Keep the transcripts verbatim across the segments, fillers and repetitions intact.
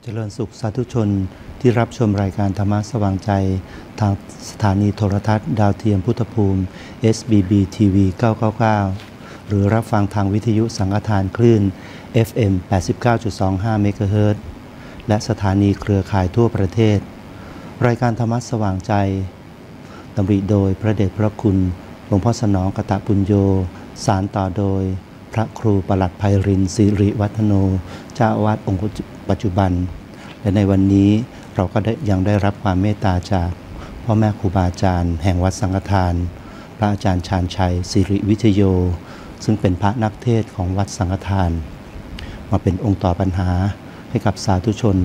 เจริญสุขสาธุชนที่รับชมรายการธรรมะสว่างใจทางสถานีโทรทัศน์ดาวเทียมพุทธภูมิ เอส บี บี ที วี เก้าเก้าเก้า หรือรับฟังทางวิทยุสังฆทานคลื่น เอฟ เอ็ม แปดสิบเก้าจุดสองห้า เมกะเฮิรตซ์ และสถานีเครือข่ายทั่วประเทศรายการธรรมะสว่างใจดำริโดยพระเดชพระคุณหลวงพ่อสนองกตปุญโญสารต่อโดยพระครูปลัดไพรินทร์สิริวัฒโนเจ้าอาวาสองค์ปัจจุบันและในวันนี้เราก็ได้ยังได้รับความเมตตาจากพ่อแม่ครูบาอาจารย์แห่งวัดสังฆทานพระอาจารย์ชาญชัยสิริวิทโยซึ่งเป็นพระนักเทศน์ของวัดสังฆทานมาเป็นองค์ต่อปัญหาให้กับสาธุชน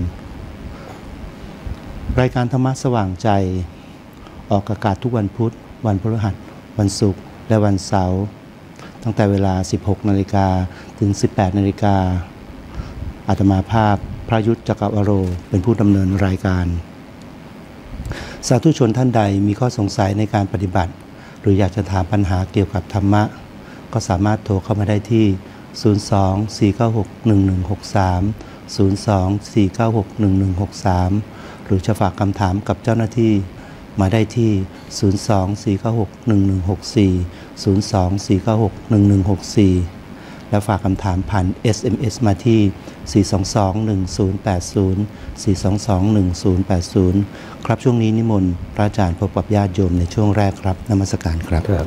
รายการธรรมะสว่างใจออกอากาศทุกวันพุธวันพฤหัสวันศุกร์และวันเสาร์ตั้งแต่เวลา สิบหกนาฬิกา ถึง สิบแปดนาฬิกาอาตมาภาพพระยุทธจักรวโรเป็นผู้ดำเนินรายการสาธุชนท่านใดมีข้อสงสัยในการปฏิบัติหรืออยากจะถามปัญหาเกี่ยวกับธรรมะก็สามารถโทรเข้ามาได้ที่ ศูนย์ สอง สี่ เก้า หก หนึ่ง หนึ่ง หก สาม ศูนย์ สอง สี่ เก้า หก หนึ่ง หนึ่ง หก สาม หรือจะฝากคำถามกับเจ้าหน้าที่มาได้ที่ ศูนย์ สอง สี่ เก้า หก หนึ่ง หนึ่ง หก สี่ ศูนย์ สอง สี่ เก้า หก หนึ่ง หนึ่ง หก สี่ และฝากคำถามผ่าน เอส เอ็ม เอส มาที่ สี่ สอง สอง หนึ่ง ศูนย์ แปด ศูนย์ สี่ สอง สอง หนึ่ง ศูนย์ แปด ศูนย์ ครับช่วงนี้นิมนต์พระอาจารย์พบกับญาติโยมในช่วงแรกครับนมัสการครับครับ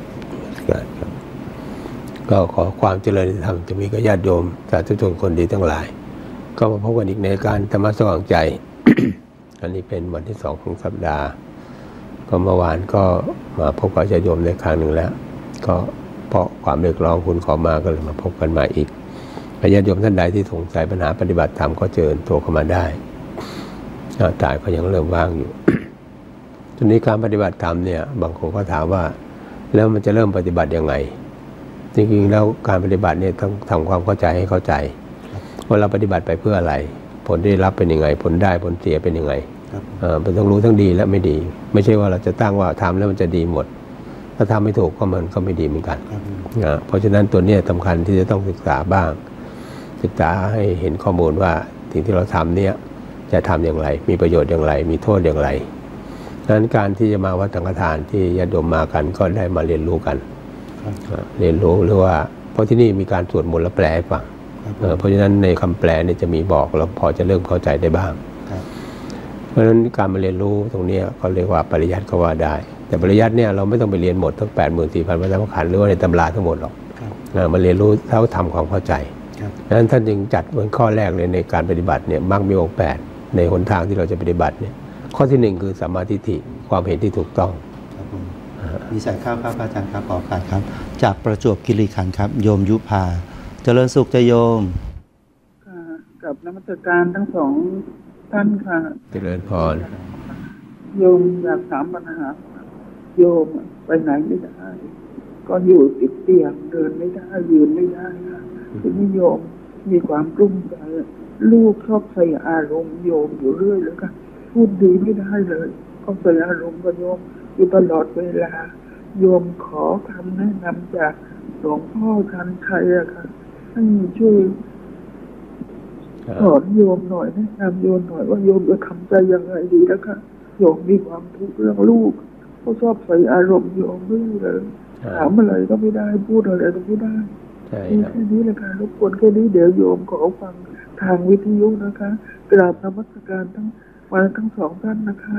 ก็ขอความเจริญธรรมจะมีกับญาติโยมสาธุชนคนดีทั้งหลายก็มาพบกันอีกในการธรรมะสว่างใจ อันนี้เป็นวันที่สองของสัปดาห์ก็เมื่อวานก็มาพบกับญาติโยมในครั้งหนึ่งแล้วก็เพราะความเรียกร้องคุณขอมาก็เลยมาพบกันมาอีกญาติโยมท่านใดที่สงสัยปัญหาปฏิบัติธรรมก็เชิญโทรเข้ามาได้ตายก็ยังเริ่มว่างอยู่ ทีนี้การปฏิบัติธรรมเนี่ยบางคนก็ถามว่าแล้วมันจะเริ่มปฏิบัติยังไงจริงๆแล้วการปฏิบัติเนี่ยต้องทำความเข้าใจให้เข้าใจว่าเราปฏิบัติไปเพื่ออะไรผลได้รับเป็นยังไงผลได้ผลเสียเป็นยังไงมันต้องรู้ทั้งดีและไม่ดีไม่ใช่ว่าเราจะตั้งว่าทำแล้วมันจะดีหมดถ้าทำไม่ถูกก็มันก็ไม่ดีเหมือนกันนะเพราะฉะนั้นตัวนี้สำคัญที่จะต้องศึกษาบ้างศึกษาให้เห็นข้อมูลว่าสิ่งที่เราทำเนี่ยจะทำอย่างไรมีประโยชน์อย่างไรมีโทษอย่างไรดังนั้นการที่จะมาวัดสังฆทานที่ญาติโยมมากันก็ได้มาเรียนรู้กันเรียนรู้หรือว่าเพราะที่นี่มีการสวดมนต์และแปลให้ฟังเพราะฉะนั้นในคำแปลเนี่ยจะมีบอกเราพอจะเริ่มเข้าใจได้บ้างเพราะฉะนั้นการมาเรียนรู้ตรงนี้เขาเรียกว่าปริยัติก็ว่าได้แต่ปริยัติเนี่ยเราไม่ต้องไปเรียนหมดทั้ง แปดหมื่นสี่พัน พระธรรมขันธ์หรือว่าในตำราทั้งหมดหรอกมาเรียนรู้เท่าทำความเข้าใจดังนั้นท่านจึงจัดเป็นข้อแรกเลยในการปฏิบัติเนี่ยมรรคมีองค์แปดในหนทางที่เราจะปฏิบัติเนี่ยข้อที่หนึ่งคือสัมมาทิฏฐิความเห็นที่ถูกต้องมีสายข้าวครับอาจารย์ครับขอโอกาสครับจากประจวบคีรีขันธ์ครับโยมยุพาเจริญสุขจะโยมกับนมัสการทั้งสองท่านค่ะเจริญพรโยมอยากถามปัญหาโยมไปไหนไม่ได้ก็อยู่ติดเตียงเดินไม่ได้ยืนไม่ได้ค่ะทีนี้โยมมีความกลุ้มใจลูกชอบใส่อารมณ์โยมอยู่เรื่อยเลยค่ะพูดดีไม่ได้เลยเขาใส่อารมณ์กับโยมอยู่ตลอดเวลาโยมขอคำแนะนำจากหลวงพ่อชันชัยอะค่ะให้ช่วยสอนโยมหน่อยแนะนำโยมหน่อยว่าโยมจะทำใจยังไงดีนะคะโยมมีความทุกข์เรื่องลูกเขาชอบใส่อารมณ์โยมเรื่อยเลยถามอะไรก็ไม่ได้พูดอะไรก็ไม่ได้แค่นี้เลยค่ะรบกวนแค่นี้เดี๋ยวโยมขอฟังทางวิทยุนะคะกราบนมัสการทั้งมาทั้งสองท่านนะคะ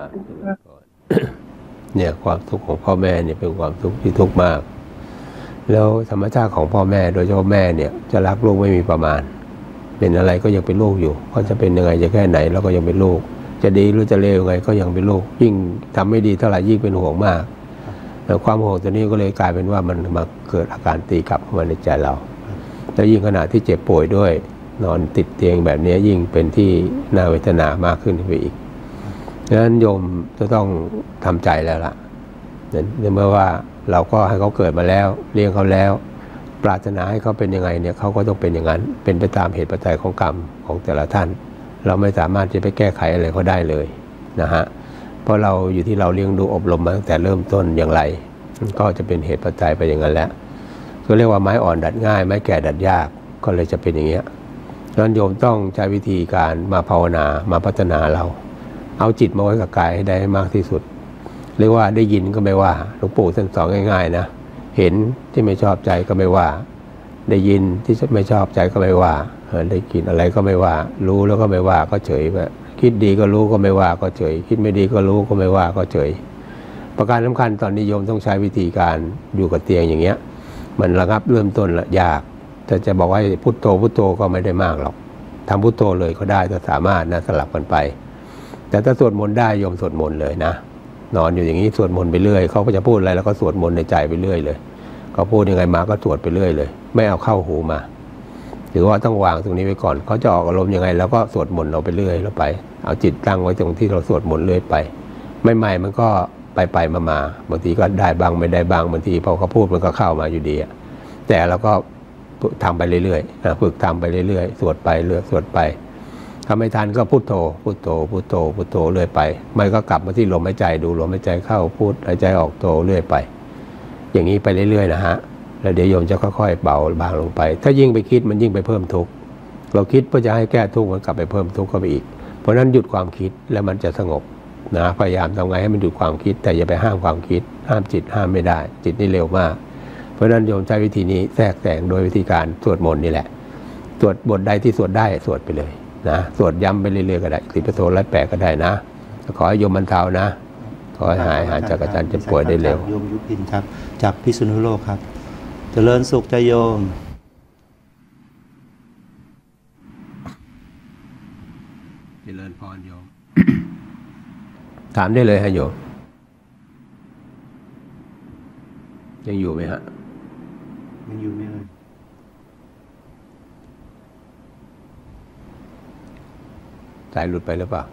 เนี่ยความทุกข์ของพ่อแม่เนี่ยเป็นความทุกข์ที่ทุกข์มากแล้วธรรมชาติของพ่อแม่โดยเฉพาะแม่เนี่ยจะรักลูกไม่มีประมาณเป็นอะไรก็ยังเป็นลูกอยู่เขาจะเป็นยังไงจะแค่ไหนเราก็ยังเป็นลูกจะดีหรือจะเลวยังไงก็ยังเป็นลูกยิ่งทำไม่ดีเท่าไหร่ยิ่งเป็นห่วงมากแต่ความห่วงตัวนี้ก็เลยกลายเป็นว่ามันมาเกิดอาการตีกลับเข้ามาในใจเราแล้วยิ่งขณะที่เจ็บป่วยด้วยนอนติดเตียงแบบนี้ยิ่งเป็นที่น่าเวทนามากขึ้นไปอีกดังนั้นโยมจะต้องทำใจแล้วล่ะในเมื่อว่าเราก็ให้เขาเกิดมาแล้วเลี้ยงเขาแล้วปรารถนาให้เขาเป็นยังไงเนี่ยเขาก็ต้องเป็นอย่างนั้นเป็นไปตามเหตุปัจจัยของกรรมของแต่ละท่านเราไม่สามารถจะไปแก้ไขอะไรเขาได้เลยนะฮะเพราะเราอยู่ที่เราเลี้ยงดูอบรมมาตั้งแต่เริ่มต้นอย่างไรก็จะเป็นเหตุปัจจัยไปอย่างนั้นแล้วก็เรียกว่าไม้อ่อนดัดง่ายไม้แก่ดัดยากก็เลยจะเป็นอย่างเงี้ยดังนั้นโยมต้องใช้วิธีการมาภาวนามาพัฒนาเราเอาจิตมาไว้กับกายให้ได้มากที่สุดเรียกว่าได้ยินก็ไม่ว่าหลวงปู่ท่านสอนง่ายๆนะเห็นที่ไม่ชอบใจก็ไม่ว่าได้ยินที่ไม่ชอบใจก็ไม่ว่าได้กินอะไรก็ไม่ว่ารู้แล้วก็ไม่ว่าก็เฉยแบบคิดดีก็รู้ก็ไม่ว่าก็เฉยคิดไม่ดีก็รู้ก็ไม่ว่าก็เฉยประการสำคัญตอนนี้โยมต้องใช้วิธีการอยู่กับเตียงอย่างเงี้ยมันระงับเริ่มต้นละยากแต่จะบอกว่าพุทโธพุทโธก็ไม่ได้มากหรอกทำพุทโธเลยก็ได้ถ้าสามารถนะสลับกันไปแต่ถ้าสวดมนต์ได้โยมสวดมนต์เลยนะนอนอยู่อย่างนี้สวดมนต์ไปเรื่อยเขาก็จะพูดอะไรแล้วก็สวดมนต์ในใจไปเรื่อยเลยเขาพูดยังไงมาก็สวดไปเรื่อยเลยไม่เอาเข้าหูมาถือว่าต้องวางตรงนี้ไว้ก่อนเขาจะออกอารมณ์ยังไงแล้วก็สวดมนต์เราไปเรื่อยแล้วไปเอาจิตตั้งไว้ตรงที่เราสวดมนต์เรื่อยไปใหม่ๆมันก็ไปไปมามาบางทีก็ได้บ้างไม่ได้บ้างบางทีพอเขาพูดมันก็เข้ามาอยู่ดีแต่เราก็ทำไปเรื่อยๆฝึกทำไปเรื่อยๆสวดไปเรื่อยสวดไปทำไม่ทันก็พุทโธพุทโธพุทโธพุทโธเรื่อยไปมันก็กลับมาที่ลมหายใจดูลมหายใจเข้าพุทหายใจออกโธเรื่อยไปอย่างนี้ไปเรื่อยๆนะฮะแล้วเดี๋ยวโยมจะค่อยๆเบาบางลงไปถ้ายิ่งไปคิดมันยิ่งไปเพิ่มทุกข์เราคิดเพื่อจะให้แก้ทุกข์มันกลับไปเพิ่มทุกข์เข้าไปอีกเพราะนั้นหยุดความคิดแล้วมันจะสงบนะพยายามทำไงให้มันหยุดความคิดแต่อย่าไปห้ามความคิดห้ามจิตห้ามไม่ได้จิตนี่เร็วมากเพราะนั้นโยมใช้วิธีนี้แทรกแซงโดยวิธีการสวดมนต์นี่แหละสวดบทใดที่สวดได้สวดไปเลยนะสวดย้ำไปเรื่อยๆก็ได้สิบประโทร้อยแปดก็ได้นะขอให้โยมบรรเทานะขอให้หายหายจากอาจารย์เจ็บป่วยได้เร็วโยมยุพินครับจากพิษณุโลกครับเจริญสุขใจโยมเจริญพรโยม ถามได้เลยฮะโยมยังอยู่ไหมฮะยังอยู่ไหมเลยสายหลุดไปหรือเปล่า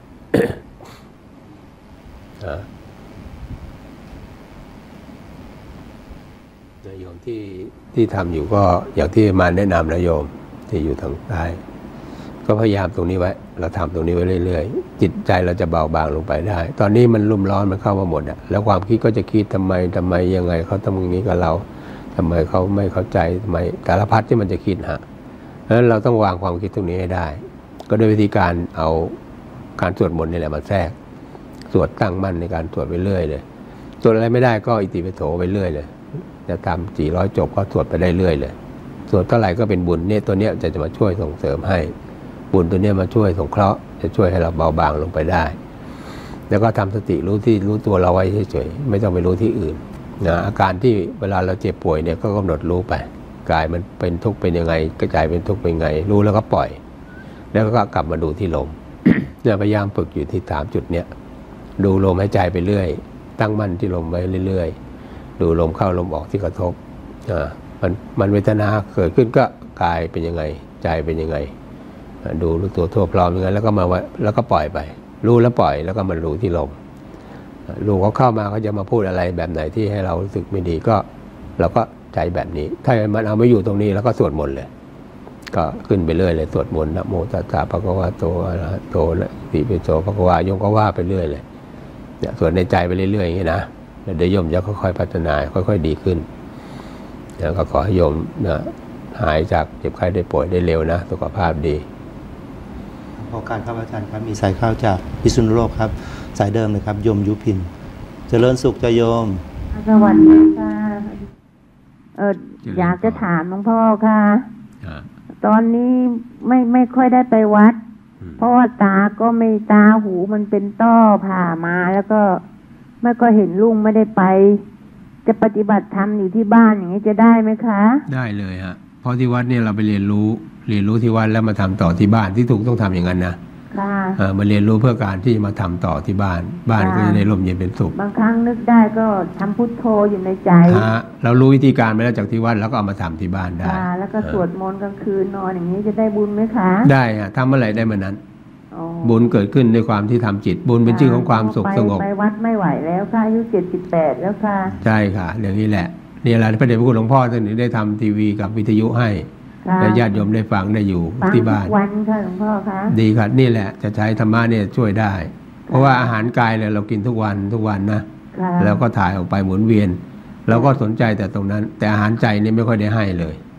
โยมที่ที่ทำอยู่ก็อย่างที่มาแนะนำนะโยมที่อยู่ทางใต้ก็พยายามตรงนี้ไว้เราทำตรงนี้ไว้เรื่อยๆจิตใจเราจะเบาบางลงไปได้ตอนนี้มันรุ่มร้อนมันเข้ามาหมดอ่ะแล้วความคิดก็จะคิดทำไมทำไมยังไงเขาทำอย่างนี้กับเราทำไมเขาไม่เข้าใจทำไมสารพัดที่มันจะคิดฮะเพราะฉะนั้นเราต้องวางความคิดตรงนี้ให้ได้ก็โดยวิธีการเอาการสวดมนต์นี่แหละมาแทรกสวดตั้งมั่นในการสวดไปเรื่อยเลยสวดอะไรไม่ได้ก็อิติปิโสไปเรื่อยเลยจะทำสี่ร้อยจบก็สวดไปได้เรื่อยเลยสวดเท่าไหร่ก็เป็นบุญเนี่ยตัวเนี้ยจะจะมาช่วยส่งเสริมให้บุญตัวเนี้ยมาช่วยสงเคราะห์จะช่วยให้เราเบาบางลงไปได้แล้วก็ทำสติรู้ที่รู้ตัวเราไว้เฉยๆไม่ต้องไปรู้ที่อื่นนะอาการที่เวลาเราเจ็บป่วยเนี่ยก็กำหนดรู้ไปกายมันเป็นทุกข์เป็นยังไงกระจายเป็นทุกข์เป็นไงรู้แล้วก็ปล่อยแล้วก็กลับมาดูที่ลม เนี่ยพยายามฝึกอยู่ที่สามจุดเนี้ยดูลมหายใจไปเรื่อยตั้งมั่นที่ลมไว้เรื่อยๆดูลมเข้าลมออกที่กระทบอ่ามันมันเวทนาเกิดขึ้นก็กายเป็นยังไงใจเป็นยังไงดูรู้ตัวทั่วพร้อมยังไงแล้วก็มาแล้วก็ปล่อยไปรู้แล้วปล่อยแล้วก็มาดูที่ลมรู้เขาเข้ามาเขาจะมาพูดอะไรแบบไหนที่ให้เรารู้สึกไม่ดีก็เราก็ใจแบบนี้ถ้ามันเอาไม่อยู่ตรงนี้แล้วก็สวดมนต์เลยก็ขึ้นไปเรื่อยเลยสวดมนต์นะโมตัสสะภะคะวะโตอะระหะโตนะอิติปิโสภะคะวะโยมก็ว่าไปเรื่อยเลยเนี่ยสวดในใจไปเรื่อยๆอย่างนี้นะเดี๋ยวโยมจะค่อยๆพัฒนาค่อยๆดีขึ้นแล้วก็ขอให้โยมนะหายจากเจ็บไข้ได้ป่วยได้เร็วนะสุขภาพดีขอการครับอาจารย์ครับมีสายเข้าจากพิษณุโลกครับสายเดิมเลยครับโยมยุพินเจริญสุขใจโยมสวัสดีค่ะเอออยากจะถามหลวงพ่อค่ะตอนนี้ไม่ไม่ค่อยได้ไปวัดเพราะว่าตาก็ไม่ตาหูมันเป็นต้อผ่ามาแล้วก็ไม่ก็เห็นลุงไม่ได้ไปจะปฏิบัติธรรมอยู่ที่บ้านอย่างนี้จะได้ไหมคะได้เลยฮะเพราะที่วัดเนี่ยเราไปเรียนรู้เรียนรู้ที่วัดแล้วมาทำต่อที่บ้านที่ถูกต้องทำอย่างนั้นนะค่ะมาเรียนรู้เพื่อการที่มาทำต่อที่บ้านบ้านก็จะได้ร่มเย็นเป็นสุขบางครั้งนึกได้ก็ทำพุทโธอยู่ในใจเรารู้วิธีการไปแล้วจากที่วัดแล้วก็เอามาทำที่บ้านได้แล้วก็สวดมนต์กลางคืนนอนอย่างนี้จะได้บุญไหมคะได้ฮะทำเมื่อไหร่ได้เมื่อนั้นบุญเกิดขึ้นด้วยความที่ทำจิตบุญเป็นชื่อของความสุขสงบไปวัดไม่ไหวแล้วค่ะอายุเจ็ดสิบแปดแล้วค่ะใช่ค่ะอย่างนี้แหละนี่แหละพระเดชพระคุณหลวงพ่อท่านได้ทำทีวีกับวิทยุให้และญาติโยมได้ฟังได้อยู่ที่บ้านวันค่ะหลวงพ่อคะดีครับนี่แหละจะใช้ธรรมะเนี่ยช่วยได้เพราะว่าอาหารกายเนี่ยเรากินทุกวันทุกวันนะแล้วก็ถ่ายออกไปหมุนเวียนเราก็สนใจแต่ตรงนั้นแต่อาหารใจนี่ไม่ค่อยได้ให้เลยโอ้โห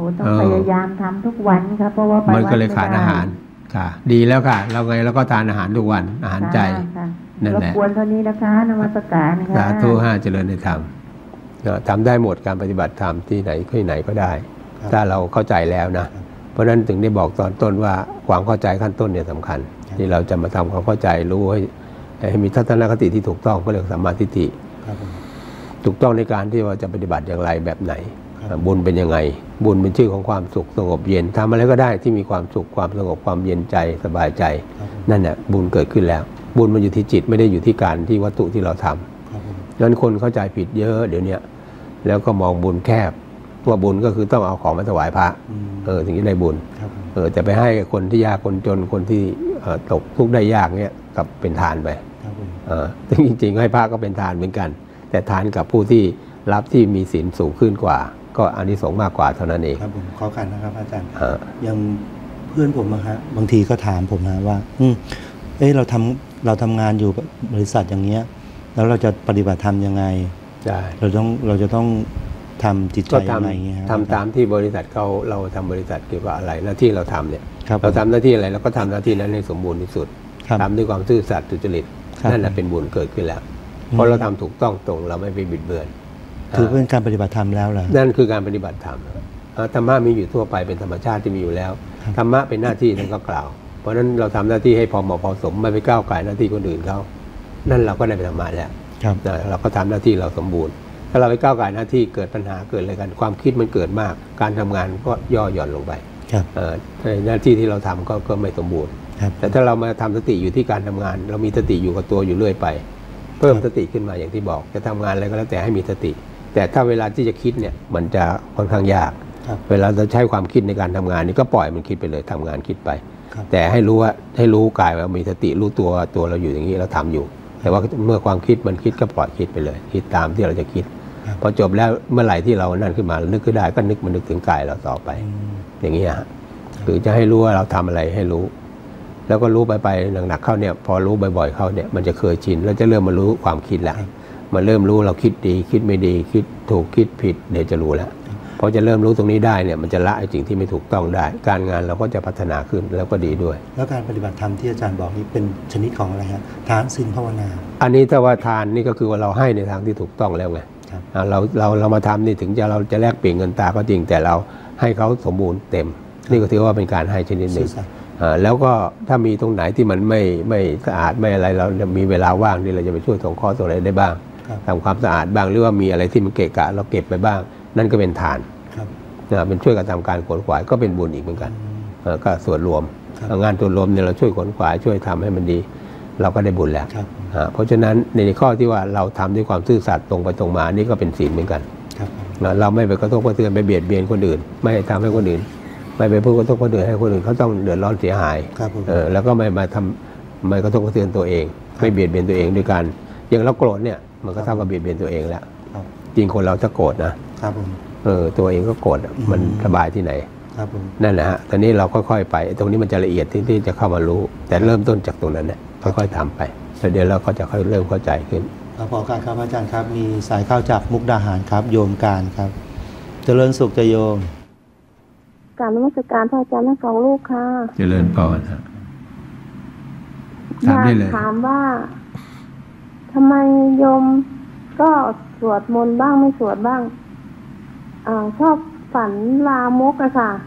ต้องพยายามทำทุกวันครับเพราะว่าไปวัดไม่ได้มันก็เลยขาดอาหารค่ะดีแล้วค่ะเราไงเราก็ทานอาหารทุกวันอาหารใจนั่นแหละรบกวนเท่านี้นะคะนมัสการค่ะสาธุห้าเจริญในธรรมทำได้หมดการปฏิบัติธรรมที่ไหนที่ไหนก็ได้ถ้าเราเข้าใจแล้วนะเพราะฉะนั้นถึงได้บอกตอนต้นว่าความเข้าใจขั้นต้นเนี่ยสำคัญที่เราจะมาทำความเข้าใจรู้ให้ให้มีทัศนคติที่ถูกต้องก็เรียกสัมมาทิฏฐิถูกต้องในการที่ว่าจะปฏิบัติอย่างไรแบบไหนบุญเป็นยังไงบุญเป็นชื่อของความสุขสงบเย็นทำอะไรก็ได้ที่มีความสุขความสงบความเย็นใจสบายใจนั่นแหละบุญเกิดขึ้นแล้วบุญมันอยู่ที่จิตไม่ได้อยู่ที่การที่วัตถุที่เราทำนั้นคนเข้าใจผิดเยอะเดี๋ยวนี้แล้วก็มองบุญแคบว่าบุญก็คือต้องเอาของมาถวายพระเออถึงจะได้บุญเออแต่ไปให้คนที่ยากคนจนคนที่ตกทุกข์ได้ยากเนี่ยกับเป็นทานไปเออซึ่งจริงๆให้พระก็เป็นทานเหมือนกันแต่ทานกับผู้ที่รับที่มีศีลสูงขึ้นกว่าก็อานิสงส์มากกว่าเท่านั้นเองครับผมขอกันนะครับอาจารย์ยังเพื่อนผมนะฮะบางทีก็ถามผมนะว่าอืมเอ้เราทำเราทำงานอยู่บริษัทอย่างเงี้ยแล้วเราจะปฏิบัติธรรมยังไงเราต้องเราจะต้องทำจิตใจยังไงเงี้ยทำตามที่บริษัทเขาเราทำบริษัทเกี่ยวกับอะไรหน้าที่เราทำเนี่ยเราทำหน้าที่อะไรเราก็ทำหน้าที่นั้นให้สมบูรณ์ที่สุดทำด้วยความซื่อสัตย์สุจริตนั่นแหละเป็นบุญเกิดขึ้นแล้วเพราะเราทำถูกต้องตรงเราไม่ไปบิดเบือนถือเป็นการปฏิบัติธรรมแล้วเหรอนั่นคือการปฏิบัติธรรมธรรมะมีอยู่ทั่วไปเป็นธรรมชาติที่มีอยู่แล้วธรรมะเป็นหน้าที่นั่นก็กล่าวเพราะฉะนั้นเราทำหน้าที่ให้พอเหมาะพอสมไม่ไปก้าวไก่หน้าที่คนอื่นเขานั่นเราก็ได้เป็นธรรมะแล้วเราก็ทำหน้าที่เราสมบูรณ์ถ้าเราไปก้าวไก่หน้าที่เกิดปัญหาเกิดอะไรกันความคิดมันเกิดมากการทำงานก็ย่อหย่อนลงไปหน้าที่ที่เราทำก็ก็ไม่สมบูรณ์แต่ถ้าเรามาทำสติอยู่ที่การทำงานเรามีสติอยู่กับตัวอยู่เรื่อยไปเพิ่มสติขึ้นมาอย่างที่บอกจะทำงานอะไรก็แล้วแต่ให้มีสติแต่ถ้าเวลาที่จะคิดเนี่ยมันจะค่อนข้างยากเวลาจะใช้ความคิดในการทำงานนี่ก็ปล่อยมันคิดไปเลยทำงานคิดไปแต่ให้รู้ว่าให้รู้กายว่ามีสติรู้ตัวตัวเราอยู่อย่างนี้เราทำอยู่แต่ว่าเมื่อความคิดมันคิดก็ปล่อยคิดไปเลยคิดตามที่เราจะคิดพอจบแล้วเมื่อไหร่ที่เรานั่นขึ้นมานึกขึ้นได้ก็นึกมันนึกถึงกายเราต่อไปอย่างนี้ฮะคือจะให้รู้ว่าเราทำอะไรให้รู้แล้วก็รู้ไปไปหนักๆเข้าเนี่ยพอรู้บ่อยๆเข้าเนี่ยมันจะเคยชินแล้วจะเริ่มมารู้ความคิดแล้วมาเริ่มรู้เราคิดดีคิดไม่ดีคิดถูกคิดผิดเดี๋ยวจะรู้แล้วพอจะเริ่มรู้ตรงนี้ได้เนี่ยมันจะละไอ้สิ่งที่ไม่ถูกต้องได้การงานเราก็จะพัฒนาขึ้นแล้วก็ดีด้วยแล้วการปฏิบัติธรรมที่อาจารย์บอกนี้เป็นชนิดของอะไรฮะทานศีลภาวนาอันนี้ถ้าว่าทานนี่ก็คือว่าเราให้ในทางที่ถูกต้องแล้วไงเราเราเรามาทำนี่ถึงจะเราจะแลกเปลี่ยนเงินตาก็จริงแต่เราให้เขาสมบูรณ์เต็มนี่ก็ถือว่าเป็นการให้ชนิดหนึ่งแล้วก็ถ้ามีตรงไหนที่มันไม่ไม่สะอาดไม่อะไรเรามีเวลาว่างนี่เราจะไปช่วยส่งข้อตรงไหนได้บ้างทำความสะอาดบ้างหรือว่ามีอะไรที่มันเกะกะเราเก็บไปบ้างนั่นก็เป็นทานเป็นช่วยกันทำการขวนขวายก็เป็นบุญอีกเหมือนกันก็ส่วนรวมงานส่วนรวมเนี่ยเราช่วยขวนขวายช่วยทำให้มันดีเราก็ได้บุญแล้วเพราะฉะนั้นในข้อที่ว่าเราทำด้วยความซื่อสัตย์ตรงไปตรงมานี่ก็เป็นศีลเหมือนกันเราไม่ไปกระทบกระเทือนไปเบียดเบียนคนอื่นไม่ทำให้คนอื่นไม่ไปพูดกระทบกระเทือนให้คนอื่นเขาต้องเดือดร้อนเสียหายแล้วก็ไม่มาทำไม่กระทบกระเทือนตัวเองไม่เบียดเบียนตัวเองด้วยกันอย่างเราโกรธเนี่ยมันก็เท่ากับเบียดเบียนตัวเองแล้วจริงคนเราจะโกรธนะครับผมเออตัวเองก็โกรธมันสบายที่ไหนครับผมนั่นแหละฮะตอนนี้เราค่อยๆไปตรงนี้มันจะละเอียดที่ที่จะเข้ามารู้แต่เริ่มต้นจากตรงนั้นเนี่ยค่อยๆทำไปแล้วเดี๋ยวเราก็จะค่อยเริ่มเข้าใจขึ้นครับขอการครับอาจารย์ครับมีสายเข้าจากมุกดาหารครับโยมการครับเจริญสุขจะโยมกราบนมัสการพระอาจารย์ทั้งสองลูกค่ะเจริญพรฮะถามได้เลยถามว่าทำไมโยมก็สวดมนต์บ้างไม่สวดบ้างอ่าชอบฝันลามกอะค่ะ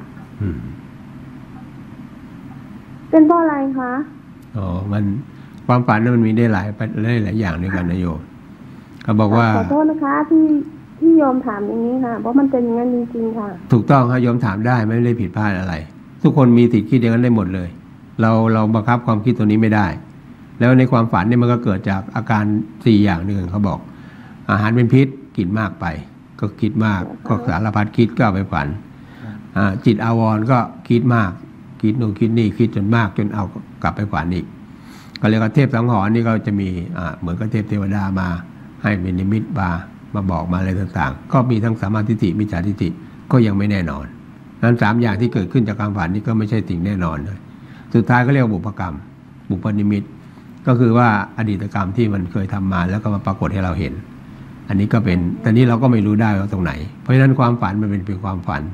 เป็นเพราะอะไรคะอ๋อมันความฝันนั้นมันมีได้หลายได้หลายอย่างด้วยกันนะโยมเขาบอกว่าขอโทษนะคะที่ที่โยมถามอย่างนี้ค่ะเพราะมันเป็นอย่างนั้นจริงๆค่ะถูกต้องครับโยมถามได้ไม่ได้ผิดพลาดอะไรทุกคนมีติดคิดอย่างนั้นได้หมดเลยเราเราบังคับความคิดตัวนี้ไม่ได้แล้วในความฝันเนี่ยมันก็เกิดจากอาการสี่อย่างหนึ่งเขาบอกอาหารเป็นพิษกินมากไปก็คิดมากก็สารพัดคิดก็เอาไปฝันจิตอาวรณ์ก็คิดมากคิดโน่นคิดนี่คิดจนมากจนเอากลับไปฝันอีกก็เรียกว่าเทพสังหรณ์นี่ก็จะมีเหมือนกับเทพเทวดามาให้เป็นนิมิตมามาบอกมาอะไรต่างๆก็มีทั้งสัมมาทิฏฐิมิจฉาทิฏฐิก็ยังไม่แน่นอนนั้นสามอย่างที่เกิดขึ้นจากความฝันนี้ก็ไม่ใช่สิ่งแน่นอนเลยสุดท้ายก็เรียกว่าบุพกรรมบุพนิมิตก็คือว่าอดีตกรรมที่มันเคยทำมาแล้วก็มาปรากฏให้เราเห็นอันนี้ก็เป็นแต่นี้เราก็ไม่รู้ได้ว่าตรงไหนเพราะฉะนั้นความฝันมันเป็นเพียงความฝันแต่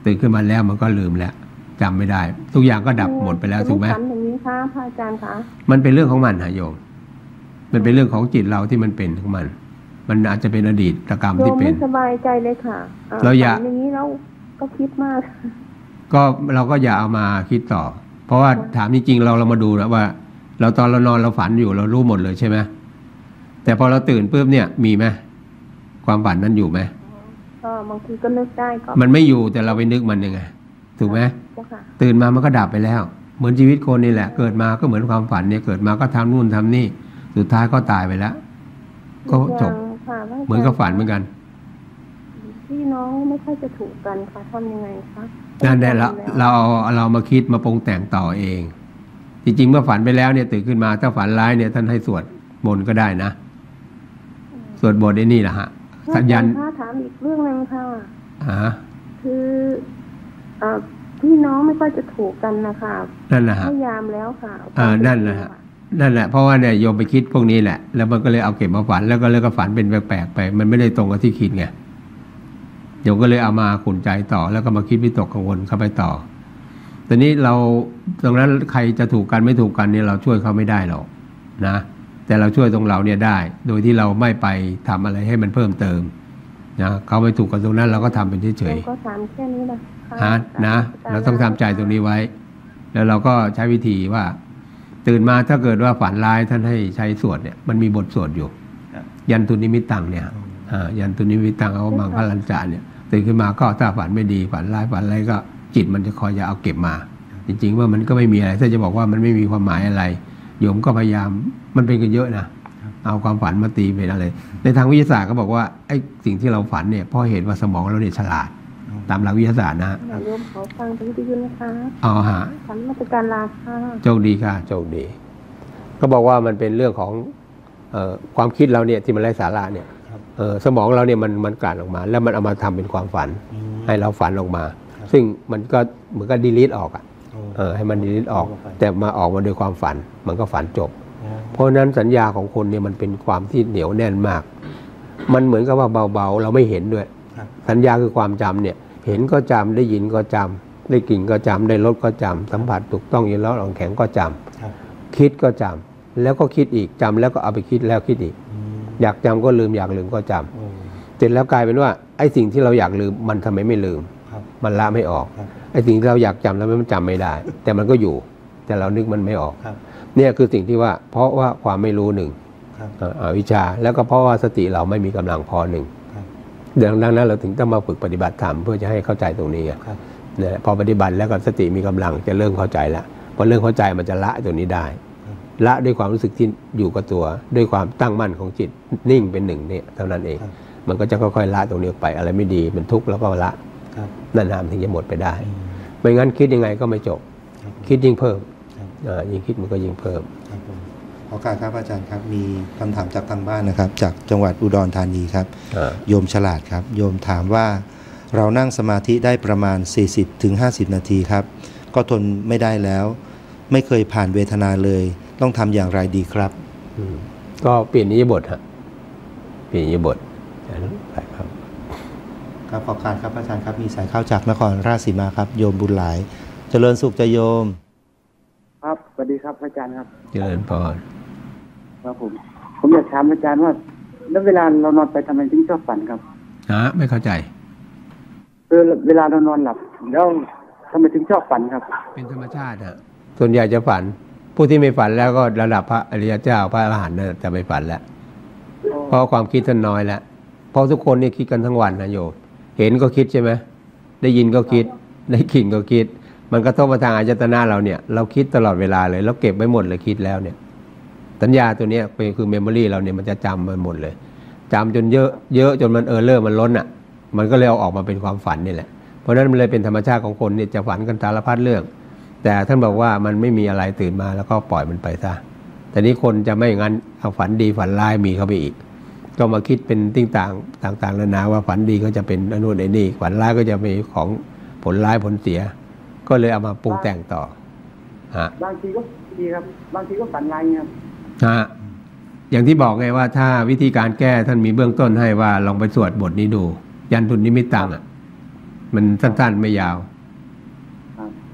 ตื่นขึ้นมาแล้วมันก็ลืมแล้วจำไม่ได้ทุกอย่างก็ดับหมดไปแล้วถูกไหมฝันอย่างนี้คะพระอาจารย์คะมันเป็นเรื่องของมันฮะโยมมันเป็นเรื่องของจิตเราที่มันเป็นของมันมันอาจจะเป็นอดีตกรรมที่เป็นไม่สบายใจเลยค่ะเราอย่าอย่างนี้แล้วก็คิดมากก็เราก็อย่าเอามาคิดต่อเพราะว่าถามจริงๆเราเรามาดูนะว่าเราตอนเรานอนเราฝันอยู่เรารู้หมดเลยใช่ไหมแต่พอเราตื่นปุ๊บเนี่ยมีไหมความฝันนั้นอยู่ไหมก็บางทีก็นึกได้ก็มันไม่อยู่แต่เราไปนึกมันยังไงถูกไหมตื่นมามันก็ดับไปแล้วเหมือนชีวิตคนนี่แหละเกิดมาก็เหมือนความฝันเนี่ยเกิดมาก็ทำนู่นทำนี่สุดท้ายก็ตายไปแล้วก็จบเหมือนกับฝันเหมือนกันพี่น้องไม่ค่อยจะถูกกันค่ะทำยังไงคะนั่นแหละเราเราเรามาคิดมาปรุงแต่งต่อเองจริงๆเมื่อฝันไปแล้วเนี่ยตื่นขึ้นมาถ้าฝันร้ายเนี่ยท่านให้สวดมนต์ก็ได้นะสวดบทไอ้นี่แหละฮะสัญญาณถ้าถามอีกเรื่องนึงค่ะฮะคือพี่น้องไม่ค่อยจะถูกกันนะคะนั่นแหละฮะพยายามแล้วค่ะอ่านั่นแหละฮะนั่นแหละเพราะว่าเนี่ยโยมไปคิดพวกนี้แหละแล้วมันก็เลยเอาเก็บมาฝันแล้วก็เลยก็ฝันเป็นแปลกๆไปมันไม่ได้ตรงกับที่คิดไงโยมก็เลยเอามาขุ่นใจต่อแล้วก็มาคิดวิตกกังวลเข้าไปต่อตอนนี้เราตรงนั้นใครจะถูกกันไม่ถูกกันเนี่ยเราช่วยเขาไม่ได้หรอกนะแต่เราช่วยตรงเราเนี่ยได้โดยที่เราไม่ไปทำอะไรให้มันเพิ่มเติมนะเขาไม่ถูกกันตรงนั้นเราก็ทำเป็นเฉยๆก็ถามแค่นี้นะฮะนะเราต้องทำใจตรงนี้ไว้แล้วเราก็ใช้วิธีว่าตื่นมาถ้าเกิดว่าฝันร้ายท่านให้ใช้สวดเนี่ยมันมีบทสวดอยู่ยันตุนิมิตตังเนี่ยยันตุนิมิตตังเอามังคลัญจาเนี่ยตื่นขึ้นมาก็ถ้าฝันไม่ดีฝันร้ายฝันอะไรก็จิตมันจะคอยจะเอาเก็บมาจริงๆว่ามันก็ไม่มีอะไรถ้าจะบอกว่ามันไม่มีความหมายอะไรโยมก็พยายามมันเป็นกันเยอะนะเอาความฝันมาตีเป็นอะไรในทางวิทยาศาสตร์ก็บอกว่าไอ้สิ่งที่เราฝันเนี่ยเพราะเห็นว่าสมองเราเนี่ยฉลาดตามหลักวิทยาศาสตร์นะโยมขอฟังที่ยืนนะคะอ๋อฮะฝันมาตรการลาค่ะโชคดีค่ะโชคดีก็บอกว่ามันเป็นเรื่องของเอ่อความคิดเราเนี่ยที่มันไร้สาระเนี่ยเออสมองเราเนี่ยมันมันกลั่นออกมาแล้วมันเอามาทำเป็นความฝันให้เราฝันออกมาซึ่งมันก็เหมือนกับดีลีทออกอ่ะเออให้มันดีลีทออกแต่มาออกมาโดยความฝันมันก็ฝันจบเพราะฉะนั้นสัญญาของคนเนี่ยมันเป็นความที่เหนียวแน่นมากมันเหมือนกับว่าเบาๆเราไม่เห็นด้วยสัญญาคือความจำเนี่ยเห็นก็จำได้ยินก็จำได้กลิ่นก็จำได้รสก็จำสัมผัสถูกต้องยินแล้วลองแข็งก็จำคิดก็จำแล้วก็คิดอีกจำแล้วก็เอาไปคิดแล้วคิดอีกอยากจำก็ลืมอยากลืมก็จำเสร็จแล้วกลายเป็นว่าไอ้สิ่งที่เราอยากลืมมันทำไมไม่ลืมมันละไม่ออกไอ้สิ่งที่เราอยากจำแล้วมันจำไม่ได้แต่มันก็อยู่แต่เรานึกมันไม่ออกเนี่ยคือสิ่งที่ว่าเพราะว่าความไม่รู้หนึ่งอวิชชาแล้วก็เพราะว่าสติเราไม่มีกำลังพอหนึ่งดังนั้นเราถึงต้องมาฝึกปฏิบัติธรรมเพื่อจะให้เข้าใจตรงนี้เนี่ยพอปฏิบัติแล้วก็สติมีกำลังจะเริ่มเข้าใจแล้วพอเริ่มเข้าใจมันจะละตัวนี้ได้ละด้วยความรู้สึกที่อยู่กับตัวด้วยความตั้งมั่นของจิตนิ่งเป็นหนึ่งเนี่ยเท่านั้นเองมันก็จะค่อยๆละตรงนี้ไปอะไรไม่ดีมันทุกข์แล้วก็ละนั่นนามถึงจะหมดไปได้ไม่งั้นคิดยังไงก็ไม่จบคิดยิ่งเพิ่มยิ่งคิดมันก็ยิ่งเพิ่มขอการครับอาจารย์ครับมีคำถามจากทางบ้านนะครับจากจังหวัดอุดรธานีครับโยมฉลาดครับโยมถามว่าเรานั่งสมาธิได้ประมาณ สี่สิบถึงห้าสิบ นาทีครับก็ทนไม่ได้แล้วไม่เคยผ่านเวทนาเลยต้องทำอย่างไรดีครับก็เปลี่ยนอิริยาบถฮะเปลี่ยนอิริยาบถครับครับขอการครับอาจารย์ครับมีสายเข้าจากนครราชสีมาครับโยมบุญหลายเจริญสุขจะโยมครับสวัสดีครับอาจารย์ครับเจริญพรครับผมผมอยากถามอาจารย์ว่าแล้วเวลาเรานอนไปทำไมถึงชอบฝันครับฮะไม่เข้าใจเออเวลาเรานอนหลับแล้วทำไมถึงชอบฝันครับเป็นธรรมชาติฮะส่วนใหญ่จะฝันผู้ที่ไม่ฝันแล้วก็ระดับพระอริยเจ้าพระอรหันต์เนี่ยจะไม่ฝันแล้วเพราะความคิดท่านน้อยแล้วเพราะทุกคนนี่คิดกันทั้งวันนะโยมเห็นก็คิดใช่ไหมได้ยินก็คิดได้กลิ่นก็คิดมันกระทบมาทางอายตนะเราเนี่ยเราคิดตลอดเวลาเลยเราเก็บไว้หมดเลยคิดแล้วเนี่ยสัญญาตัวนี้เป็นคือเมมโมรี่เราเนี่ยมันจะจำมันหมดเลยจำจนเยอะเยอะจนมันเออเลอร์มันล้นอ่ะมันก็เลยเอาออกมาเป็นความฝันนี่แหละเพราะนั้นมันเลยเป็นธรรมชาติของคนเนี่ยจะฝันกันสารพัดเรื่องแต่ท่านบอกว่ามันไม่มีอะไรตื่นมาแล้วก็ปล่อยมันไปซะแต่นี้คนจะไม่อย่างนั้นเอาฝันดีฝันร้ายมีเข้าไปอีกก็มาคิดเป็นติ้งต่างต่างๆนานาว่าฝันดีก็จะเป็นอนุนไอ้นี่ฝันร้ายก็จะมีของผลร้ายผลเสียก็เลยเอามาปรุงแต่งต่อฮะบางทีก็ดีครับบางทีก็ฝันร้ายครับฮะอย่างที่บอกไงว่าถ้าวิธีการแก้ท่านมีเบื้องต้นให้ว่าลองไปสวดบทนี้ดูยันทุนนิมิตตังอ่ะมันสั้นๆไม่ยาว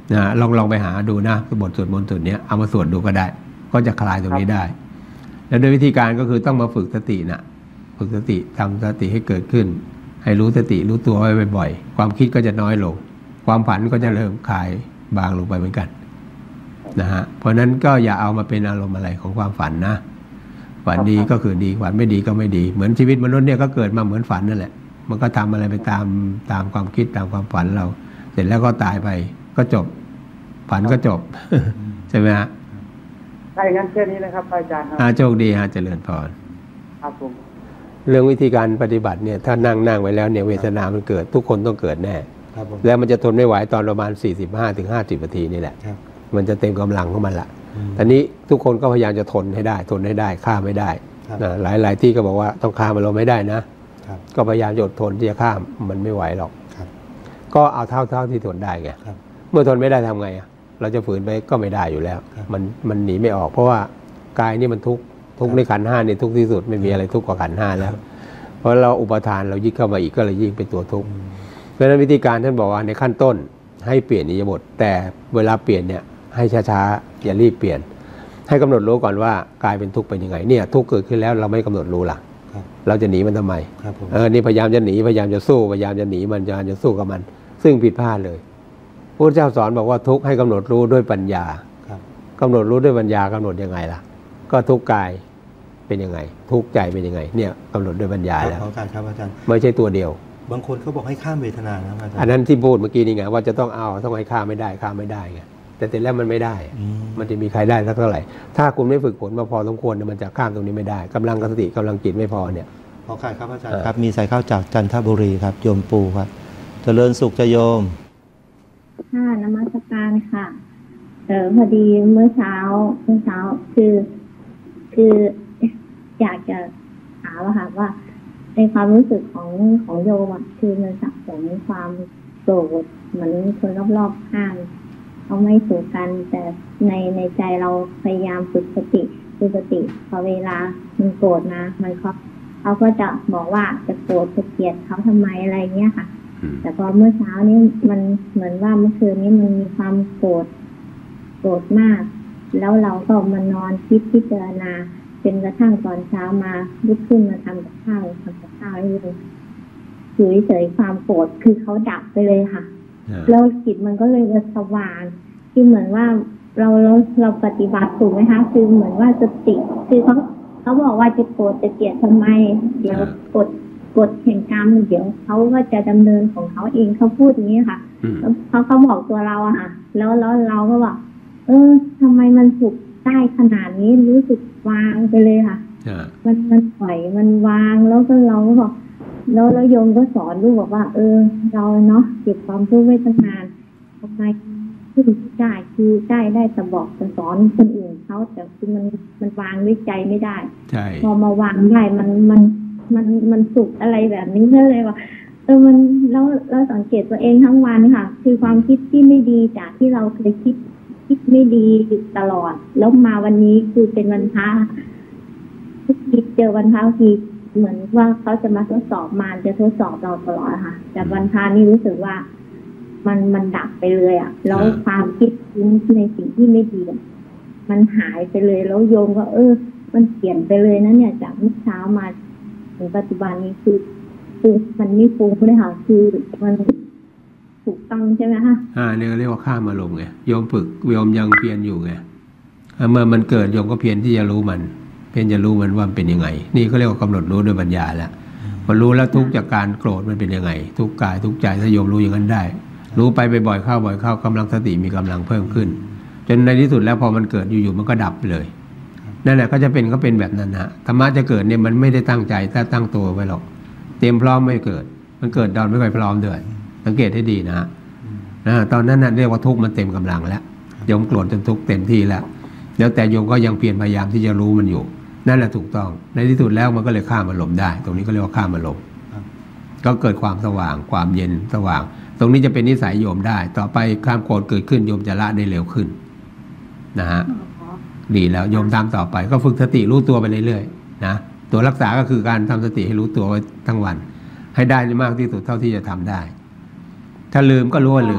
นะลองลองไปหาดูนะบทสวดมนต์สวดนี้เอามาสวดดูก็ได้ก็จะคลายตรงนี้ได้แล้วโดยวิธีการก็คือต้องมาฝึกสตินะฝึกสติทำสติให้เกิดขึ้นให้รู้สติรู้ตัวไว้บ่อยๆความคิดก็จะน้อยลงความฝันก็จะเริ่มคลายบางลงไปเหมือนกันนะฮะเพราะนั้นก็อย่าเอามาเป็นอารมณ์อะไรของความฝันนะฝันดีก็คือดีฝันไม่ดีก็ไม่ดีเหมือนชีวิตมนุษย์เนี่ยก็เกิดมาเหมือนฝันนั่นแหละมันก็ทำอะไรไปตามตามความคิดตามความฝันเราเสร็จแล้วก็ตายไปก็จบฝันก็จบใช่ไหมฮะถ้าอย่างนั้นแค่นี้นะครับอาจารย์ครับโชคดีฮะเจริญพรครับผมเรื่องวิธีการปฏิบัติเนี่ยถ้านั่งนั่งไว้แล้วเนี่ยเวทนามันเกิดทุกคนต้องเกิดแน่แล้วมันจะทนไม่ไหวตอนประมาณสี่สิบห้าถึงห้าสิบนาทีนี่แหละมันจะเต็มกำลังของมันละตอนนี้ทุกคนก็พยายามจะทนให้ได้ทนให้ได้ข้ามไม่ได้หลายหลายที่ก็บอกว่าต้องข้ามมันเราไม่ได้นะก็พยายามอดทนที่จะข้ามมันไม่ไหวหรอกก็เอาเท่าเท่าที่ทนได้ไงเมื่อทนไม่ได้ทำไงอ่ะเราจะฝืนไปก็ไม่ได้อยู่แล้วมันมันหนีไม่ออกเพราะว่ากายนี่มันทุกข์ทุกข์ในขันธ์ห้านี่ทุกข์ที่สุดไม่มีอะไรทุกข์กว่าขันธ์ห้าแล้วเพราะเราอุปทานเรายิ่งเข้ามาอีกก็เลยยิ่งเป็นตัวทุกข์เพราะฉะนั้นวิธีการท่านบอกว่าในขั้นต้นให้เปลี่ยนอิริยาบถแต่เวลาเปลี่ยนเนี่ยให้ช้าๆอย่ารีบเปลี่ยนให้กำหนดรู้ก่อนว่ากายเป็นทุกข์เป็นยังไงเนี่ยทุกข์เกิดขึ้นแล้วเราไม่กำหนดรู้ล่ะเราจะหนีมันทำไมเออนี่พยายามจะหนีพยายามจะสู้พยายามจะหนีมันพยายามจะสู้กับมันซึ่งผิดพลาดเลยพระเจ้าสอนบอกว่าทุกข์ให้กำหนดรู้ด้วยปัญญากำหนดรู้ด้วยปัญญากำหนดยังไงล่ะก็ทุกข์กายเป็นยังไงทุกข์ใจเป็นยังไงเนี่ยกำหนดด้วยปัญญาแล้วขอการครับอาจารย์ไม่ใช่ตัวเดียวบางคนเขาบอกให้ข้ามเวทนานะอาจารย์อันนั้นที่พูดเมื่อกี้นี่ไงว่าจะต้องเอาต้องให้ข้ามไม่ได้ข้ามไม่ได้ไงแต่เสร็จแล้วมันไม่ได้มันจะมีใครได้สักเท่าไหร่ถ้าคุณไม่ฝึกฝนมาพอสมควรมันจะข้ามตรงนี้ไม่ได้กำลังสติกำลังจิตไม่พอเนี่ยขอการครับอาจารย์ครับมีสายเข้าจากจันทบุรีครับโยมปูครับเจริญสุขจะโยมค่ะนมัสการค่ะเออพอดีเมื่อเช้าเมื่อเช้าคือคืออยากจะถามว่าค่ะว่าในความรู้สึกของของโยมคือมันสะสมความโกรธเหมือนคนรอบๆข้างเขาไม่ถูกกันแต่ในในใจเราพยายามฝึกสติฝึกสติพอเวลามันโกรธนะมันเขาเขาก็จะบอกว่าจะโกรธจะเกลียดเขาทำไมอะไรเงี้ยค่ะแต่พอเมื่อเช้านี้มันเหมือนว่าเมื่อคืนนี้มันมีความโกรธโกรธมากแล้วเราก็มานอนคิดพิจารณาจนกระทั่งตอนเช้ามาลุกขึ้นมาทำกับข้าวทำกับข้าวให้เลยอยู่เฉยๆความโกรธคือเขาดับไปเลยค่ะแล้วจิตมันก็เลยสว่างที่เหมือนว่าเราเราเราปฏิบัติถูกไหมคะคือเหมือนว่าสติคือเขาเขาบอกว่าจะโกรธจะเกลียดทำไมเดี๋ยวกดกฎแห่งกรรมเดี๋ยวเขาก็จะดำเนินของเขาเองเขาพูดอย่างนี้ค่ะเขาเขาบอกตัวเราอะค่ะแล้วแล้วเราก็บอกเออทำไมมันสุขได้ขนาดนี้รู้สึกวางไปเลยค่ะมันมันปล่อยมันวางแล้วก็เราก็บอกแล้วแล้วโยมก็สอนลูกบอกว่าเออเราเนาะเก็บความทุกข์ไว้ตั้งนานทำไมขึ้นได้คือได้ได้แต่บอกแต่สอนคนอื่นเขาแต่คือมันมันวางด้วยใจไม่ได้พอมาวางได้มันมันมันมันสุขอะไรแบบนี้เลยว่าเออมันแล้วเราสังเกตตัวเองทั้งวันค่ะคือความคิดที่ไม่ดีจากที่เราเคยคิดคิดไม่ดีอยู่ตลอดแล้วมาวันนี้คือเป็นวันพระทุกทีเจอวันพระทีเหมือนว่าเขาจะมาทดสอบมารจะทดสอบเราตลอดค่ะแต่วันพระนี่รู้สึกว่ามันมันดับไปเลยอ่ะแล้วความคิดในสิ่งที่ไม่ดีมันหายไปเลยแล้วโยมก็เออมันเปลี่ยนไปเลยนะเนี่ยจากเมื่อเช้ามาถึงปัจจุบันนี้คือคือมันไม่ฟุ้งเลยค่ะคือมันถูกต้องใช่ไหมคะอ่าเนี่ยเรียกว่าข้ามอารมณ์ไงโยมฝึกโยมยังเพียรอยู่ไงเมื่อมันเกิดโยมก็เพียรที่จะรู้มันเพียรจะรู้มันว่ามันเป็นยังไงนี่ก็เรียกว่ากำหนดรู้ด้วยปัญญาแล้วพอรู้แล้วทุกจากการโกรธมันเป็นยังไงทุกกายทุกใจถ้าโยมรู้อย่างนั้นได้รู้ไปบ่อยๆเข้าบ่อยเข้ากำลังสติมีกำลังเพิ่มขึ้นจนในที่สุดแล้วพอมันเกิดอยู่ๆมันก็ดับไปเลยนั่นแหละก็จะเป็นก็เป็นแบบนั้นฮะธรรมะจะเกิดเนี่ยมันไม่ได้ตั้งใจถ้าตั้งตัวไว้หรอกเตรียมพร้อมไม่เกิดมันเกิดตอนไม่ค่อยพร้อมด้วยสังเกตให้ดีนะฮะนะตอนนั้นน่ะเรียกว่าทุกข์มันเต็มกำลังแล้วโยมโกรธจนทุกข์เต็มที่แล้วแล้วแต่โยมก็ยังเพียรพยายามที่จะรู้มันอยู่นั่นแหละถูกต้องในที่สุดแล้วมันก็เลยข้ามอารมณ์ได้ตรงนี้ก็เรียกว่าข้ามอารมณ์ก็เกิดความสว่างความเย็นสว่างตรงนี้จะเป็นนิสัยโยมได้ต่อไปความโกรธเกิดขึ้นโยมจะละได้เร็วขึ้นนะฮะดีแล้วโยมตามต่อไปก็ฝึกสติรู้ตัวไปเรื่อยๆนะตัวรักษาก็คือการทำสติให้รู้ตัวไว้ทั้งวันให้ได้มากที่สุดเท่าที่จะทำได้ถ้าลืมก็รู้ว่าลืม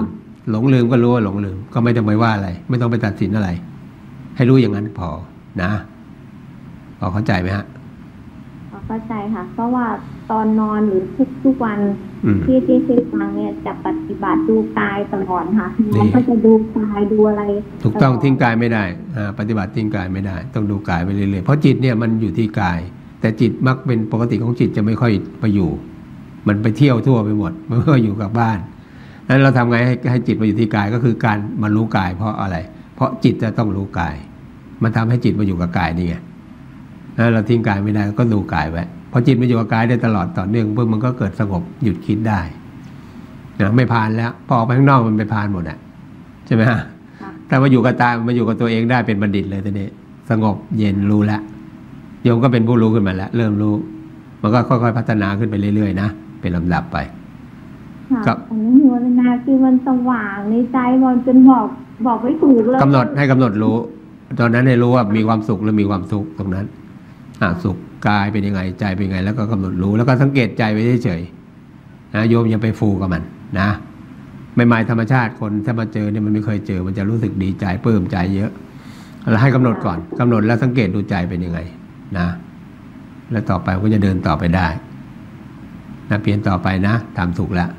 หลงลืมก็รู้ว่าหลงลืมก็ไม่ต้องไปว่าอะไรไม่ต้องไปตัดสินอะไรให้รู้อย่างนั้นพอนะพอเข้าใจไหมฮะพอเข้าใจค่ะเพราะว่าตอนนอนหรือทุกทุกวันที่ที่ที่ฟังเนี่ยจะปฏิบัติดูกายตลอดค่ะมันก็จะดูกายดูอะไรถูกต้องทิ้งกายไม่ได้ปฏิบัติทิ้งกายไม่ได้ต้องดูกายไปเรื่อยๆเพราะจิตเนี่ยมันอยู่ที่กายแต่จิตมักเป็นปกติของจิตจะไม่ค่อยไปอยู่มันไปเที่ยวทั่วไปหมดมันไม่ค่อยอยู่กับบ้านนั้นเราทำไงให้ให้จิตมาอยู่ที่กายก็คือการมารู้กายเพราะอะไรเพราะจิตจะต้องรู้กายมันทำให้จิตมาอยู่กับกายนี่ไงแล้วเราทิ้งกายไม่ได้ก็ดูกายไว้พอจิตมาอยู่กับกายได้ตลอดต่อเนื่องเพื่อมันก็เกิดสงบหยุดคิดได้นะไม่พานแล้วพอออกไปข้างนอกมันไปพานหมดอ่ะใช่ไหมฮะถ้ามาอยู่กับตามาอยู่กับตัวเองได้เป็นบัณฑิตเลยทีนี้สงบเย็นรู้แล้วโยมก็เป็นผู้รู้ขึ้นมาแล้วเริ่มรู้มันก็ค่อยๆพัฒนาขึ้นไปเรื่อยๆนะเป็นลำดับไปกับอันนี้หัวนาคือมันสว่างในใจมันจนบอกบอกไม่ถูกเลยกำหนดให้กำหนดรู้ตอนนั้นให้รู้ว่ามีความสุขหรือมีความทุกข์ตรงนั้นอ่าสุขกายเป็นยังไงใจเป็นยังไงแล้วก็กำหนดรู้แล้วก็สังเกตใจไว้เฉยๆนะโยมอย่าไปฟูกับมันนะใหม่ๆธรรมชาติคนถ้ามาเจอเนี่ยมันไม่เคยเจอมันจะรู้สึกดีใจปลื้มใจเยอะเราให้กำหนดก่อนกำหนดแล้วสังเกตดูใจเป็นยังไงนะแล้วต่อไปก็จะเดินต่อไปได้นะเปลี่ยนต่อไปนะทำถูกแล้ว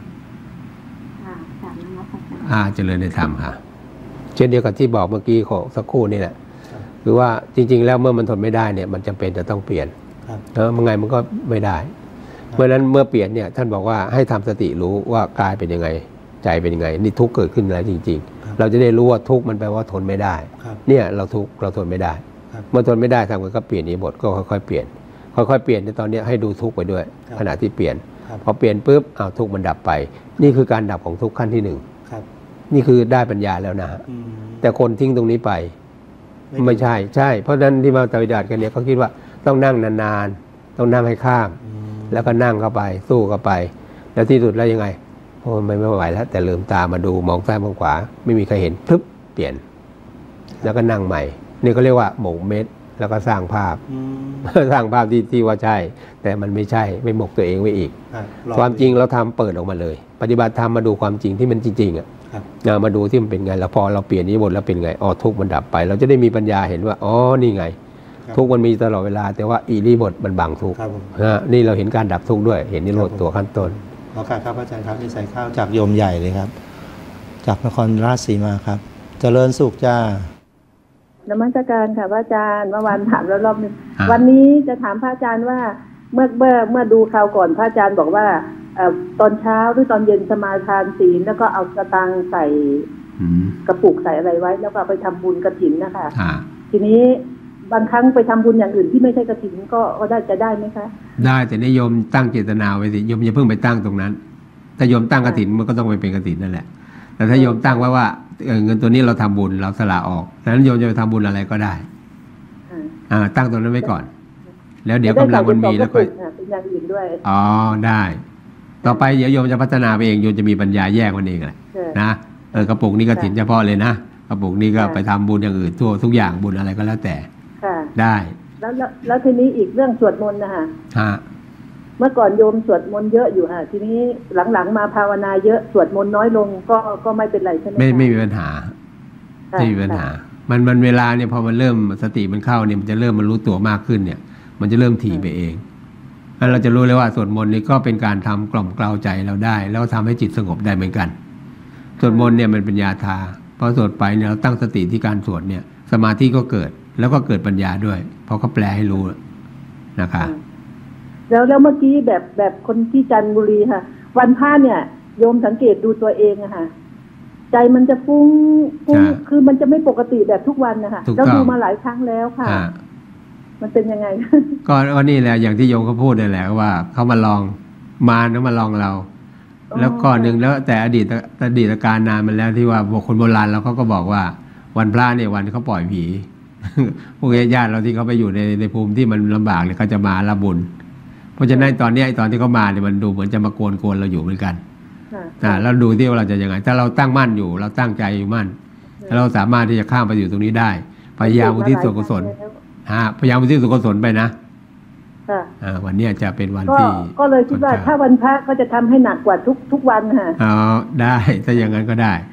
อ่าเจริญในธรรมค่ะเช่นเดียวกับที่บอกเมื่อกี้ของสักครู่นี่แหละคือว่าจริงๆแล้วเมื่อมันทนไม่ได้เนี่ยมันจำเป็นจะต้องเปลี่ยนเออมันไงมันก็ไม่ได้เมื่อนั้นเมื่อเปลี่ยนเนี่ยท่านบอกว่าให้ทำสติรู้ว่ากายเป็นยังไงใจเป็นยังไงนี่ทุกข์เกิดขึ้นแล้วจริงๆเราจะได้รู้ว่าทุกข์มันแปลว่าทนไม่ได้เนี่ยเราทุกข์เราทนไม่ได้เมื่อทนไม่ได้ทำกันก็เปลี่ยนนี้บทก็ค่อยๆเปลี่ยนค่อยๆเปลี่ยนในตอนนี้ให้ดูทุกข์ไปด้วยขณะที่เปลี่ยนพอเปลี่ยนปุ๊บอ้าวทุกข์มันดับไปนี่คือการดับของทุกข์ขั้นที่หนึ่งนี่คือได้ปัญญาแล้วนะแต่คนทิ้งตรงนี้ไปไม่ใช่ใช่เพราะฉะนั้นที่มาปฏิบัติกันเนี่ยเขาคิดว่าต้องนั่งนานๆต้องนั่งให้ข้ามแล้วก็นั่งเข้าไปสู้เข้าไปแล้วที่สุดแล้วยังไงโอ้ไม่ไม่ไหวแล้วแต่ลืมตามาดูมองซ้ายมองขวาไม่มีใครเห็นปึ๊บเปลี่ยนแล้วก็นั่งใหม่นี่ก็เรียกว่าหมกเม็ดแล้วก็สร้างภาพสร้างภาพที่ที่ว่าใช่แต่มันไม่ใช่ไม่หมกตัวเองไว้อีกความจริงเราทำเปิดออกมาเลยปฏิบัติธรรมมาดูความจริงที่มันจริงๆอ่ะมาดูที่มันเป็นไงแล้วพอเราเปลี่ยนนี้หมดแล้วเป็นไงอ๋อทุกข์มันดับไปเราจะได้มีปัญญาเห็นว่าอ๋อนี่ไงทุกข์มันมีตลอดเวลาแต่ว่าอีรีบทมันบังทุกข์นี่เราเห็นการดับทุกข์ด้วยเห็นนิโรธตัวขั้นต้นขอการครับอาจารย์ครับนี่ใส่ข้าวจากโยมใหญ่เลยครับจากนครราชสีมาครับเจริญสุขจ้านมัสการค่ะพระอาจารย์เมื่อวานถามแล้วรอบนึงวันนี้จะถามพระอาจารย์ว่าเมื่อเมื่อเมื่อดูคราวก่อนพระอาจารย์บอกว่าตอนเช้าหรือตอนเย็นสมาทานศีลแล้วก็เอาสตางค์ใส่กระปุกใส่อะไรไว้แล้วก็ไปทำบุญกฐินนะคะทีนี้บางครั้งไปทำบุญอย่างอื่นที่ไม่ใช่กฐินก็ก็ได้จะได้ไหมคะได้แต่นิยมตั้งเจตนาไว้สิโยมอย่าเพิ่งไปตั้งตรงนั้นถ้าโยมตั้งกฐินมันก็ต้องไปเป็นกฐินนั่นแหละแต่ถ้าโยมตั้งไว้ว่าเงินตัวนี้เราทำบุญเราสละออกดังนั้นโยมจะไปทำบุญอะไรก็ได้อ่าตั้งตรงนั้นไว้ก่อนแล้วเดี๋ยวกำลังมันมีแล้วค่อยเป็นอย่างอื่นด้วยอ๋อได้ต่อไปเดี๋ยวโยมจะพัฒนาไปเองโยมจะมีปัญญาแยกมันเองแหละนะเออกระปุกนี้กฐินเฉพาะเลยนะกระปุกนี้ก็ไปทำบุญอย่างอื่นทั่วทุกอย่างบุญอะไรก็แล้วแต่ได้แล้วแล้วทีนี้อีกเรื่องสวดมนต์นะคะฮะเมื่อก่อนโยมสวดมนต์เยอะอยู่ค่ะทีนี้หลังๆมาภาวนาเยอะสวดมนต์น้อยลงก็ก็ไม่เป็นไรใช่ไหมไม่ไม่มีปัญหาไม่มีปัญหามันมันเวลาเนี่ยพอมันเริ่มสติมันเข้าเนี่ยมันจะเริ่มมันรู้ตัวมากขึ้นเนี่ยมันจะเริ่มถี่ไปเองแล้วเราจะรู้เลยว่าสวดมนต์นี่ก็เป็นการทำกล่อมเกลาใจเราได้แล้วทำให้จิตสงบได้เหมือนกันสวดมนต์เนี่ยมันเป็นยาทาพอสวดไปเนี่ยเราตั้งสติที่การสวดเนี่ยสมาธิก็เกิดแล้วก็เกิดปัญญาด้วยเพราะเขาแปลให้รู้นะคะแล้วแล้วเมื่อกี้แบบแบบคนที่จันทบุรีค่ะวันพระเนี่ยโยมสังเกตดูตัวเองอะค่ะใจมันจะฟุ้งฟุ้งคือมันจะไม่ปกติแบบทุกวันนะคะแล้วดูมาหลายครั้งแล้วค่ะมันเป็นยังไงก็วันนี้แหละอย่างที่โยมเขาพูดนี่แหละว่าเขามาลองมาแล้วมาลองเราแล้วก็หนึ่งแล้วแต่อดีตอดีตการนานมาแล้วที่ว่าบอกคนโบราณเราเขาก็บอกว่าวันพระเนี่ยวันเขาปล่อยผีพวกญาติเราที่เขาไปอยู่ในในภูมิที่มันลำบากเนี่ยเขาจะมาละบุญเพราะฉะนั้นตอนนี้ไอ้ตอนที่เขามาเนี่ยมันดูเหมือนจะมาโกนโกนเราอยู่เหมือนกันอ่าแล้วดูที่ว่าเราจะยังไงถ้าเราตั้งมั่นอยู่เราตั้งใจอยู่มั่นเราสามารถที่จะข้ามไปอยู่ตรงนี้ได้พยายามอุทิศส่วนกุศลฮะพยายามอุทิศส่วนกุศลไปนะอ่าวันนี้จะเป็นวันที่ก็เลยคิดว่าถ้าวันพระก็จะทำให้หนักกว่าทุกทุกวันค่ะอ๋อได้ถ้าอย่างนั้นก็ได้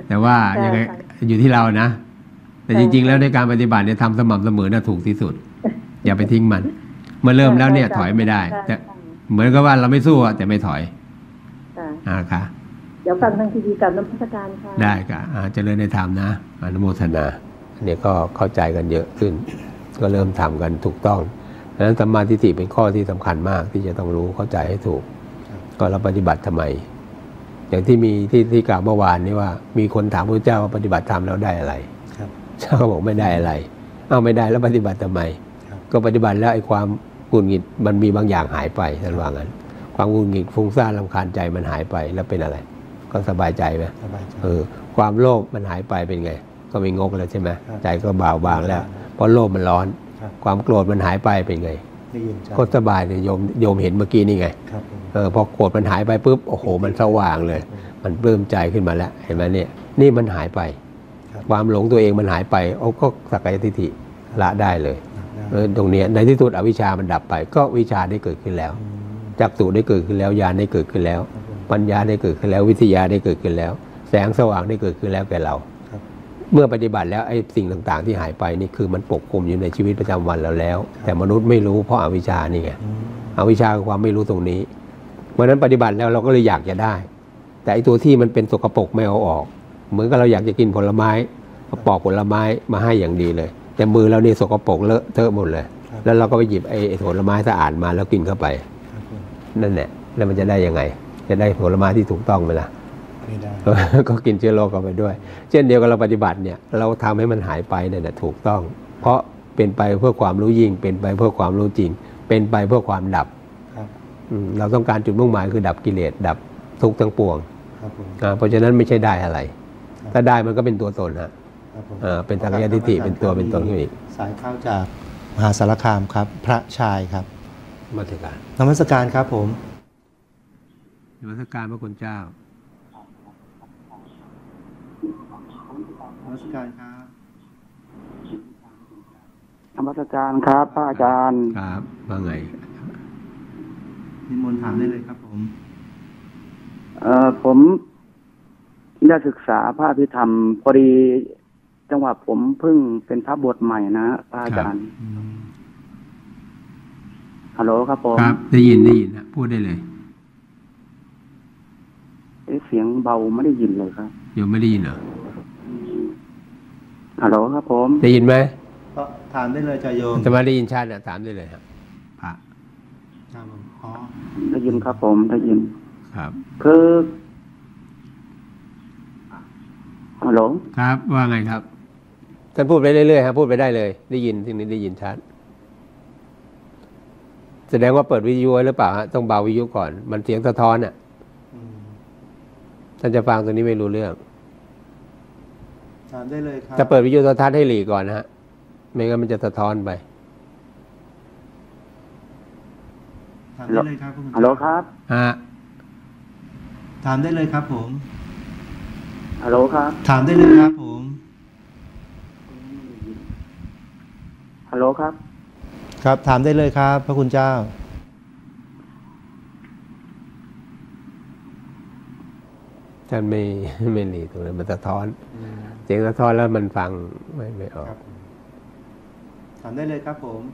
แต่ว่ายังไงอยู่ที่เรานะแต่จริงๆแล้วในการปฏิบัติเนี่ยทำสม่ำเสมอน่ะถูกที่สุดอย่าไปทิ้งมันเมื่อเริ่มแล้วเนี่ยถอยไม่ได้แต่เหมือนกับว่าเราไม่สู้แต่ไม่ถอยอ่าค่ะเดี๋ยวฟังทางทีวีกับน้ำพัฒการค่ะได้ค่ะเจริญในธรรมนะอนุโมทนาอันนี้ก็เข้าใจกันเยอะขึ้นก็เริ่มทำกันถูกต้องดังนั้นสัมมาทิฏฐิเป็นข้อที่สำคัญมากที่จะต้องรู้เข้าใจให้ถูกก็เราปฏิบัติทำไมอย่างที่มีที่ที่กล่าวเมื่อวานนี้ว่ามีคนถามพระเจ้าว่าปฏิบัติธรรมแล้วได้อะไรเจ้าก็บอกไม่ได้อะไรเอาไม่ได้แล้วปฏิบัติทำไมก็ปฏิบัติแล้วไอ้ความหงุดหงิดมันมีบางอย่างหายไปท่านว่างั้นความหงุดหงิดฟุ้งซ่านรำคาญใจมันหายไปแล้วเป็นอะไรก็สบายใจไหมเออความโลภมันหายไปเป็นไงก็ไม่งกแล้วใช่ไหมใจก็เบาบางแล้วเพราะโลภมันร้อนความโกรธมันหายไปเป็นไงก็สบายเลยโยมโยมเห็นเมื่อกี้นี่ไงเออพอโกรธมันหายไปปุ๊บโอ้โหมันสว่างเลยมันปลื้มใจขึ้นมาแล้วเห็นไหมเนี่ยนี่มันหายไปความหลงตัวเองมันหายไปโอ้ก็สักกายทิฏฐิละได้เลยเออตรงนี้ในที่สุดอวิชชามันดับไปก็วิชาได้เกิดขึ้นแล้วจักษุได้เกิดขึ้นแล้วญาณได้เกิดขึ้นแล้วปัญญาได้เกิดขึ้นแล้ววิทยาได้เกิดขึ้นแล้วแสงสว่างได้เกิดขึ้นแล้วแก่เราเมื่อปฏิบัติแล้วไอ้สิ่งต่างๆที่หายไปนี่คือมันปกคลุมอยู่ในชีวิตประจำวันเราแล้วแต่มนุษย์ไม่รู้เพราะอวิชชานี่ไงอวิชชาคือความไม่รู้ตรงนี้เพราะนั้นปฏิบัติแล้วเราก็เลยอยากจะได้แต่ไอ้ตัวที่มันเป็นสกปรกไม่เอาออกเหมือนกับเราอยากจะกินผลไม้ปอกผลไม้มาให้อย่างดีเลยแต่มือเรานี่สกปรกเลอะเทอะหมดเลยแล้วเราก็ไปหยิบไอ้ผลไม้สะอาดมาแล้วกินเข้าไปนั่นแหละแล้วมันจะได้ยังไงจะได้ผลไม้ที่ถูกต้องไหมล่ะไม่ได้ก็กินเชื้อโรคเข้าไปด้วยเช่นเดียวกับเราปฏิบัติเนี่ยเราทำให้มันหายไปเนี่ยถูกต้องเพราะเป็นไปเพื่อความรู้ยิ่งเป็นไปเพื่อความรู้จริงเป็นไปเพื่อความดับเราต้องการจุดมุ่งหมายคือดับกิเลสดับทุกข์ทั้งปวงเพราะฉะนั้นไม่ใช่ได้อะไรถ้าได้มันก็เป็นตัวตนฮะเป็นสักยทิฏฐิเป็นตัวเป็นตนขึ้นอีกสายเข้าจากมหาสารคามครับพระชายครับนมัสการนมัสการครับผมนมัสการพระคุณเจ้านมัสการครับนมัสการครับพระอาจารย์ครับว่าไงนิมนต์ถามได้เลยครับผมเอ่อผมได้ศึกษาพระอภิธรรมพอดีจังหวะผมเพิ่งเป็นพระบวชใหม่นะพระอาจารย์ฮัลโหลครับผมครับได้ยินได้ยินนะพูดได้เลยเสียงเบาไม่ได้ยินเลยครับยังไม่ได้ยินเหรอฮัลโหลครับผมได้ยินไหมก็ถามได้เลยจายโยมจะมาได้ยินชัดนะถามได้เลยครับพระครับผมอ๋อได้ยินครับผมได้ยินครับคือฮัลโหลครับว่าไงครับท่านพูดไปเรื่อยๆครับพูดไปได้เลยได้ยินสิ่งนี้ได้ยินชัดแสดงว่าเปิดวิทยุหรือเปล่าฮะต้องเบาวิทยุก่อนมันเสียงสะท้อนอ่ะท่านจะฟังตรงนี้ไม่รู้เรื่องถามได้เลยครับจะเปิดวิทยุโทรทัศน์ให้หลีก่อนนะฮะไม่งั้นมันจะสะท้อนไปถามได้เลยครับฮัลโหลครับฮะถามได้เลยครับผมฮัลโหลครับถามได้เลยครับผมฮัลโหลครับครับถามได้เลยครับพระคุณเจ้าท่านไม่ไม่หลีตรงนั้นมันสะท้อนเสียงสะท้อนแล้วมันฟังไม่ไม่ออกถามได้เลยครับผม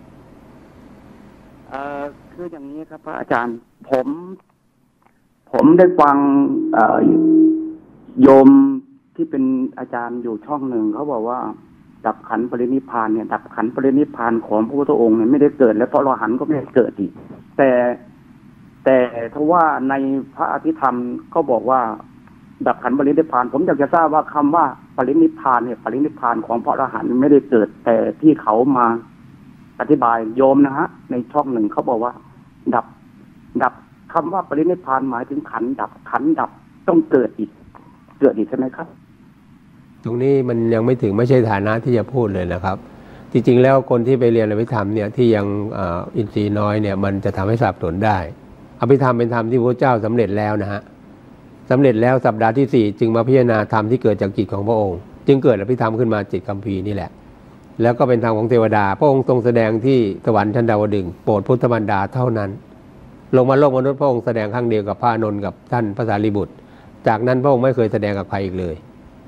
เอ่อคืออย่างนี้ครับพระอาจารย์ผมผมได้ฟังเอ่อโยมที่เป็นอาจารย์อยู่ช่องหนึ่งเขาบอกว่าดับขันธ์ปรินิพพานเนี่ยดับขันธ์ปรินิพพานของพระพุทธองค์เนี่ยไม่ได้เกิดแล้วเพราะอรหันต์ก็ไม่ได้เกิดอีกแต่แต่ถ้าว่าในพระอภิธรรมเขาบอกว่าดับขันธ์ปรินิพพานผมอยากจะทราบว่าคำว่าปรินิพพานเนี่ยปรินิพพานของพระอรหันต์ไม่ได้เกิดแต่ที่เขามาอธิบายโยมนะฮะในช่องหนึ่งเขาบอกว่าดับดับคำว่าปรินิพพานหมายถึงขันธ์ดับขันธ์ดับต้องเกิดอีกเกิดอีกใช่ไหมครับตรงนี้มันยังไม่ถึงไม่ใช่ฐานะที่จะพูดเลยนะครับจริงๆแล้วคนที่ไปเรียนอภิธรรมเนี่ยที่ยังอินทรีย์น้อยเนี่ยมันจะทำให้สับสนได้อภิธรรมเป็นธรรมที่พระเจ้าสำเร็จแล้วนะฮะสำเร็จแล้วสัปดาห์ที่สี่จึงมาพิจารณาธรรมที่เกิดจากจิตของพระองค์จึงเกิดอภิธรรมขึ้นมาจิตคัมภีร์นี่แหละแล้วก็เป็นธรรมของเทวดาพระองค์ทรงแสดงที่สวรรค์ชั้นดาวดึงส์โปรดพุทธมารดาเท่านั้นลงมาโลกมนุษย์พระองค์แสดงครั้งเดียวกับพระอานนท์กับท่านพระสารีบุตรจากนั้นพระองค์ไม่เคยแสดงกับใครอีกเลย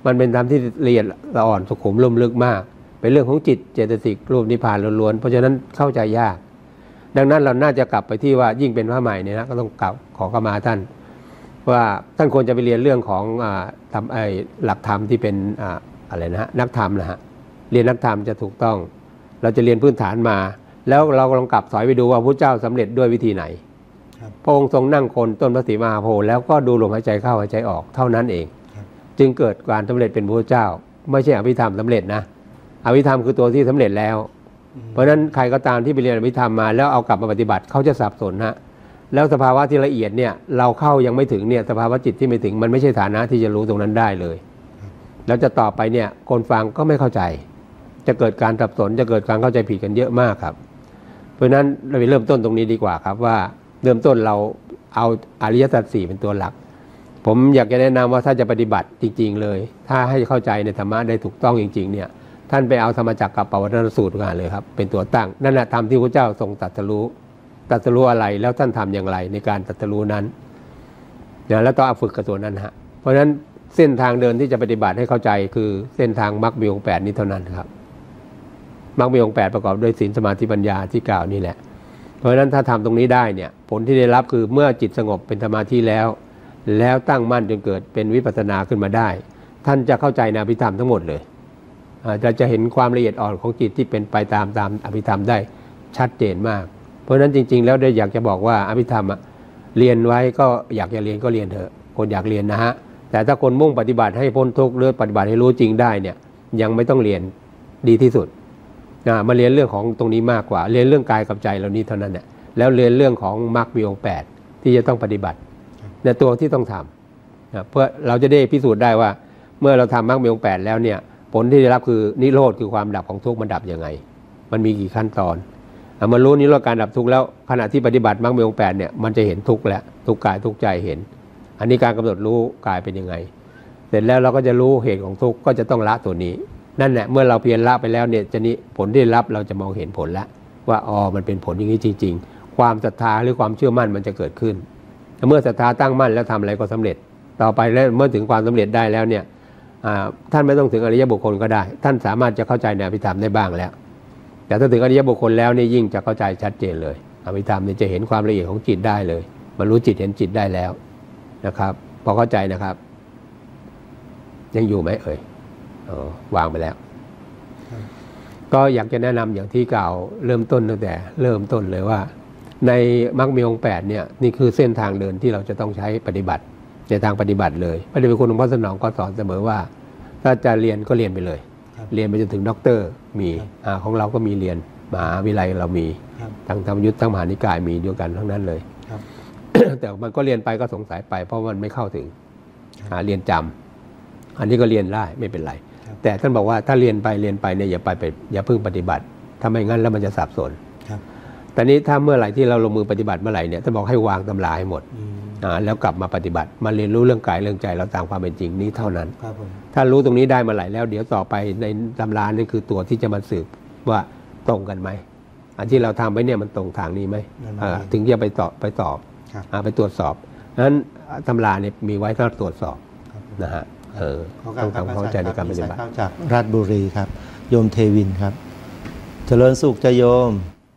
มันเป็นธรรมที่ละเอียดละอ่อนสุขุมลุ่มลึกมากเป็นเรื่องของจิตเจตสิกรูปนิพพานล้วนๆเพราะฉะนั้นเข้าใจยากดังนั้นเราน่าจะกลับไปที่ว่ายิ่งเป็นพระใหม่เนี่ยนะก็ต้องกลับขอเข้ามาท่านว่าท่านควรจะไปเรียนเรื่องของอ่าทำไอ้หลักธรรมที่เป็นอ่าอะไรนะฮะนักธรรมนะฮะเรียนนักธรรมจะถูกต้องเราจะเรียนพื้นฐานมาแล้วเราลองกลับถอยไปดูว่าพระเจ้าสำเร็จด้วยวิธีไหนพระองค์ทรงนั่งคนต้นพระศรีมหาโพธิ์แล้วก็ดูลมหายใจเข้าหายใจออกเท่านั้นเองจึงเกิดการสำเร็จเป็นพระเจ้าไม่ใช่อภิธรรมสำเร็จนะอภิธรรมคือตัวที่สำเร็จแล้วเพราะฉะนั้นใครก็ตามที่ไปเรียนอภิธรรมมาแล้วเอากลับมาปฏิบัติเขาจะสับสนฮะแล้วสภาวะที่ละเอียดเนี่ยเราเข้ายังไม่ถึงเนี่ยสภาวะจิตที่ไม่ถึงมันไม่ใช่ฐานะที่จะรู้ตรงนั้นได้เลยแล้วจะต่อไปเนี่ยคนฟังก็ไม่เข้าใจจะเกิดการสับสนจะเกิดการเข้าใจผิดกันเยอะมากครับเพราะฉะนั้นเราไปเริ่มต้นตรงนี้ดีกว่าครับว่าเริ่มต้นเราเอาอริยสัจสี่เป็นตัวหลักผมอยากจะแนะนำว่าถ้าจะปฏิบัติจริงๆเลยถ้าให้เข้าใจในธรรมะได้ถูกต้องจริงๆเนี่ยท่านไปเอาธรรมจักรกับปวัตตนสูตรมาเลยครับเป็นตัวตั้งนั่นแหละธรรมที่พระเจ้าทรงตรัสรู้ตรัสรู้อะไรแล้วท่านทำอย่างไรในการตรัสรู้นั้นนะแล้วต้องเอาฝึกกับตัวนั้นฮะเพราะฉะนั้นเส้นทางเดินที่จะปฏิบัติให้เข้าใจคือเส้นทางมรรคมีองค์แปดนี้เท่านั้นครับมรรคมีองค์แปดประกอบด้วยศีลสมาธิปัญญาที่กล่าวนี่แหละเพราะฉะนั้นถ้าทำตรงนี้ได้เนี่ยผลที่ได้รับคือเมื่อจิตสงบเป็นสมาธิแล้วแล้วตั้งมั่นจนเกิดเป็นวิปัสสนาขึ้นมาได้ท่านจะเข้าใจในอภิธรรมทั้งหมดเลยจะจะเห็นความละเอียดอ่อนของจิตที่เป็นไปตามตามอภิธรรมได้ชัดเจนมากเพราะฉะนั้นจริงๆแล้วได้อยากจะบอกว่าอภิธรรมเรียนไว้ก็อยากจะเรียนก็เรียนเถอะคนอยากเรียนนะฮะแต่ถ้าคนมุ่งปฏิบัติให้พ้นทุกข์หรือปฏิบัติให้รู้จริงได้เนี่ยยังไม่ต้องเรียนดีที่สุดมาเรียนเรื่องของตรงนี้มากกว่าเรียนเรื่องกายกับใจเหล่านี้เท่านั้นเนี่ยแล้วเรียนเรื่องของมรรคมีองค์แปดที่จะต้องปฏิบัติในตัวที่ต้องทำนะเพื่อเราจะได้พิสูจน์ได้ว่าเมื่อเราทำมรรคมีองค์แปดแล้วเนี่ยผลที่ได้รับคือนิโรธคือความดับของทุกข์มันดับยังไงมันมีกี่ขั้นตอนมารู้นิโรธการดับทุกข์แล้วขณะที่ปฏิบัติมรรคมีองค์แปดเนี่ยมันจะเห็นทุกข์แล้วทุกข์กายทุกข์ใจเห็นอันนี้การกำหนดรู้กายเป็นยังไงเสร็จแล้วเราก็จะรู้เหตุของทุกข์ก็จะต้องละตัวนี้นั่นแหละเมื่อเราเพียรละไปแล้วเนี่ยจะนี้ผลที่ได้รับเราจะมองเห็นผลแล้วว่าอ๋อมันเป็นผลอย่างนี้จริงๆความศรัทธาหรือความเชื่อมั่นมันจะเกิดขึ้นเมื่อศรัทธาตั้งมั่นแล้วทำอะไรก็สำเร็จต่อไปแล้วเมื่อถึงความสำเร็จได้แล้วเนี่ยท่านไม่ต้องถึงอริยบุคคลก็ได้ท่านสามารถจะเข้าใจในอภิธรรมได้บ้างแล้วแต่ถ้าถึงอริยบุคคลแล้วนี่ยิ่งจะเข้าใจชัดเจนเลยอภิธรรมนี่จะเห็นความละเอียดของจิตได้เลยบรรลุจิตเห็นจิตได้แล้วนะครับพอเข้าใจนะครับยังอยู่ไหมเอ่ยอ๋อวางไปแล้วก็อยากจะแนะนำอย่างที่กล่าวเริ่มต้นตั้งแต่เริ่มต้นเลยว่าในมรรคมีองค์แปดเนี่ยนี่คือเส้นทางเดินที่เราจะต้องใช้ปฏิบัติในทางปฏิบัติเลยพระเดชพระคุณหลวงพ่อสนองก็สอนเสมอว่าถ้าจะเรียนก็เรียนไปเลยเรียนไปจนถึงด็อกเตอร์มีอ่าของเราก็มีเรียนมหาวิทยาลัยเรามีทั้งธรรมยุทธ์ทั้งมหานิกายมีด้วยกันทั้งนั้นเลย แต่มันก็เรียนไปก็สงสัยไปเพราะมันไม่เข้าถึงหาเรียนจำอันนี้ก็เรียนได้ไม่เป็นไรแต่ท่านบอกว่าถ้าเรียนไปเรียนไปเนี่ยอย่าไปไปอย่าเพิ่งปฏิบัติถ้าไม่งั้นแล้วมันจะสับสนแต่นี้ถ้าเมื่อไหร่ที่เราลงมือปฏิบัติเมื่อไหร่เนี่ยท่านบอกให้วางตำราให้หมดอ่าแล้วกลับมาปฏิบัติมาเรียนรู้เรื่องกายเรื่องใจเราตามความเป็นจริงนี้เท่านั้นถ้ารู้ตรงนี้ได้เมื่อไหร่แล้วเดี๋ยวต่อไปในตำรานี่คือตัวที่จะมาสืบว่าตรงกันไหมอันที่เราทำไปเนี่ยมันตรงทางนี้ไหมถึงจะไปตอบไปตอบไปตรวจสอบนั้นตำราเนี่ยมีไว้สำหรับตรวจสอบนะฮะเออต้องทำเข้าใจในการปฏิบัติจากราชบุรีครับโยมเทวินครับเจริญสุขจะโยม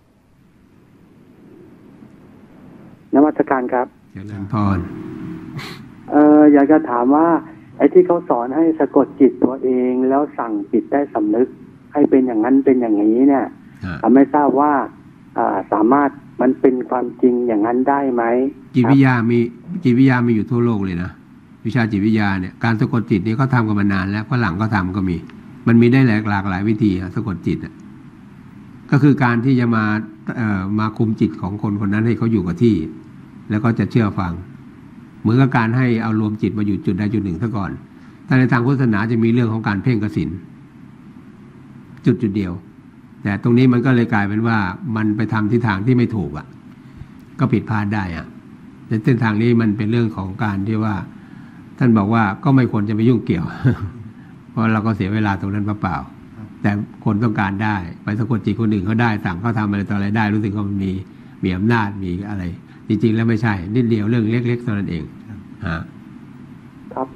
นมัสการครับเจริญพรเอออยากจะถามว่าไอ้ที่เขาสอนให้สะกดจิตตัวเองแล้วสั่งจิตได้สำนึกให้เป็นอย่างนั้นเป็นอย่างนี้เนี่ยทำให้ทราบว่าสามารถมันเป็นความจริงอย่างนั้นได้ไหมจิตวิทยามีจิตวิทยามีอยู่ทั่วโลกเลยนะวิชาจิตวิทยาเนี่ยการสะกดจิตนี่เขาทำกันมานานแล้วฝรั่งก็ทำก็มีมันมีได้หลากหลากหลายวิธีสะกดจิตอ่ะก็คือการที่จะมาเอ่อมาคุมจิตของคนคนนั้นให้เขาอยู่กับที่แล้วก็จะเชื่อฟังเหมือนกับการให้เอารวมจิตมาอยู่จุดใดจุดหนึ่งซะก่อนแต่ในทางพุทธศาสนาจะมีเรื่องของการเพ่งกสิณจุดจุดเดียวแต่ตรงนี้มันก็เลยกลายเป็นว่ามันไปทำที่ทางที่ไม่ถูกอ่ะก็ผิดพลาดได้อ่ะในเส้นทางนี้มันเป็นเรื่องของการที่ว่าท่านบอกว่าก็ไม่ควรจะไปยุ่งเกี่ยว เพราะเราก็เสียเวลาตรงนั้นเปล่าๆแต่คนต้องการได้ไปสะกดจิตคนอื่นเขาได้สั่งเขาทำอะไรต่ออะไรได้รู้สึกว่ามันมีมีอำนาจมีอะไรจริงๆแล้วไม่ใช่นิดเดียวเรื่องเล็กๆเท่านั้นเองฮะครับ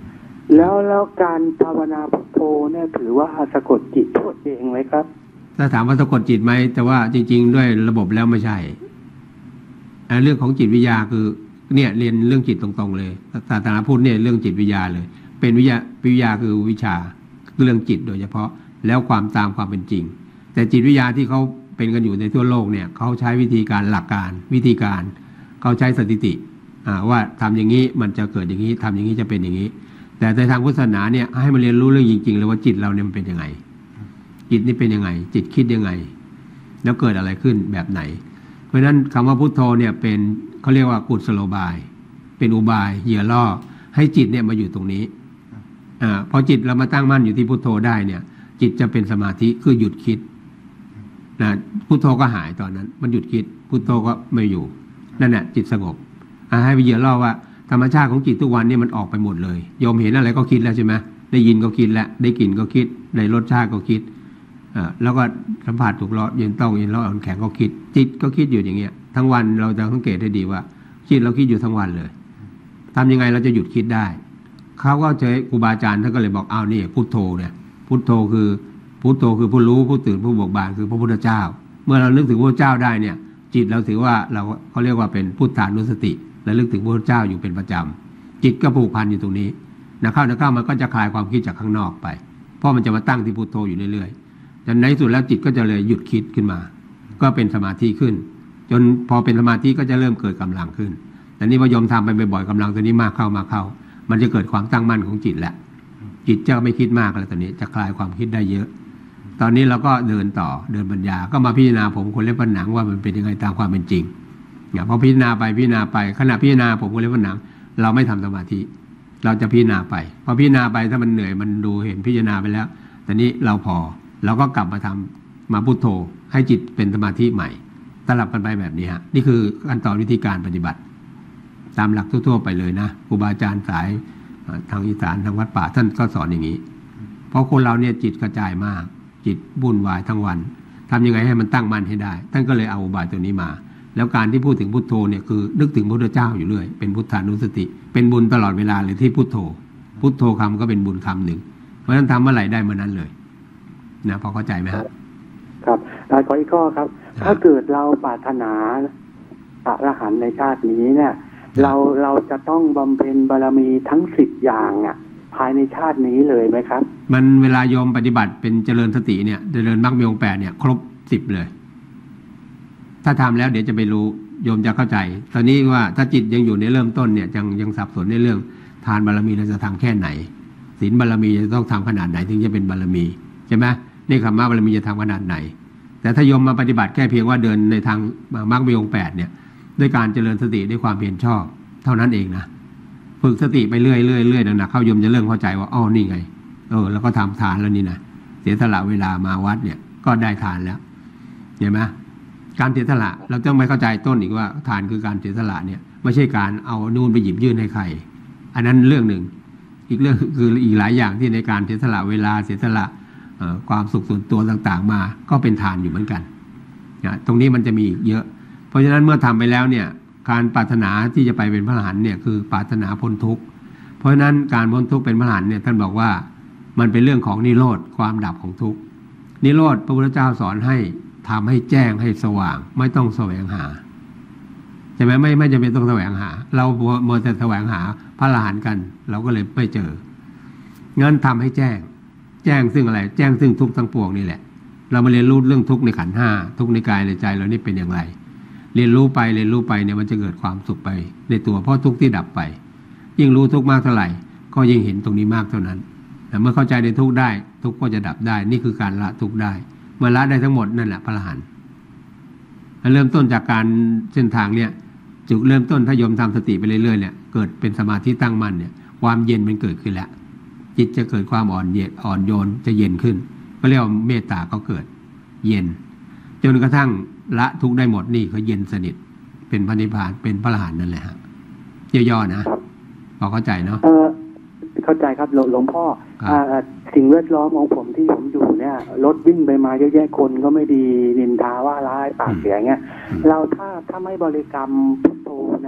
แล้วแล้วการภาวนาพุทโธเนี่ยถือว่าสะกดจิตตัวเองไหมครับถ้าถามว่าสะกดจิตไหมแต่ว่าจริงๆด้วยระบบแล้วไม่ใช่เรื่องของจิตวิทยาคือเนี่ยเรียนเรื่องจิตตรงๆเลยศาสนาพุทธเนี่ยเรื่องจิตวิทยาเลยเป็นวิทยาวิทยาคือวิชาเรื่องจิตโดยเฉพาะแล้วความตามความเป็นจริงแต่จิตวิทยาที่เขาเป็นกันอยู่ในทั่วโลกเนี่ยเขาใช้วิธีการหลักการวิธีการเขาใช้สถิติว่าทำอย่างนี้มันจะเกิดอย่างนี้ทำอย่างนี้จะเป็นอย่างนี้แต่ในทางพุทธศาสนาเนี่ยให้มันเรียนรู้เรื่องจริงๆเลยว่าจิตเราเนี่ยมันเป็นยังไงจิตนี่เป็นยังไงจิตคิดยังไงแล้วเกิดอะไรขึ้นแบบไหนเพราะฉะนั้นคำว่าพุทโธเนี่ยเป็นเขาเรียกว่ากุศโลบายเป็นอุบายเหยื่อล่อให้จิตเนี่ยมาอยู่ตรงนี้อ่าพอจิตเรามาตั้งมั่นอยู่ที่พุทโธได้เนี่ยจิตจะเป็นสมาธิคือหยุดคิดนะพุทโธก็หายตอนนั้นมันหยุดคิดพุทโธก็ไม่อยู่นั่นแหละจิตสงบให้ไปเหยื่อล่อว่าธรรมชาติของจิตทุกวันนี่มันออกไปหมดเลยโยมเห็นอะไรก็คิดแล้วใช่ไหมได้ยินก็คิดแล้วได้กลิ่นก็คิดได้รสชาติก็คิดอ่าแล้วก็สัมผัสถูกร้อนเย็นต้องเย็นร้อนแข็งก็คิดจิตก็คิดอยู่อย่างเงี้ยทั้งวันเราจะสังเกตได้ดีว่าจิตเราคิดอยู่ทั้งวันเลยทำยังไงเราจะหยุดคิดได้เขาก็เจอครูบาอาจารย์ท่านก็เลยบอกอ้าวนี่พุทโธเนี่ยพุทโธคือพุทโธคือผู้รู้ผู้ตื่นผู้เบิกบานคือพระพุทธเจ้าเมื่อเรานึกถึงพระพุทธเจ้าได้เนี่ยจิตเราถือว่าเราเขาเรียกว่าเป็นพุทธานุสติและลึกถึงพระพุทธเจ้าอยู่เป็นประจำจิตก็ผูกพันอยู่ตรงนี้นะเข้านะเข้ามันก็จะคลายความคิดจากข้างนอกไปเพราะมันจะมาตั้งที่พุทโธอยู่เรื่อยๆจนในที่สุดแล้วจิตก็จะเลยหยุดคิดขึ้นมาก็เป็นสมาธิขึ้นจนพอเป็นสมาธิก็จะเริ่มเกิดกำลังขึ้นแต่นี่พอยมทำไปบ่อยๆกำลังตัวนี้มากเข้ามาเข้ามันจะเกิดความตั้งมั่นของจิตแหละจิตจะไม่คิดมากแล้วตอนนี้จะคลายความคิดได้เยอะตอนนี้เราก็เดินต่อเดินปัญญาก็มาพิจารณาผมคนเล็บผนังว่ามันเป็นยังไงตามความเป็นจริงเนี่ยพอพิจารณาไปพิจารณาไปขณะพิจารณาผมคนเล็บผนังเราไม่ทำสมาธิเราจะพิจารณาไปพอพิจารณาไปถ้ามันเหนื่อยมันดูเห็นพิจารณาไปแล้วแต่นี้เราพอเราก็กลับมาทำมาพุทโธให้จิตเป็นสมาธิใหม่สลับกันไปแบบนี้ฮะนี่คือขั้นตอนวิธีการปฏิบัติตามหลักทั่วๆไปเลยนะครูบาอาจารย์สายทางอีสานทางวัดป่าท่านก็สอนอย่างนี้เพราะคนเราเนี่ยจิตกระจายมากจิตวุ่นวายทั้งวันทำยังไงให้มันตั้งมั่นให้ได้ท่านก็เลยเอาอุบายตัวนี้มาแล้วการที่พูดถึงพุทโธเนี่ยคือนึกถึงพระพุทธเจ้าอยู่เรื่อยเป็นพุทธานุสติเป็นบุญตลอดเวลาเลยที่พุทโธพุทโธคำก็เป็นบุญคำหนึ่งเพราะฉะนั้นทำเมื่อไหร่ได้เมื่อนั้นเลยนะพอเข้าใจไหมครับครับขออีกข้อครับถ้าเกิดเราปรารถนาพระอรหันต์ในชาตินี้เนี่ยเราเราจะต้องบำเพ็ญบารมีทั้งสิบอย่างอ่ะภายในชาตินี้เลยไหมครับมันเวลาโยมปฏิบัติเป็นเจริญสติเนี่ยเจริญมรรคมีองค์แปดเนี่ยครบสิบเลยถ้าทำแล้วเดี๋ยวจะไปรู้โยมจะเข้าใจตอนนี้ว่าถ้าจิตยังอยู่ในเริ่มต้นเนี่ยยังยังสับสนในเรื่องทานบารมีเราจะทำแค่ไหนศีลบารมีจะต้องทำขนาดไหนถึงจะเป็นบารมีใช่ไหมนี่คำว่าบารมีจะทำขนาดไหนแต่ถ้าโยมมาปฏิบัติแค่เพียงว่าเดินในทางมรรคมีองค์แปดเนี่ยด้วยการเจริญสติด้วยความเพียรชอบเท่านั้นเองนะฝึกสติไปเรื่อยเรื่อยเรื่อยนะเข้าโยมจะเริ่มเข้าใจว่าอ๋อนี่ไงเออแล้วก็ทำทานแล้วนี่นะเสียสละเวลามาวัดเนี่ยก็ได้ทานแล้วเห็นไหมการเสียสละเราต้องไม่เข้าใจต้นอีกว่าทานคือการเสียสละเนี่ยไม่ใช่การเอานู่นไปหยิบยื่นให้ใครอันนั้นเรื่องหนึ่งอีกเรื่องคืออีกหลายอย่างที่ในการเสียสละเวลาเสียสละความสุขส่วนตัวต่างๆมาก็เป็นทานอยู่เหมือนกันนะตรงนี้มันจะมีอีกเยอะเพราะฉะนั้นเมื่อทำไปแล้วเนี่ยการปรารถนาที่จะไปเป็นพระอรหันต์เนี่ยคือปรารถนาพ้นทุกข์เพราะฉะนั้นการพ้นทุกข์เป็นพระอรหันต์เนี่ยท่านบอกว่ามันเป็นเรื่องของนิโรธความดับของทุกข์นิโรธพระพุทธเจ้าสอนให้ทำให้แจ้งให้สว่างไม่ต้องแสวงหาใช่ไหมไม่ไม่จำเป็นต้องแสวงหาเราโมแต่แสวงหาพระอรหันต์กันเราก็เลยไม่เจองั้นทำให้แจ้งแจ้งซึ่งอะไรแจ้งซึ่งทุกข์ทั้งปวงนี่แหละเรามาเรียนรู้เรื่องทุกข์ในขันธ์ห้าทุกข์ในกายในใจเรานี่เป็นอย่างไรเรียนรู้ไปเรียนรู้ไปเนี่ยมันจะเกิดความสุขไปในตัวเพราะทุกข์ที่ดับไปยิ่งรู้ทุกข์มากเท่าไหร่ก็ยิ่งเห็นตรงนี้มากเท่านั้นแต่เมื่อเข้าใจในทุกข์ได้ทุกข์ก็จะดับได้นี่คือการละทุกข์ได้เมื่อละได้ทั้งหมดนั่นแหละพระอรหันต์เริ่มต้นจากการเส้นทางเนี่ยจุดเริ่มต้นถ้าโยมทำสติไปเรื่อยๆเนี่ยเกิดเป็นสมาธิตั้งมั่นเนี่ยความเย็นมันเกิดขึ้นแล้วจิตจะเกิดความอ่อนเย็นอ่อนโยนจะเย็นขึ้นก็เรียกว่าเมตตาก็เกิดเย็นจนกระทั่งละทุกข์ได้หมดนี่เขาเย็นสนิทเป็นพระนิพพานเป็นพระอรหันต์นั่นแหละฮะย่อๆนะพอเข้าใจเนาะเออเข้าใจครับหลวงพ่อสิ่งแวดล้อมของผมที่ผมอยู่เนี่ยรถวิ่งไปมาเยอะแยะคนก็ไม่ดีนินทาว่าร้ายปากเสียเงี้ยเราถ้าถ้าไม่บริกรรมพุทโธเนี่ย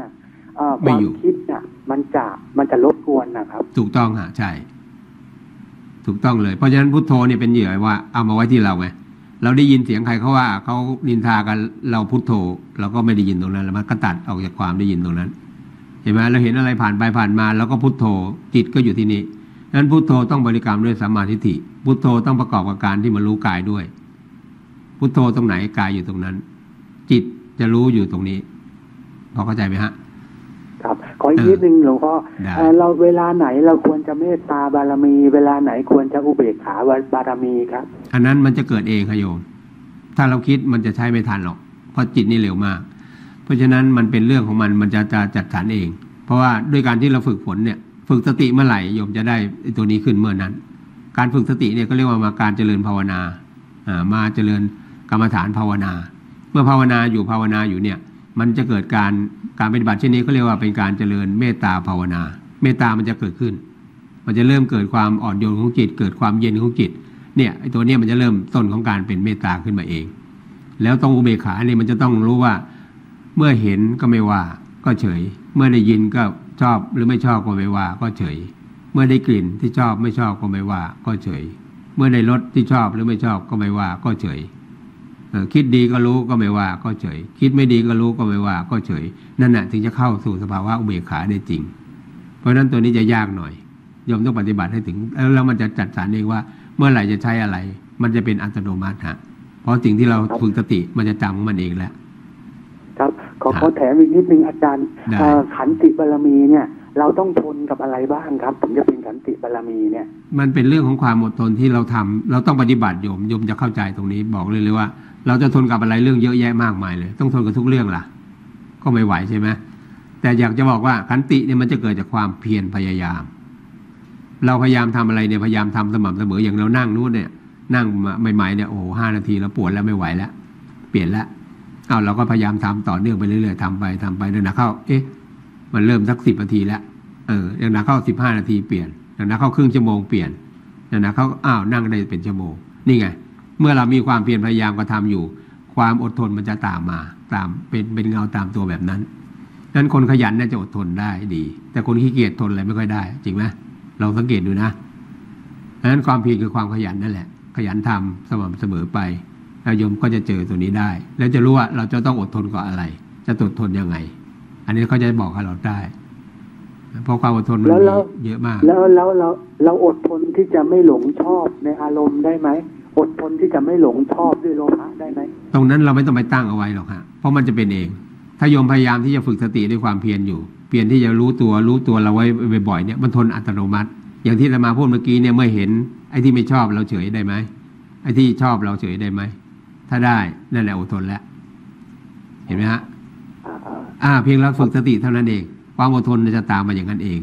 ความคิดเนี่ยมันจะมันจะรบกวนนะครับถูกต้องฮะใช่ถูกต้องเลยเพราะฉะนั้นพุทโธเนี่ยเป็นเหยื่อว่าเอามาไว้ที่เราไงเราได้ยินเสียงใครเขาว่าเขานินทากันเราพุทโธเราก็ไม่ได้ยินตรงนั้นแล้วมันก็ตัดออกจากความได้ยินตรงนั้นเห็นไหมเราเห็นอะไรผ่านไปผ่านมาแล้วก็พุทโธจิตก็อยู่ที่นี่นั้นพุทโธต้องบริกรรมด้วยสัมมาทิฏฐิพุทโธต้องประกอบกับการที่มารู้กายด้วยพุทโธตรงไหนกายอยู่ตรงนั้นจิตจะรู้อยู่ตรงนี้พอเข้าใจไหมฮะครับขออีกนิดนึงหลวงพ่อเราเวลาไหนเราควรจะเมตตาบารมีเวลาไหนควรจะอุเบกขาบารมีครับอันนั้นมันจะเกิดเองค่ะโยมถ้าเราคิดมันจะใช้ไม่ทันหรอกเพราะจิตนี่เร็วมากเพราะฉะนั้นมันเป็นเรื่องของมันมันจะจะจัดสรรเองเพราะว่าด้วยการที่เราฝึกฝนเนี่ยฝึกสติเมื่อไหร่โยมจะได้ตัวนี้ขึ้นเมื่อนั้นการฝึกสติเนี่ยก็เรียกว่ามาการเจริญภาวนาอ่ามาเจริญกรรมฐานภาวนาเมื่อภาวนาอยู่ภาวนาอยู่เนี่ยมันจะเกิดการการปฏิบัติเช่นนี้ก็เรียกว่าเป็นการเจริญเมตตาภาวนาเมตตามันจะเกิดขึ้นมันจะเริ่มเกิดความอ่อนโยนของจิตเกิดความเย็นของจิตเนี่ยไอ้ตัวเนี้ยมันจะเริ่มต้นของการเป็นเมตตาขึ้นมาเองแล้วต้องอุเบกขาเนี่ยมันจะต้องรู้ว่าเมื่อเห็นก็ไม่ว่าก็เฉยเมื่อได้ยินก็ชอบหรือไม่ชอบก็ไม่ว่าก็เฉยเมื่อได้กลิ่นที่ชอบไม่ชอบก็ไม่ว่าก็เฉยเมื่อได้รสที่ชอบหรือไม่ชอบก็ไม่ว่าก็เฉยคิดดีก็รู้ก็ไม่ว่าก็เฉยคิดไม่ดีก็รู้ก็ไม่ว่าก็เฉยนั่นแหละถึงจะเข้าสู่สภาวะอุเบกขาได้จริงเพราะฉะนั้นตัวนี้จะยากหน่อยโยมต้องปฏิบัติให้ถึงแล้วมันจะจัดสรรเองว่าเมื่อไหร่จะใช้อะไรมันจะเป็นอัตโนมัติฮะเพราะสิ่งที่เราฝึกสติมันจะจำมันเองแล้วครับขอขอแถมอีกนิดนึงอาจารย์ขันติบารมีเนี่ยเราต้องทนกับอะไรบ้างครับถึงจะเป็นขันติบารมีเนี่ยมันเป็นเรื่องของความอดทนที่เราทำเราต้องปฏิบัติโยมโยมจะเข้าใจตรงนี้บอกเลยเลยว่าเราจะทนกับอะไรเรื่องเยอะแยะมากมายเลยต้องทนกับทุกเรื่องล่ะก็ไม่ไหวใช่ไหมแต่อยากจะบอกว่าขันติเนี่ยมันจะเกิดจากความเพียรพยายามเราพยายามทำอะไรเนี่ยพยายามทำสม่ำเสมออย่างเรานั่งนู้นเนี่ยนั่งใหม่ๆเนี่ยโอ้โหห้านาทีแล้วปวดแล้วไม่ไหวแล้วเปลี่ยนแล้วเอาเราก็พยายามทำต่อเนื่องไปเรื่อยๆทำไปทำไปเดินหน้าเข้าเอ๊ะมันเริ่มสักสิบนาทีแล้วเออเดินหน้าเข้าสิบห้านาทีเปลี่ยนเดินหน้าเข้าครึ่งชั่วโมงเปลี่ยนเดินหน้าเข้าอ้าวนั่งได้เป็นชั่วโมงนี่ไงเมื่อเรามีความเพียรพยายามกระทำอยู่ความอดทนมันจะตามมาตามเป็นเป็นเงาตามตัวแบบนั้นนั้นคนขยันน่าจะอดทนได้ดีแต่คนขี้เกียจทนอะไรไม่ค่อยได้จริงไหมลองสังเกตดูนะดังนั้นความเพียรคือความขยันนั่นแหละขยันทำสม่ำเสมอไปโยมก็จะเจอตัวนี้ได้แล้วจะรู้ว่าเราจะต้องอดทนกับอะไรจะอดทนยังไงอันนี้เขาจะบอกให้เราได้เพราะความอดทนมันเยอะมากแล้วแล้วเราเราอดทนที่จะไม่หลงชอบในอารมณ์ได้ไหมอดทนที่จะไม่หลงชอบด้วยโลภะได้ไหมตรงนั้นเราไม่ต้องไปตั้งเอาไว้หรอกฮะเพราะมันจะเป็นเองถ้าโยมพยายามที่จะฝึกสติด้วยความเพียรอยู่เพียรที่จะรู้ตัวรู้ตัวเราไว้บ่อยๆเนี่ยมันทนอัตโนมัติอย่างที่เรามาพูดเมื่อกี้เนี่ยเมื่อเห็นไอ้ที่ไม่ชอบเราเฉยได้ไหมไอ้ที่ชอบเราเฉยได้ไหมถ้าได้นั่นแหละอดทนแล้วเห็นไหมฮะอ่าเพียงเราฝึกสติเท่านั้นเองความอดทนจะตามมาอย่างนั้นเอง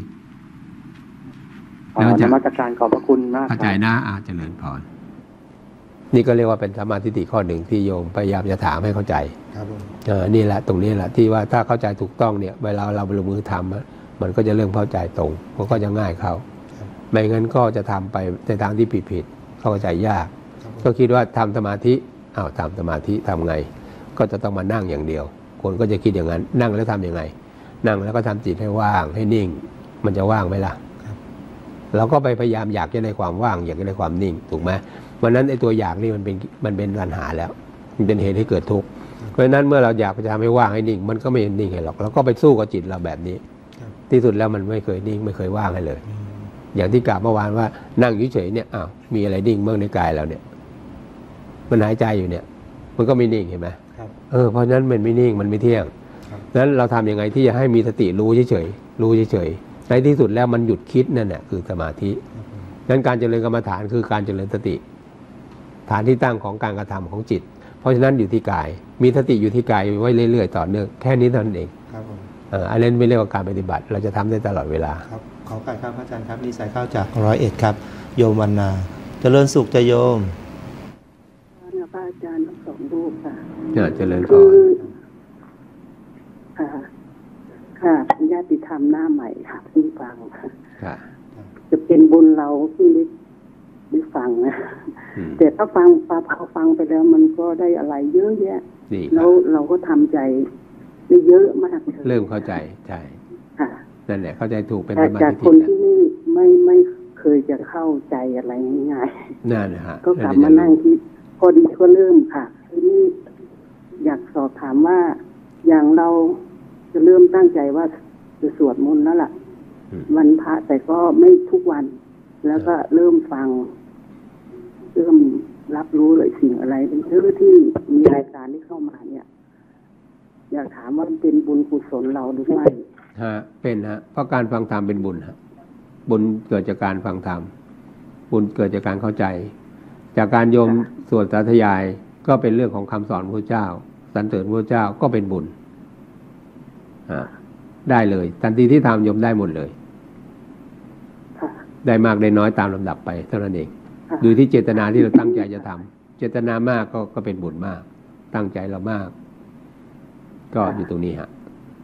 แล้วจะมาตรการขอบพระคุณมากเข้าใจนะอาจเจริญพรนี่ก็เรียกว่าเป็นสัมมาทิฏฐิข้อหนึ่งที่โยมพยายามจะถามให้เข้าใจครับเออนี่แหละตรงนี้แหละที่ว่าถ้าเข้าใจถูกต้องเนี่ยเวลาเราลงมือทำมันก็จะเริ่มเข้าใจตรงมันก็จะง่ายเข้าไม่งั้นก็จะทำไปในทางที่ผิดๆเข้าใจยากก็คิดว่าทำสมาธิอ้าวทำสมาธิทำไงก็จะต้องมานั่งอย่างเดียวคนก็จะคิดอย่างนั้นนั่งแล้วทำยังไงนั่งแล้วก็ทำจิตให้ว่างให้นิ่งมันจะว่างไหมล่ะเราก็ไปพยายามอยากจะได้ความว่างอยากจะได้ความนิ่งถูกไหมวันนั้นไอ้ตัวอยากนี่มันเป็นมันเป็นปัญหาแล้วมันเป็นเหตุให้เกิดทุกข์เพราะฉะนั้นเมื่อเราอยากจะทำให้ว่างให้นิ่งมันก็ไม่นิ่งให้หรอกเราก็ไปสู้กับจิตเราแบบนี้ที่สุดแล้วมันไม่เคยนิ่งไม่เคยว่างให้เลยอย่างที่กล่าวเมื่อวานว่านั่งเฉยๆเนี่ยอ้าวมีอะไรนิ่งบ้างในกายเราเนี่ยมันหายใจอยู่เนี่ยมันก็ไม่นิ่งเห็นไหมเออเพราะฉะนั้นมันไม่นิ่งมันไม่เที่ยงนั้นเราทำยังไงที่จะให้มีสติรู้เฉยๆรู้เฉยๆในที่สุดแล้วมันหยุดคิดนั่นแหละคือสมาธินั้นการเจริญกรรมฐานคือการเจริญสติฐานที่ตั้งของการกระทำของจิตเพราะฉะนั้นอยู่ที่กายมีสติอยู่ที่กายไว้เรื่อยๆต่อเนื่องแค่นี้เท่านั้นเองครับผมอันนี้ไม่เรียกว่าการปฏิบัติเราจะทำได้ตลอดเวลาครับขอการครับอาจารย์ครับนี่สายเข้าจากร้อยเอ็ดครับโยมวรรณาเจริญสุขจะโยมพระอาจารย์ทั้งสองรูปค่ะเจริญพรค่ะค่ะญาติธรรมหน้าใหม่ค่ะที่ฟังค่ะจะเป็นบุญเราที่ได้ได้ฟังนะแต่ถ้าฟังพอพอฟังไปแล้วมันก็ได้อะไรเยอะแยะแล้วเราก็ทำใจได้เยอะมากเริ่มเข้าใจใช่นั่นแหละเข้าใจถูกเป็นแต่สมาจากธิคนที่ไม่ไม่ไม่เคยจะเข้าใจอะไรง่ายๆนั่นนะฮะก็กลับมานั่งคิดพอดีก็เริ่มค่ะทีนี้อยากสอบถามว่าอย่างเราจะเริ่มตั้งใจว่าจะสวดมนต์แล้วล่ะวันพระแต่ก็ไม่ทุกวัน แล้วก็เริ่มฟังเริ่มรับรู้เลยสิ่งอะไรเป็นเรื่องที่มีรายการที่เข้ามาเนี่ยอยากถามว่าเป็นบุญกุศลเราหรือไม่ฮะเป็นฮะเพราะการฟังธรรมเป็นบุญฮะบุญเกิดจากการฟังธรรมบุญเกิดจากการเข้าใจจากการโยมสวดสาธยายก็เป็นเรื่องของคำสอนพระเจ้าสรรเสริญพระเจ้าก็เป็นบุญได้เลยทันทีที่ทำโยมได้หมดเลยได้มากได้น้อยตามลำดับไปเท่านั้นเองดูที่เจตนาที่เราตั้งใจจะทำเจตนามากก็ก็เป็นบุญมากตั้งใจเรามากก็อยู่ตรงนี้ฮะ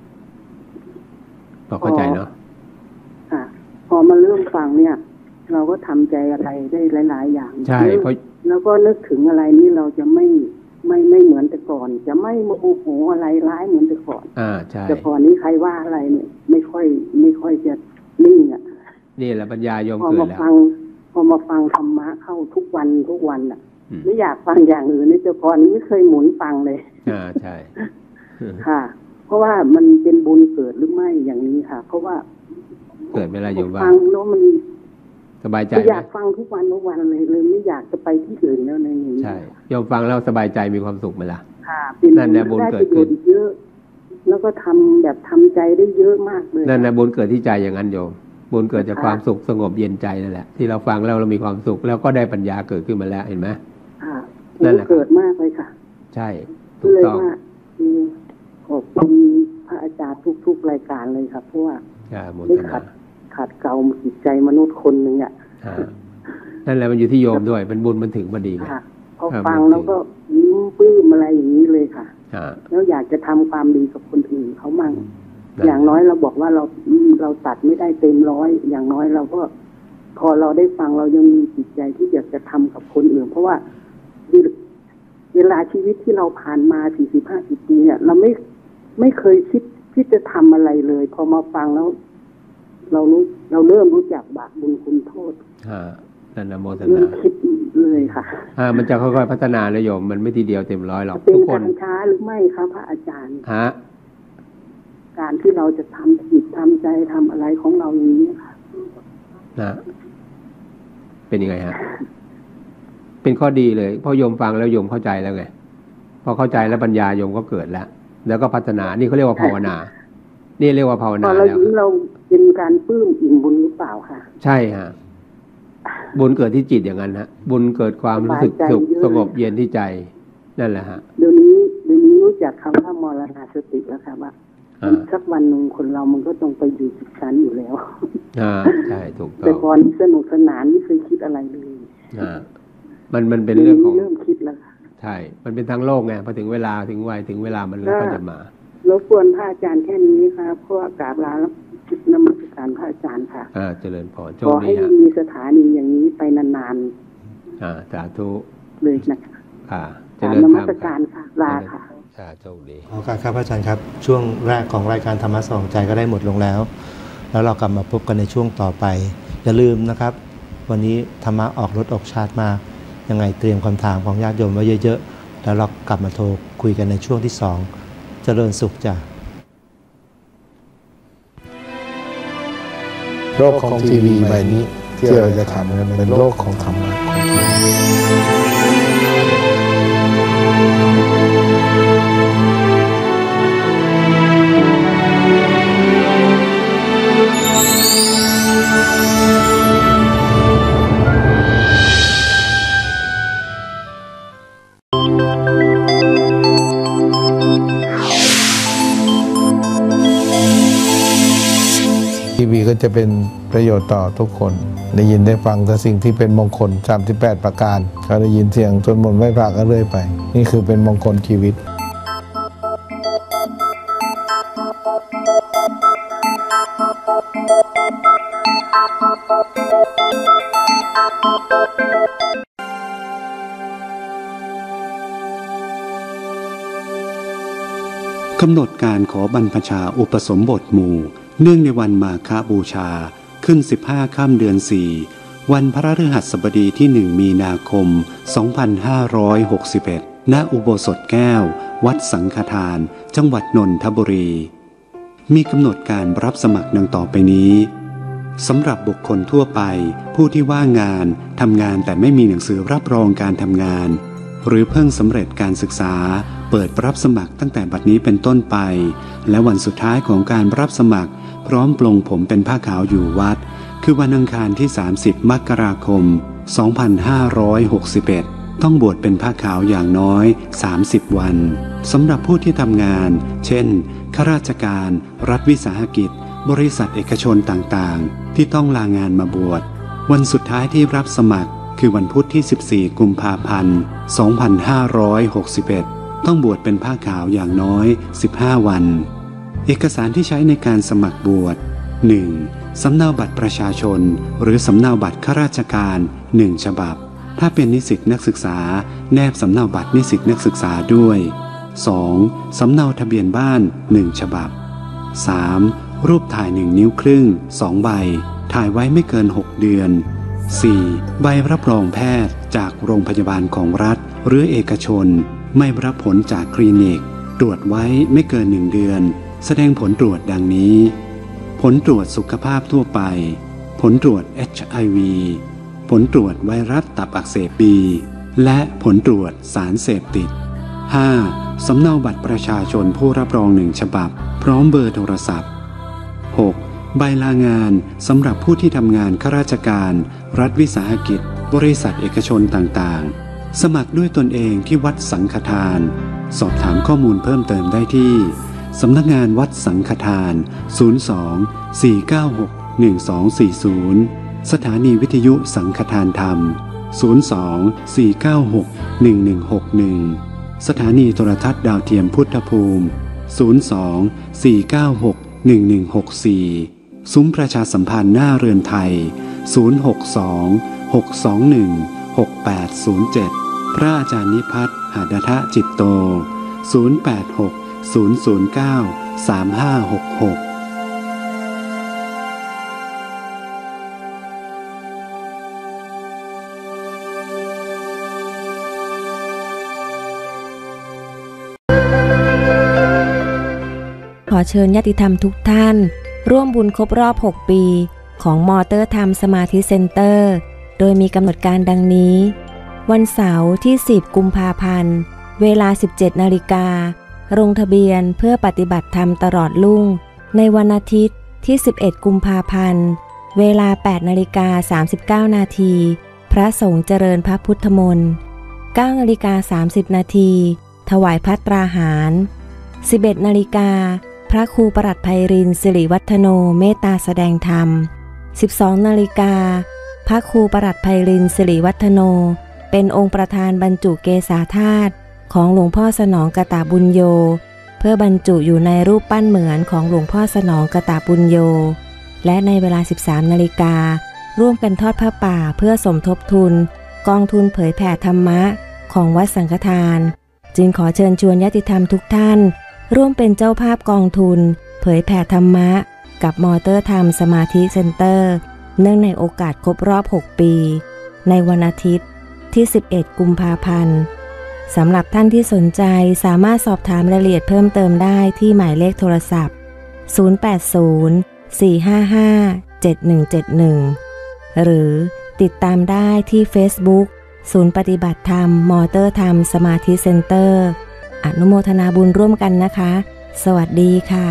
พอเข้าใจเนาะค่ะพอมาเริ่มฟังเนี่ย เราก็ทำใจอะไรได้หลายๆอย่างใช่เพราะแล้วก็นึกถึงอะไรนี่เราจะไม่ไม่ไม่เหมือนแต่ก่อนจะไม่โมโหอะไรร้ายเหมือนแต่ก่อนอ่าใช่แต่ก่อนนี้ใครว่าอะไรเนี่ยไม่ค่อยไม่ค่อยจะนิ่งอ่ะนี่แหละปัญญาโยมเกิดแล้วพอมาฟังพอมาฟังธรรมะเข้าทุกวันทุกวันอ่ะไม่อยากฟังอย่างอื่นนี่แต่ก่อนนี้ไม่เคยหมุนฟังเลยอ่าใช่ค่ะเพราะว่ามันเป็นบุญเกิดหรือไม่อย่างนี้ค่ะเพราะว่าเกิดเวลาโยมว่าฟังแล้วมันสบายใจอยากฟังทุกวันทุกวันเลยเลยไม่อยากจะไปที่อื่นแล้วในนี้ใช่โยมฟังแล้วสบายใจมีความสุขไหมล่ะค่ะนั่นแหละบุญเกิดขึ้นเยอะแล้วก็ทำแบบทำใจได้เยอะมากเลยนั่นแหละบุญเกิดที่ใจอย่างนั้นโยมบุญเกิดจากความสุขสงบเย็นใจนั่นแหละที่เราฟังแล้วเรามีความสุขแล้วก็ได้ปัญญาเกิดขึ้นมาแล้วเห็นไหมค่ะนั่นแหละเกิดมากเลยค่ะใช่ถูกต้องขอบคุณพระอาจารย์ทุกๆรายการเลยครับเพราะว่าได้ขัดขัดเกลาจิตใจมนุษย์คนหนึ่งอ่ะนั่นแหละมันอยู่ที่โยมด้วยเป็นบุญมันถึงพอดีค่ะพอฟังแล้วก็ยิ้มปลื้มอะไรอย่างนี้เลยค่ะแล้วอยากจะทำความดีกับคนอื่นเขามั่งอย่างน้อยเราบอกว่าเราเราตัดไม่ได้เต็มร้อยอย่างน้อยเราก็พอเราได้ฟังเรายังมีจิตใจที่อยากจะทำกับคนอื่นเพราะว่าเวลาชีวิตที่เราผ่านมาสี่สิบห้าสิบปีเนี่ยเราไม่ไม่เคยคิดที่จะทำอะไรเลยพอมาฟังแล้วเรารู้เราเริ่มรู้จักบาปบุญคุณโทษอ่านั่นนะโมทนาเริ่มคิดเลยค่ะอ่ามันจะค่อยๆพัฒนาเลยโยมมันไม่ทีเดียวเต็มร้อยหรอกทุกคนเป็นการช้าหรือไม่ครับพระอาจารย์ฮะการที่เราจะทำจิตทำใจทำอะไรของเราอย่างนี้ค่ะนะเป็นยังไงฮะเป็นข้อดีเลยพอโยมฟังแล้วโยมเข้าใจแล้วไงพอเข้าใจแล้วปัญญาโยมก็เกิดแล้วแล้วก็พัฒนานี่เขาเรียกว่าภาวนานี่เรียกว่าภาวนาแล้วเราเราเป็นการปลื้มอิ่มบุญหรือเปล่าค่ะใช่ฮะบุญเกิดที่จิตอย่างนั้นฮะบุญเกิดความรู้สึกสุขสงบเย็นที่ใจนั่นแหละฮะเดี๋ยวนี้เดี๋ยวนี้รู้จักคำว่ามรณสติแล้วค่ะว่าสักวันหนึ่งคนเรามันก็ต้องไปอยู่จุดชั้นอยู่แล้วอ่าใช่ถูกต้องแต่ก่อนสนุกสนานไม่เคยคิดอะไรเลยอ่ามันมันเป็นเรื่องของเริ่มคิดแล้วใช่มันเป็นทางโลกไงพอถึงเวลาถึงวัยถึงเวลามันก็จะมารบกวนพระอาจารย์แค่นี้ค่ะเพราะกราบลานมัสการพระอาจารย์ค่ะอ่าเจริญพรขอให้มีสถานีอย่างนี้ไปนานๆอ่าสาธุเลยนะคะอ่าเจริญนมัสการค่ะลาค่ะค่ะโชคดีขอบคุณครับอาจารย์ครับช่วงแรกของรายการธรรมะส่องใจก็ได้หมดลงแล้วแล้วเรากลับมาพบกันในช่วงต่อไปอย่าลืมนะครับวันนี้ธรรมะออกรถออกชาติมากยังไงเตรียมคำถามของญาติโยมไว้เยอะๆแล้วเรากลับมาโทรคุยกันในช่วงที่สองเจริญสุขจ้ะโลกของทีวีใบนี้ที่เราจะทำกันเป็นโลกของธรรมะทีวีก็จะเป็นประโยชน์ต่อทุกคนได้ยินได้ฟังแต่สิ่งที่เป็นมงคลสามสิบแปดประการเขาได้ยินเสียงสวดมนต์ไหว้พระก็เรื่อยไปนี่คือเป็นมงคลชีวิตกำหนดการขอบรรพชาอุปสมบทหมู่เนื่องในวันมาฆบูชาขึ้นสิบห้าค่ำเดือนสี่วันพฤหัสบดีที่หนึ่งมีนาคมสองพันห้าร้อยหกสิบเอ็ดณอุโบสถแก้ววัดสังฆทานจังหวัดนนทบุรีมีกำหนดการรับสมัครดังต่อไปนี้สำหรับบุคคลทั่วไปผู้ที่ว่างงานทำงานแต่ไม่มีหนังสือรับรองการทำงานหรือเพิ่งสำเร็จการศึกษาเปิดรับสมัครตั้งแต่บัดนี้เป็นต้นไปและวันสุดท้ายของการรับสมัครพร้อมปลงผมเป็นผ้าขาวอยู่วัดคือวันอังคารที่สามสิบมกราคมสองพันห้าร้อยหกสิบเอ็ดต้องบวชเป็นผ้าขาวอย่างน้อยสามสิบวันสำหรับผู้ที่ทำงานเช่นข้าราชการรัฐวิสาหกิจบริษัทเอกชนต่างๆที่ต้องลางานมาบวชวันสุดท้ายที่รับสมัครคือวันพุธที่สิบสี่กุมภาพันธ์สองพันห้าร้อยหกสิบเอ็ดต้องบวชเป็นผ้าขาวอย่างน้อยสิบห้าวันเอกสารที่ใช้ในการสมัครบวช หนึ่ง สำเนาบัตรประชาชนหรือสำเนาบัตรข้าราชการหนึ่งฉบับถ้าเป็นนิสิตนักศึกษาแนบสำเนาบัตรนิสิตนักศึกษาด้วย สอง สำเนาทะเบียนบ้านหนึ่งฉบับ สาม รูปถ่ายหนึ่งนิ้วครึ่งสองใบถ่ายไว้ไม่เกินหกเดือน สี่ ใบรับรองแพทย์จากโรงพยาบาลของรัฐหรือเอกชนไม่รับผลจากคลินิกตรวจไว้ไม่เกินหนึ่งเดือนแสดงผลตรวจดังนี้ผลตรวจสุขภาพทั่วไปผลตรวจ เอช ไอ วี ผลตรวจไวรัสตับอักเสบ บี และผลตรวจสารเสพติด ห้า สำเนาบัตรประชาชนผู้รับรองหนึ่งฉบับพร้อมเบอร์โทรศัพท์ หก ใบลางานสำหรับผู้ที่ทำงานข้าราชการรัฐวิสาหกิจบริษัทเอกชนต่างๆสมัครด้วยตนเองที่วัดสังฆทานสอบถามข้อมูลเพิ่มเติมได้ที่สำนักงานวัดสังฆทานศูนย์ สอง สี่ เก้า หก หนึ่ง สอง สี่ ศูนย์สถานีวิทยุสังฆทานธรรมศูนย์ สอง สี่ เก้า หก หนึ่ง หนึ่ง หก หนึ่งสถานีโทรทัศน์ดาวเทียมพุทธภูมิศูนย์ สอง สี่ เก้า หก หนึ่ง หนึ่ง หก สี่ซุ้มประชาสัมพันธ์หน้าเรือนไทยศูนย์ หก สอง หก สอง หนึ่ง หก แปด ศูนย์ เจ็ดพระอาจารย์นิพัฒน์หาดทะจิตโตศูนย์ แปด หก ศูนย์ ศูนย์ เก้า สาม ห้า หก หกขอเชิญญาติธรรมทุกท่านร่วมบุญครบรอบหกปีของมอเตอร์ธรรมสมาธิเซ็นเตอร์โดยมีกำหนดการดังนี้วันเสาร์ที่สิบกุมภาพันธ์เวลา สิบเจ็ดนาฬิกาลงทะเบียนเพื่อปฏิบัติธรรมตลอดรุ่งในวันอาทิตย์ที่สิบเอ็ดกุมภาพันธ์เวลา แปดนาฬิกาสามสิบเก้านาทีพระสงฆ์เจริญพระพุทธมนต์ เก้านาฬิกาสามสิบนาทีถวายภัตตราหาร สิบเอ็ดนาฬิกาพระครูปรัชไพรินทร์สิริวัฒโนเมตตาแสดงธรรม สิบสองนาฬิกาพระครูปรัชไพรินทร์สิริวัฒโนเป็นองค์ประธานบรรจุเกศาธาตุของหลวงพ่อสนองกตบุญโยเพื่อบรรจุอยู่ในรูปปั้นเหมือนของหลวงพ่อสนองกตบุญโยและในเวลา สิบสามนาฬิการ่วมกันทอดผ้าป่าเพื่อสมทบทุนกองทุนเผยแผ่ธรรมะของวัดสังฆทานจึงขอเชิญชวนญาติธรรมทุกท่านร่วมเป็นเจ้าภาพกองทุนเผยแผ่ธรรมะกับมอเตอร์ธรรมสมาธิเซ็นเตอร์เนื่องในโอกาสครบรอบหกปีในวันอาทิตย์ที่สิบเอ็ดกุมภาพันธ์สำหรับท่านที่สนใจสามารถสอบถามรายละเอียดเพิ่มเติมได้ที่หมายเลขโทรศัพท์ศูนย์ แปด ศูนย์ สี่ ห้า ห้า เจ็ด หนึ่ง เจ็ด หนึ่งหรือติดตามได้ที่ Facebook ศูนย์ปฏิบัติธรรมมอเตอร์ธรรมสมาธิเซ็นเตอร์อนุโมทนาบุญร่วมกันนะคะสวัสดีค่ะ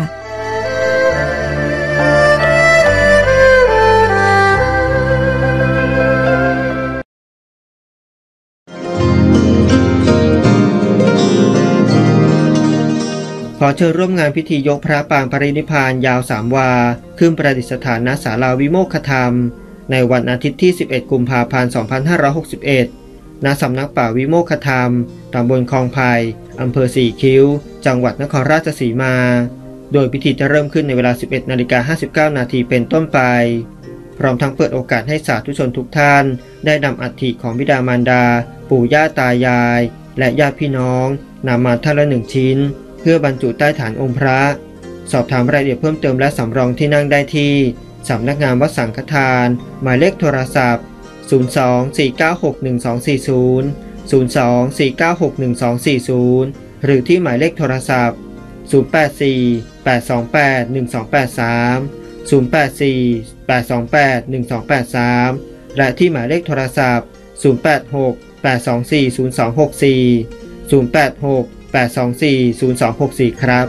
ขอเชิญร่วมงานพิธียกพระปางปรินิพพานยาวสามวาขึ้นประดิษฐานณศาลาวิโมกขธรรมในวันอาทิตย์ที่สิบเอ็ดกุมภาพันธ์สองพันห้าร้อยหกสิบเอ็ดณสำนักป่าวิโมกขธรรมตำบลคลองไผ่อำเภอสี่คิ้วจังหวัดนครราชสีมาโดยพิธีจะเริ่มขึ้นในเวลา สิบเอ็ดนาฬิกาห้าสิบเก้านาทีเป็นต้นไปพร้อมทั้งเปิดโอกาสให้สาธุชนทุกท่านได้นำอัฐิของบิดามารดาปู่ย่าตายายและญาติพี่น้องนำมาท่านละหนึ่งชิ้นเพื่อบรรจุใต้ฐานองค์พระสอบถามรายละเอียดเพิ่มเติมและสำรองที่นั่งได้ที่สำนักงานวัดสังฆทานหมายเลขโทรศัพท์ศูนย์ สอง สี่ เก้า หก หนึ่ง สอง สี่ ศูนย์ ศูนย์ สอง สี่ เก้า หก หนึ่ง สอง สี่ ศูนย์หรือที่หมายเลขโทรศัพท์ศูนย์ แปด สี่ แปด สอง แปด หนึ่ง สอง แปด สาม ศูนย์ แปด สี่ แปด สอง แปด หนึ่ง สอง แปด สามและที่หมายเลขโทรศัพท์ศูนย์ แปด หก แปด สอง สี่ ศูนย์ สอง หก สี่ ศูนย์ แปด หก แปด สอง สี่ ศูนย์ สอง หก สี่ครับ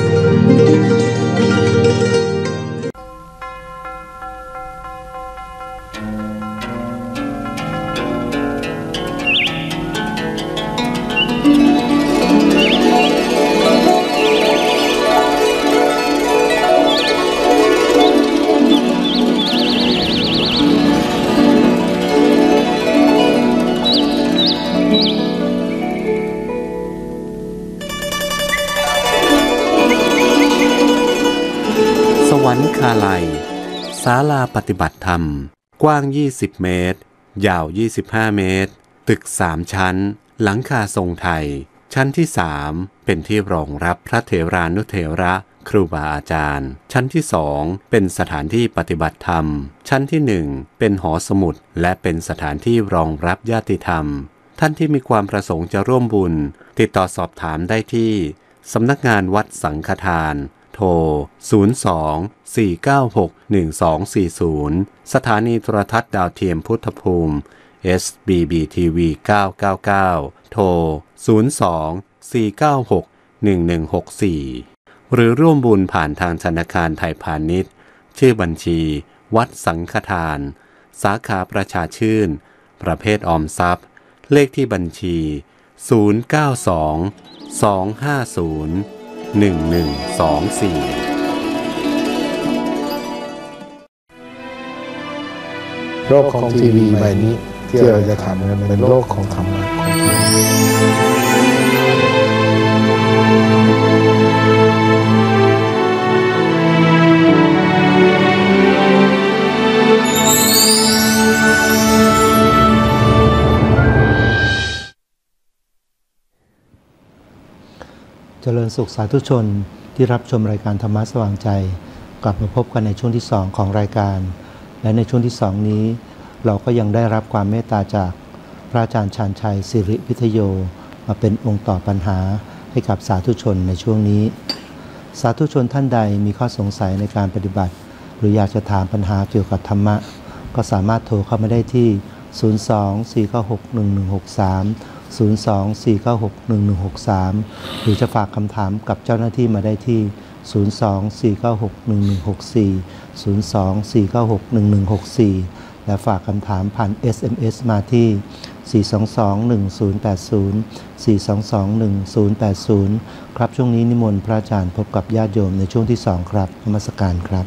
คาลัยศาลาปฏิบัติธรรมกว้างยี่สิบเมตรยาวยี่สิบห้าเมตรตึกสามชั้นหลังคาทรงไทยชั้นที่สามเป็นที่รองรับพระเถรานุเถระครูบาอาจารย์ชั้นที่สองเป็นสถานที่ปฏิบัติธรรมชั้นที่หนึ่งเป็นหอสมุดและเป็นสถานที่รองรับญาติธรรมท่านที่มีความประสงค์จะร่วมบุญติดต่อสอบถามได้ที่สำนักงานวัดสังฆทานโทร ศูนย์ สอง สี่ เก้า หก หนึ่ง สอง สี่ ศูนย์ สถานีโทรทัศน์ดาวเทียมพุทธภูมิ เอส บี บี ที วี เก้า เก้า เก้า โทร ศูนย์ สอง สี่ เก้า หก หนึ่ง หนึ่ง หก สี่ หรือร่วมบุญผ่านทางธนาคารไทยพาณิชย์ชื่อบัญชีวัดสังฆทานสาขาประชาชื่นประเภทออมทรัพย์เลขที่บัญชี ศูนย์ เก้า สอง สอง ห้า ศูนย์ หนึ่ง หนึ่ง สอง สี่โลกของทีวีใบนี้ที่เราจะทำกันเป็นโลกของธรรมะของธรรมเจริญสุขสาธุชนที่รับชมรายการธรรมะสว่างใจกลับมาพบกันในช่วงที่สองของรายการและในช่วงที่สองนี้เราก็ยังได้รับความเมตตาจากพระอาจารย์ชาญชัยสิริพิทโยมาเป็นองค์ตอบปัญหาให้กับสาธุชนในช่วงนี้สาธุชนท่านใดมีข้อสงสัยในการปฏิบัติหรืออยากจะถามปัญหาเกี่ยวกับธรรมะก็สามารถโทรเข้ามาได้ที่ ศูนย์ สอง สี่ เก้า หก หนึ่ง หนึ่ง หก สาม ศูนย์ สอง สี่ เก้า หก หนึ่ง หนึ่ง หก สาม หรือจะฝากคำถามกับเจ้าหน้าที่มาได้ที่ ศูนย์ สอง สี่ เก้า หก หนึ่ง หนึ่ง หก สี่ ศูนย์ สอง สี่ เก้า หก หนึ่ง หนึ่ง หก สี่ และฝากคำถามผ่าน เอส เอ็ม เอส มาที่ สี่ สอง สอง หนึ่ง ศูนย์ แปด ศูนย์ สี่ สอง สอง หนึ่ง ศูนย์ แปด ศูนย์ ครับช่วงนี้นิมนต์พระอาจารย์พบกับญาติโยมในช่วงที่สองครับนมัสการครับ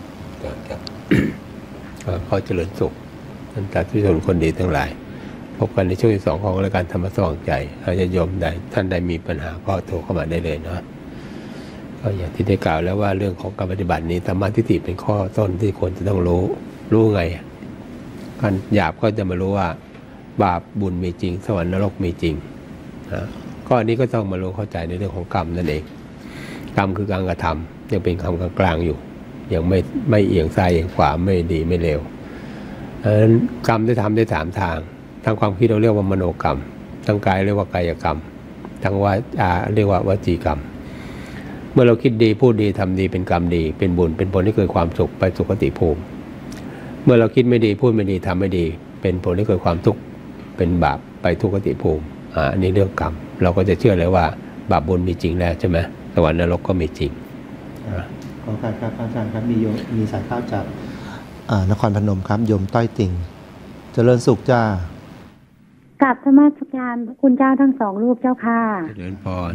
ขอเจริญสุขท่านสาธุชนคนดีทั้งหลายพบกันในช่วงที่สองของรายการธรรมะสว่างใจอาจารย์โยมใดท่านใดมีปัญหาก็โทรเข้ามาได้เลยนะก็อย่างที่ได้กล่าวแล้วว่าเรื่องของการปฏิบัตินี้ธรรมะทิฏฐิเป็นข้อต้นที่คนจะต้องรู้รู้ไงการหยาบก็จะมารู้ว่าบาปบุญมีจริงสวรรค์นรกมีจริงนะก็อันนี้ก็ต้องมารู้เข้าใจในเรื่องของกรรมนั่นเองกรรมคือการกระทำยังเป็นคำกลางๆอยู่ยังไม่ไม่เอียงซ้ายเอียงขวาไม่ดีไม่เลวเพราะฉะนั้นกรรมได้ทำได้สามทางทางความคิดเราเรียกว่ามโนกรรมทางกายเรียกว่ากายกรรมทางวาจาเรียกว่าวจีกรรมเมื่อเราคิดดีพูดดีทำดีเป็นกรรมดีเป็นบุญเป็นผลที่เกิดความสุขไปสุคติภูมิเมื่อเราคิดไม่ดีพูดไม่ดีทำไม่ดีเป็นผลที่เกิดความทุกข์เป็นบาปไปทุกขติภูมิอ่าอันนี้เรื่องกรรมเราก็จะเชื่อเลยว่าบาปบุญมีจริงแล้วใช่ไหมสวรรค์นรกก็มีจริงขอการครับอาจารย์ครับมีโยมมีสายเข้าจากนครพนมครับโยมต้อยติ่งเจริญสุขจ้ากราบธรรมสการพระคุณเจ้าทั้งสองรูปเจ้าค่ะเจริญพร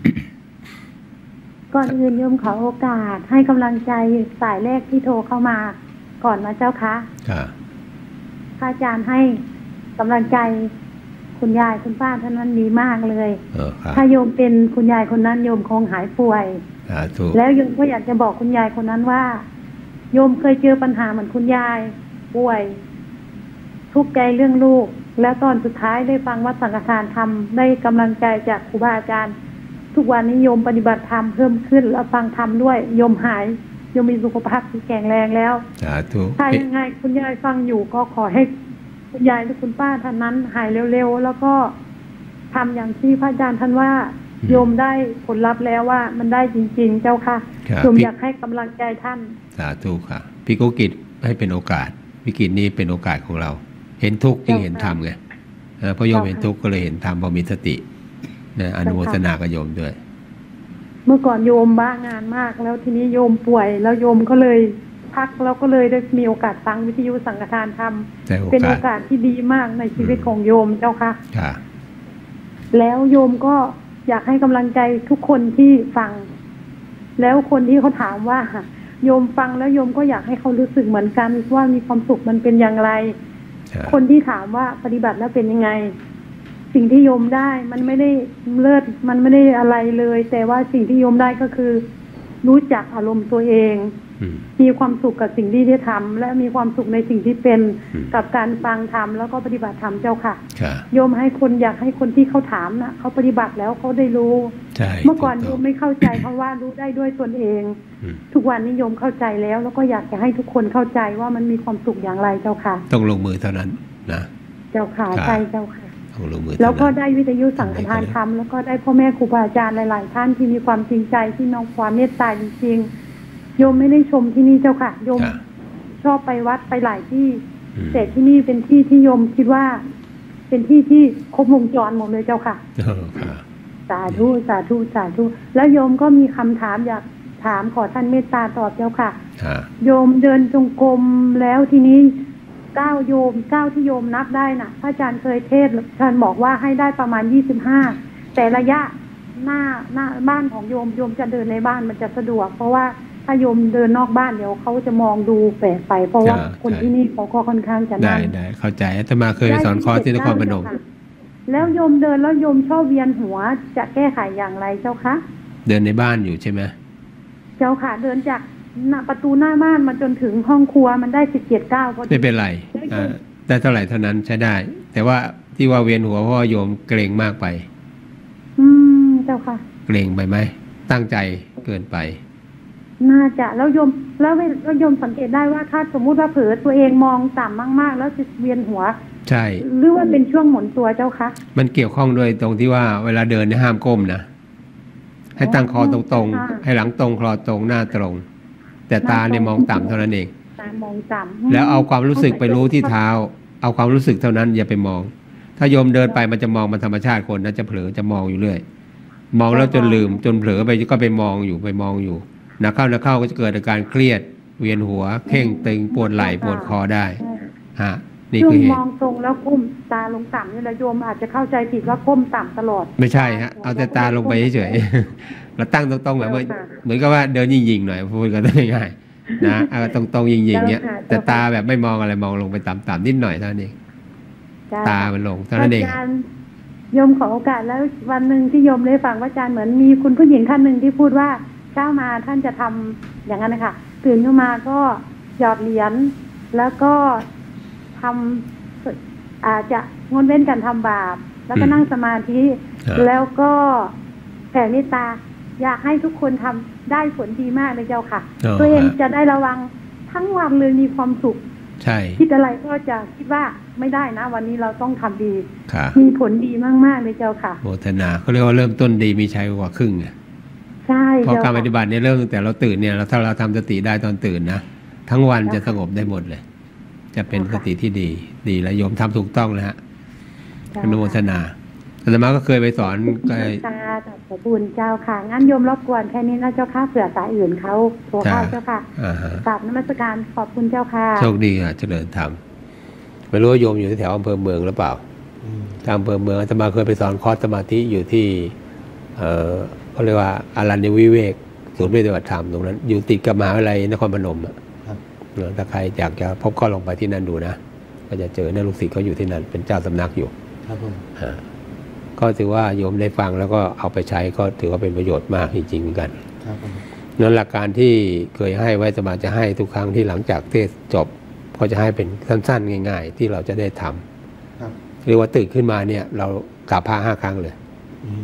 ก่อนอื่นโยมขอโอกาสให้กำลังใจสายแรกที่โทรเข้ามาก่อนนะเจ้าค่ะค่ะพระอาจารย์ให้กำลังใจคุณยายคุณป้าท่านนั้นดีมากเลยถ้าโยมเป็นคุณยายคนนั้นโยมคงหายป่วยแล้วโยมก็อยากจะบอกคุณยายคนนั้นว่าโยมเคยเจอปัญหาเหมือนคุณยายป่วยทุกข์ใจเรื่องลูกแล้วตอนสุดท้ายได้ฟังวัดสังฆทานธรรมได้กำลังใจจากครูบาอาจารย์ทุกวันนี้โยมปฏิบัติธรรมเพิ่มขึ้นแล้วฟังธรรมด้วยโยมหายโยมมีสุขภาพที่แข็งแรงแล้วสาธุถ้ายังไงคุณยายฟังอยู่ก็ขอให้คุณยายและคุณป้าท่านนั้นหายเร็วๆแล้วก็ทำอย่างที่พระอาจารย์ท่านว่าโยมได้ผลลัพธ์แล้วว่ามันได้จริงๆเจ้าค่ะโยมอยากให้กำลังใจท่านสาธุค่ะพี่โกกิจให้เป็นโอกาสวิกฤตนี้เป็นโอกาสของเราเห็นทุกข์จึงเห็นธรรมไงเพราะโยมเห็นทุกข์ก็เลยเห็นธรรมพอมีสตินะอนุโมทนากับโยมด้วยเมื่อก่อนโยมบ้างานมากแล้วทีนี้โยมป่วยแล้วโยมก็เลยพักแล้วก็เลยได้มีโอกาสฟังวิทยุสังฆทานธรรมเป็นโอกาสที่ดีมากในชีวิตของโยมเจ้าค่ะแล้วโยมก็อยากให้กำลังใจทุกคนที่ฟังแล้วคนที่เขาถามว่าโยมฟังแล้วโยมก็อยากให้เขารู้สึกเหมือนกันว่ามีความสุขมันเป็นอย่างไรคนที่ถามว่าปฏิบัติแล้วเป็นยังไงสิ่งที่โยมได้มันไม่ได้เลิศมันไม่ได้อะไรเลยแต่ว่าสิ่งที่โยมได้ก็คือรู้จักอารมณ์ตัวเองมีความสุขกับสิ่งที่ได้ทำและมีความสุขในสิ่งที่เป็นกับการฟังธรรมแล้วก็ปฏิบัติธรรมเจ้าค่ะโยมให้คนอยากให้คนที่เขาถามนะเขาปฏิบัติแล้วเขาได้รู้เมื่อก่อนโยมไม่เข้าใจเพราะว่ารู้ได้ด้วยตนเองทุกวันนี้โยมเข้าใจแล้วแล้วก็อยากจะให้ทุกคนเข้าใจว่ามันมีความสุขอย่างไรเจ้าค่ะต้องลงมือเท่านั้นนะเจ้าค่ะใช่เจ้าค่ะแล้วก็ได้วิทยุสังฆทานธรรมแล้วก็ได้พ่อแม่ครูบาอาจารย์หลายๆท่านที่มีความจริงใจที่น้องความเมตตาจริงๆโยมไม่ได้ชมที่นี่เจ้าค่ะโยมชอบไปวัดไปหลายที่แต่ที่นี่เป็นที่ที่โยมคิดว่าเป็นที่ที่ครบวงจรหมดเลยเจ้าค่ะสาธุสาธุสาธุแล้วโยมก็มีคำถามอยากถามขอท่านเมตตาตอบเจ้าค่ะโยมเดินจงกรมแล้วทีนี้เก้าโยมเก้าที่โยมนับได้น่ะพระอาจารย์เคยเทศน์ท่านบอกว่าให้ได้ประมาณยี่สิบห้าแต่ระยะหน้าหน้าบ้านของโยมโยมจะเดินในบ้านมันจะสะดวกเพราะว่าถ้าโยมเดินนอกบ้านเดี๋ยวเขาจะมองดูแปลกไปเพราะว่าคนที่นี่เขาก็ค่อนข้างจะได้ได้เข้าใจอาตมาเคยสอนคอร์สที่นครพนมแล้วโยมเดินแล้วโยมชอบเวียนหัวจะแก้ไขอย่างไรเจ้าคะเดินในบ้านอยู่ใช่ไหมเจ้าค่ะเดินจากประตูหน้าบ้านมาจนถึงห้องครัวมันได้สิบเจ็ดเก้าพอดีไม่เป็นไรได้เท่าไหร่เท่านั้นใช้ได้แต่ว่าที่ว่าเวียนหัวเพราะโยมเกรงมากไปอืมเจ้าค่ะเกรงไปไหมตั้งใจเกินไปน่าจะแล้วโยมแล้วแล้วโยมสังเกตได้ว่าถ้าสมมุติว่าเผลอตัวเองมองต่ำมากๆแล้วจะเวียนหัวใช่หรือว่าเป็นช่วงหมุนตัวเจ้าคะมันเกี่ยวข้องด้วยตรงที่ว่าเวลาเดินเนี่ยห้ามก้มนะให้ตั้งคอตรงๆให้หลังตรงคอตรงหน้าตรงแต่ตาเนี่ยมองต่ำเท่านั้นเองตามองต่ำแล้วเอาความรู้สึกไปรู้ที่เท้าเอาความรู้สึกเท่านั้นอย่าไปมองถ้าโยมเดินไปมันจะมองมันธรรมชาติคนนะจะเผลอจะมองอยู่เรื่อยมองแล้วจนลืมจนเผลอไปก็ไปมองอยู่ไปมองอยู่นักเข้านักเข้าก็จะเกิดอาการเครียดเวียนหัวเข่งตึงปวดไหล่ปวดคอได้ฮะนี่คือเหตุมองตรงแล้วก้มตาลงต่ำนี่แหละโยมอาจจะเข้าใจผิดว่าก้มต่ำตลอดไม่ใช่ฮะเอาแต่ตาลงไปเฉยๆเราตั้งตรงๆแบบเหมือนกับว่าเดินยิงๆหน่อยพูดกันง่ายๆนะเอาตรงๆยิงๆเนี้ยแต่ตาแบบไม่มองอะไรมองลงไปต่ำๆนิดหน่อยเท่านั้นเองตามันลงเท่านั้นเองโยมขอโอกาสแล้ววันหนึ่งที่โยมได้ฟังว่าอาจารย์เหมือนมีคุณผู้หญิงท่านหนึ่งที่พูดว่าเช้ามาท่านจะทำอย่างนั้นนะคะตื่นขึ้นมาก็หยอดเหรียญแล้วก็ทำอาจจะงดเว้นการทำบาปแล้วก็นั่งสมาธิแล้วก็แผ่เมตตาอยากให้ทุกคนทำได้ผลดีมากเลยเจ้าค่ะตัวเองจะได้ระวังทั้งวันเลยมีความสุขใช่คิดอะไรก็จะคิดว่าไม่ได้นะวันนี้เราต้องทำดีมีผลดีมากๆเลยเจ้าค่ะโมทนาเขาเรียกว่าเริ่มต้นดีมีชัยกว่าครึ่งไงใช่เพราะการปฏิบัติเนี่ยเริ่มตั้งแต่เราตื่นเนี่ยเราถ้าเราทำสติได้ตอนตื่นนะทั้งวันจะสงบได้หมดเลยจะเป็นสติที่ดีดีแล้วโยมทำถูกต้องนะฮะอนุโมทนาอาตมาก็เคยไปสอนก็ตาขอบคุณเจ้าค่ะงั้นโยมรบกวนแค่นี้นะเจ้าค่ะเผื่อสายอื่นเขาโทรเข้าเจ้าค่ะกราบนมัสการขอบคุณเจ้าค่ะโชคดีค่ะเจริญธรรมไม่รู้ว่าโยมอยู่ที่แถวอำเภอเมืองหรือเปล่าทางอำเภอเมืองอาตมาเคยไปสอนคอร์สสมาธิอยู่ที่เอ่อเขาเรียกว่าอารัญญวิเวกศูนย์ปฏิบัติธรรมตรงนั้นอยู่ติดกับมหาวิทยาลัยนครพนมอ่ะถ้าใครอยากจะพบก็ลงไปที่นั่นดูนะก็จะเจอนักลูกศิษย์เขาอยู่ที่นั่นเป็นเจ้าสำนักอยู่ครับผมก็ถือว่าโยมได้ฟังแล้วก็เอาไปใช้ก็ถือว่าเป็นประโยชน์มากจริงๆเหมือนกันนั้นหลักการที่เคยให้ไว้อาตมาจะให้ทุกครั้งที่หลังจากเทศจบก็จะให้เป็นสั้นๆง่ายๆที่เราจะได้ทำเรียกว่าตื่นขึ้นมาเนี่ยเรากราบพระห้าครั้งเลย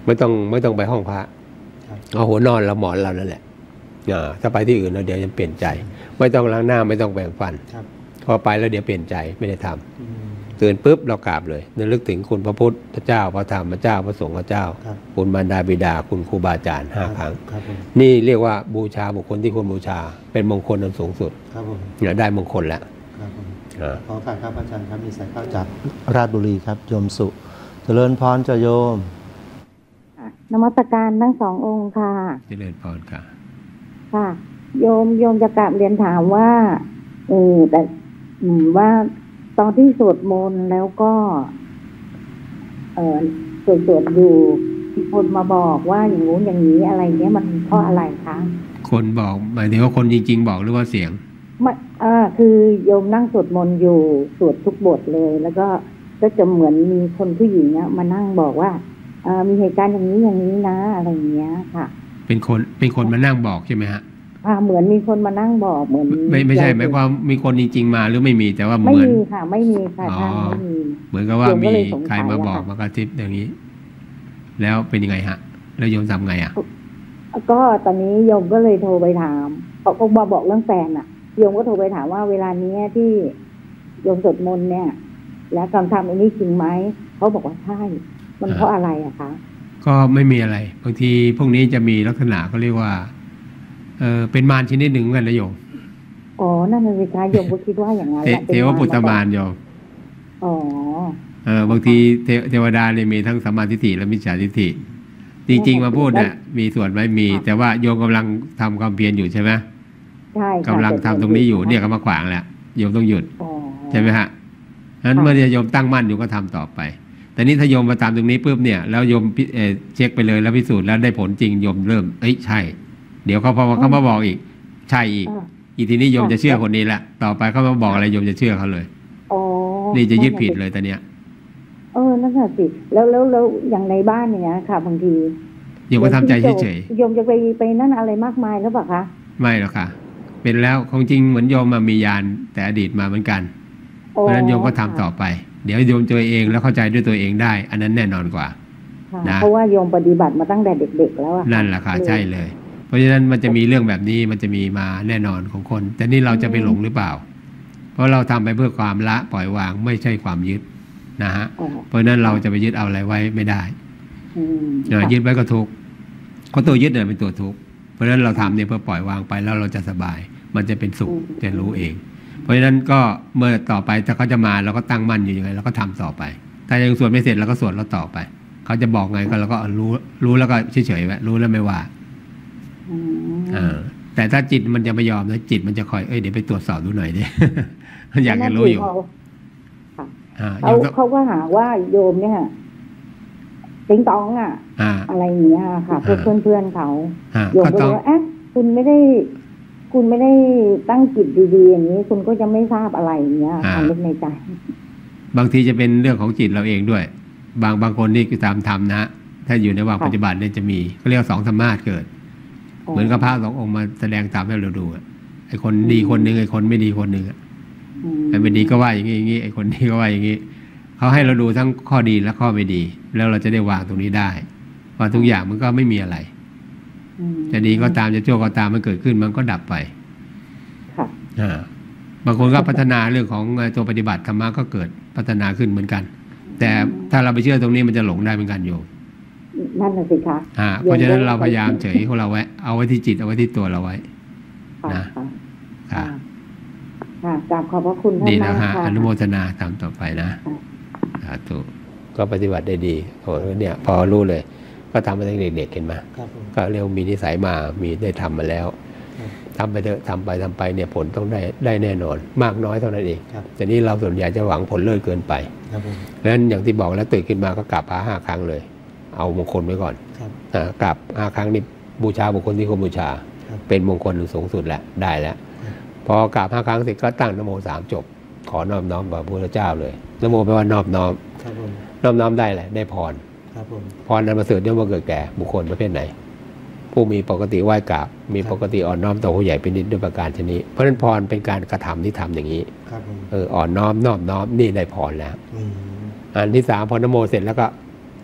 ไม่ต้องไม่ต้องไปห้องพระเอาหัวนอนเราหมอนเรานั่นแหละถ้าไปที่อื่นเราเดี๋ยวจะเปลี่ยนใจไม่ต้องล้างหน้าไม่ต้องแปรงฟันพอไปแล้วเดี๋ยวเปลี่ยนใจไม่ได้ทำตื่นปุ๊บเรากราบเลยนึกถึงคุณพระพุทธเจ้าพระธรรมพระเจ้าพระสงฆ์พระเจ้าคุณมารดาบิดาคุณครูบาอาจารย์ห้าครั้งนี่เรียกว่าบูชาบุคคลที่ควรบูชาเป็นมงคลอันสูงสุดเนี่ยได้มงคลแล้วขอฝากครับอาจารย์ครับมีสายเข้าจากราชบุรีครับโยมสุเจริญพรเจ้าโยมนมัสการทั้งสององค์ค่ะเจริญพรค่ะค่ะโยมโยมจะกราบเรียนถามว่าเออแต่ว่าตอนที่สวดมนต์แล้วก็เออสวดสวดอยู่มีคนมาบอกว่าอย่างงู้นอย่างนี้อะไรเนี้ยมันเพราะอะไรคะคนบอกหมายถึงว่าคนจริงๆบอกหรือว่าเสียงไม่อ่าคือโยมนั่งสวดมนต์อยู่สวดทุกบทเลยแล้วก็ก็จะเหมือนมีคนผู้หญิงเนี้ยมานั่งบอกว่าเออมีเหตุการณ์อย่างนี้อย่างนี้นะอะไรอย่างเงี้ยค่ะเป็นคนเป็นคนมานั่งบอกใช่ไหมฮะอ่าเหมือนมีคนมานั่งบอกเหมือนไม่ไม่ใช่หมายความมีคนจริงๆมาหรือไม่มีแต่ว่าเหมือนไม่มีค่ะไม่มีค่ะท่านไม่มีเหมือนกับว่ามีใครมาบอกมากระซิบอย่างนี้แล้วเป็นยังไงฮะแล้วโยมทำไงอ่ะก็ตอนนี้โยมก็เลยโทรไปถามเขาก็มาบอกเรื่องแฟนอ่ะโยมก็โทรไปถามว่าเวลานี้ที่โยมสวดมนต์เนี่ยแล้วการทำอันนี้จริงไหมเขาบอกว่าใช่มันเพราะอะไรอะคะก็ไม่มีอะไรบางทีพวกนี้จะมีลักษณะเขาเรียกว่าเออเป็นมารชนิดหนึ่งกันนะโยมอ๋อนั่นเลยค่ะโยมก็คิดว่าอย่างนั้นแหละเทวปุตตมารโยมอ๋อเออบางทีเทวดาเนี่ยมีทั้งสัมมาทิฏฐิและมิจฉาทิฏฐิจริงๆมาพูดเนี่ยมีส่วนไหมมีแต่ว่าโยมกำลังทำความเพียรอยู่ใช่ไหมใช่กำลังทำตรงนี้อยู่เนี่ยก็มาขวางแหละโยมต้องหยุดใช่ไหมฮะนั้นเมื่อโยมตั้งมั่นอยู่ก็ทำต่อไปแต่นี้ถ้าโยมมาตามตรงนี้ปุ๊บเนี่ยแล้วโยมเช็คไปเลยแล้วพิสูจน์แล้วได้ผลจริงโยมเริ่มเอ้ยใช่เดี๋ยวเขาพอเขามาบอกอีกใช่อีกอีทีนี้โยมจะเชื่อคนนี้แหละต่อไปเขามาบอกอะไรโยมจะเชื่อเขาเลยนี่จะยึดผิดเลยตอนเนี้ยเออนั่นแหละสิแล้วแล้วแล้วอย่างในบ้านอย่างเงี้ยค่ะบางทีโยมก็ทำใจเฉยๆโยมจะไปไปนั่นอะไรมากมายหรือเปล่าคะไม่หรอกค่ะเป็นแล้วของจริงเหมือนโยมมามียานแต่อดีตมาเหมือนกันเพราะฉะนั้นโยมก็ทำต่อไปเดี๋ยวโยมเจอเองแล้วเข้าใจด้วยตัวเองได้อันนั้นแน่นอนกว่านะเพราะว่าโยมปฏิบัติมาตั้งแต่เด็กๆแล้วอะนั่นแหละค่ะใช่เลยเพราะฉะนั้นมันจะมีเรื่องแบบนี้มันจะมีมาแน่นอนของคนแต่นี่เราจะไปหลงหรือเปล่าเพราะเราทำไปเพื่อความละปล่อยวางไม่ใช่ความยึดนะฮะเพราะฉะนั้นเราจะไปยึดเอาอะไรไว้ไม่ได้ยึดไว้ก็ทุกข์เพราะตัวยึดเนี่ยเป็นตัวทุกข์เพราะฉะนั้นเราทำเนี่ยเพื่อปล่อยวางไปแล้วเราจะสบายมันจะเป็นสุขจะรู้เองเพราะฉะนั้นก็เมื่อต่อไปถ้าเขาจะมาเราก็ตั้งมั่นอยู่ยังไงเราก็ทำต่อไปถ้ายังสวดไม่เสร็จเราก็สวดแล้วต่อไปเขาจะบอกไงก็เราก็รู้รู้แล้วก็เฉยๆไว้รู้แล้วไม่ว่าอ่าแต่ถ้าจิตมันจะไม่ยอมนะจิตมันจะคอยเอ้ยเดี๋ยวไปตรวจสอบดูหน่อยดิมันอยากจะรู้อยู่เขาเขาก็หาว่าโยมเนี่ยติงตองอ่ะอะไรอย่างเงี้ยค่ะเพื่อนเพื่อนเขาโยมก็เลยว่าเอ๊ะคุณไม่ได้คุณไม่ได้ตั้งจิตดีๆอย่างนี้คุณก็จะไม่ทราบอะไรอย่างเงี้ยความนึกในใจบางทีจะเป็นเรื่องของจิตเราเองด้วยบางบางคนนี่คือตามธรรมนะถ้าอยู่ในวงปฏิบัติเนี่ยจะมีเขาเรียกสองธรรมะเกิดเหมือนกับพระสององค์มาแสดงตามให้เราดูไอ้คนดีคนหนึ่งไอ้คนไม่ดีคนหนึ่งไอ้ไม่ดีก็ว่าอย่างนี้อย่างนี้ไอ้คนดีก็ว่าอย่างนี้เขาให้เราดูทั้งข้อดีและข้อไม่ดีแล้วเราจะได้วางตรงนี้ได้ว่าทุกอย่างมันก็ไม่มีอะไรจะดีก็ตามจะชั่วก็ตามมันเกิดขึ้นมันก็ดับไปอ่าบางคนก็พัฒนาเรื่องของตัวปฏิบัติธรรมะก็เกิดพัฒนาขึ้นเหมือนกันแต่ถ้าเราไปเชื่อตรงนี้มันจะหลงได้เหมือนกันโยมนั่นน่ะสิคะอ่าเพราะฉะนั้นเราพยายามเฉยของเราไว้เอาไว้ที่จิตเอาไว้ที่ตัวเราไว้นะค่ะค่ะกราบขอบพระคุณท่านมากค่ะดีแล้วฮะอนุโมทนาตามต่อไปนะสาธุก็ปฏิบัติได้ดีโอ้เนี่ยพอรู้เลยก็ทำมาตั้งเด็กๆเห็นไหมก็เรียกมีนิสัยมามีได้ทำมาแล้วทำไปเถอะทำไปทำไปเนี่ยผลต้องได้ได้แน่นอนมากน้อยเท่านั้นเองแต่นี่เราส่วนใหญ่จะหวังผลเลิศเกินไปเพราะฉะนั้นอย่างที่บอกแล้วตื่นขึ้นมาก็กราบพระห้าครั้งเลยเอามงคลไว้ก่อนกราบห้าครั้งนี่บูชาบุคคลที่ควรบูชาเป็นมงคลสูงสุดแหละได้แล้วพอกราบห้าครั้งเสร็จก็ตั้งนโมสามจบขอนอบน้อมพระพุทธเจ้าเลยนโมแปลว่านอบน้อมนอบน้อมได้แหละได้พรพรนั้นประเสริฐย่อมเกิดแก่บุคคลประเภทไหนผู้มีปกติไหว้กราบมีปกติอ่อนน้อมต่อผู้ใหญ่เป็นนิดด้วยประการชนิดเพราะฉะนั้นพรเป็นการกระทำที่ทำอย่างนี้เอออ่อนน้อมนอบน้อมนี่ได้พรแล้วอันที่สามพอนโมเสร็จแล้วก็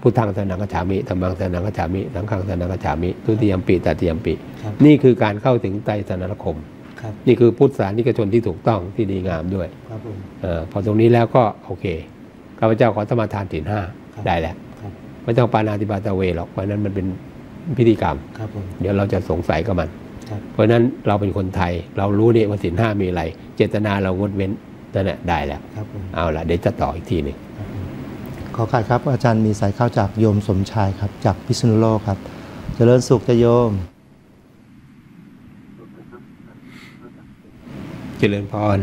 พุทธังสรณังคัจฉามิธัมมังสรณังคัจฉามิสังฆังสรณังคัจฉามิทุติยมปิตติยมปินี่คือการเข้าถึงไตรสรณคมนี่คือพุทธศาสนิกชนที่ถูกต้องที่ดีงามด้วยพอตรงนี้แล้วก็โอเคข้าพเจ้าขอสมาทานศีลห้าได้แล้วไม่ต้องปาณาติปาตเวหรอกเพราะนั้นมันเป็นพิธีกรรมเดี๋ยวเราจะสงสัยกับมันเพราะนั้นเราเป็นคนไทยเรารู้เนี่ยว่าศีลห้ามีอะไรเจตนาเรางดเว้นนั่นแหละได้แล้วเอาละเดี๋ยวจะต่ออีกทีหนึ่งขอการครับอาจารย์มีสายเข้าจากโยมสมชายครับจากพิษณุโลกครับเจริญสุขจะโยมเจริญพร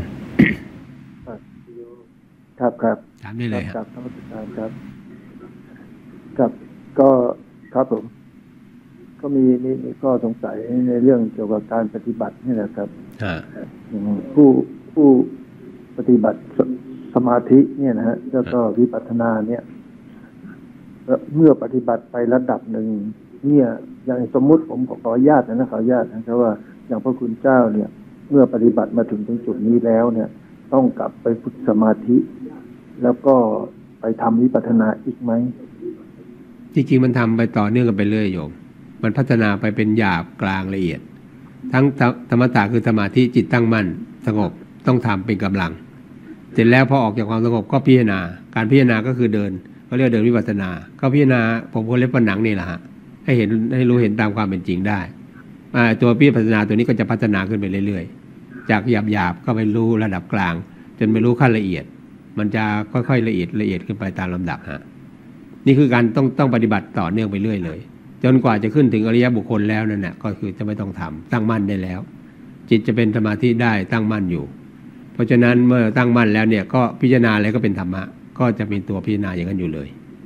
ครับครับถามได้เลยครับครับครับครับก็ครับผมก็มีนี่ก็สงสัยในเรื่องเกี่ยวกับการปฏิบัตินี่แหละครับผู้ผู้ปฏิบัติสมาธิเนี่ยนะฮะแล้วก็วิปัสสนาเนี่ยเมื่อปฏิบัติไประดับหนึ่งเนี่ยอย่างสมมุติผมขออนุญาตนะขออนุญาตนะครับว่าอย่างพระคุณเจ้าเนี่ยเมื่อปฏิบัติมาถึงตรงจุดนี้แล้วเนี่ยต้องกลับไปฝึกสมาธิแล้วก็ไปทำวิปัสสนาอีกไหมจริงๆมันทำไปต่อเนื่องกันไปเรื่อยโยมมันพัฒนาไปเป็นหยาบกลางละเอียดทั้งธรรมตะคือสมาธิจิตตั้งมั่นสงบต้องทำเป็นกำลังเสร็จแล้วพอออกจากความสงบก็พิจารณาการพิจารณาก็คือเดินเขาเรียกเดินวิปัสสนาก็พิจารณาผมคนเล็บผนังนี่แหละฮะให้เห็นให้รู้เห็นตามความเป็นจริงได้ตัววิปัสสนาตัวนี้ก็จะพัฒนาขึ้นไปเรื่อยๆจากหยาบๆก็ไปรู้ระดับกลางจนไปรู้ขั้นละเอียดมันจะค่อยๆละเอียดละเอียดขึ้นไปตามลำดับฮะนี่คือการต้องต้องปฏิบัติต่อเนื่องไปเรื่อยเลยจนกว่าจะขึ้นถึงอริยบุคคลแล้วนั่นแหละก็คือจะไม่ต้องทำตั้งมั่นได้แล้วจิตจะเป็นสมาธิได้ตั้งมั่นอยู่เพราะฉะนั้นเมื่อตั้งมั่นแล้วเนี่ยก็พิจารณาอะไรก็เป็นธรรมะก็จะเป็นตัวพิจารณาอย่างนั้นอยู่เลย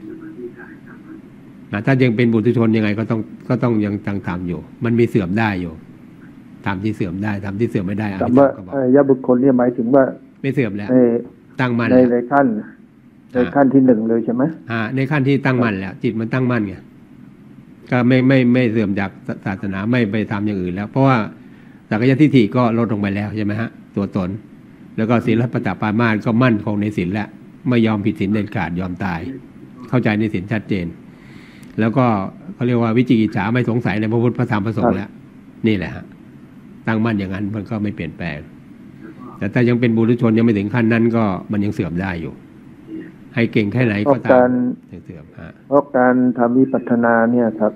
ถ้ายังเป็นบุตุชนยังไงก็ต้องก็ต้องยังตั้งทำอยู่มันมีเสื่อมได้อยู่ทำที่เสื่อมได้ทำที่เสื่อมไม่ได้แต่ว่าอริยบุคคลเนี่ยหมายถึงว่าไม่เสื่อมแล้วตั้งมั่นในในขั้นในขั้นที่หนึ่งเลยใช่ไหมอ่าในขั้นที่ตั้งมั่นแล้วจิตมันตั้งมั่นไงก็ไม่ไม่ไม่เสื่อมจากศาสนาไม่ไปทำอย่างอื่นแล้วเพราะว่าสักยะทิฏฐิก็ลดลงไปแล้วใช่ไหมฮะตัวตนแล้วก็ศีลปฏิปามาสก็มั่นคงในศีลแล้วไม่ยอมผิดศีลเด็ดขาดยอมตายเข้าใจในศีลชัดเจนแล้วก็เขาเรียกว่าวิจิกิจฉาไม่สงสัยในพระพุทธพระธรรมพระสงฆ์แล้วนี่แหละฮะตั้งมั่นอย่างนั้นมันก็ไม่เปลี่ยนแปลงแต่ถ้ายังเป็นบุรุษชนยังไม่ถึงขั้นนั้นก็มันยังเสื่อมได้อยู่ให้เก่งแค่ไหนก็ตามเสื่อมฮะเพราะการทำวิปัสสนาเนี่ยครับ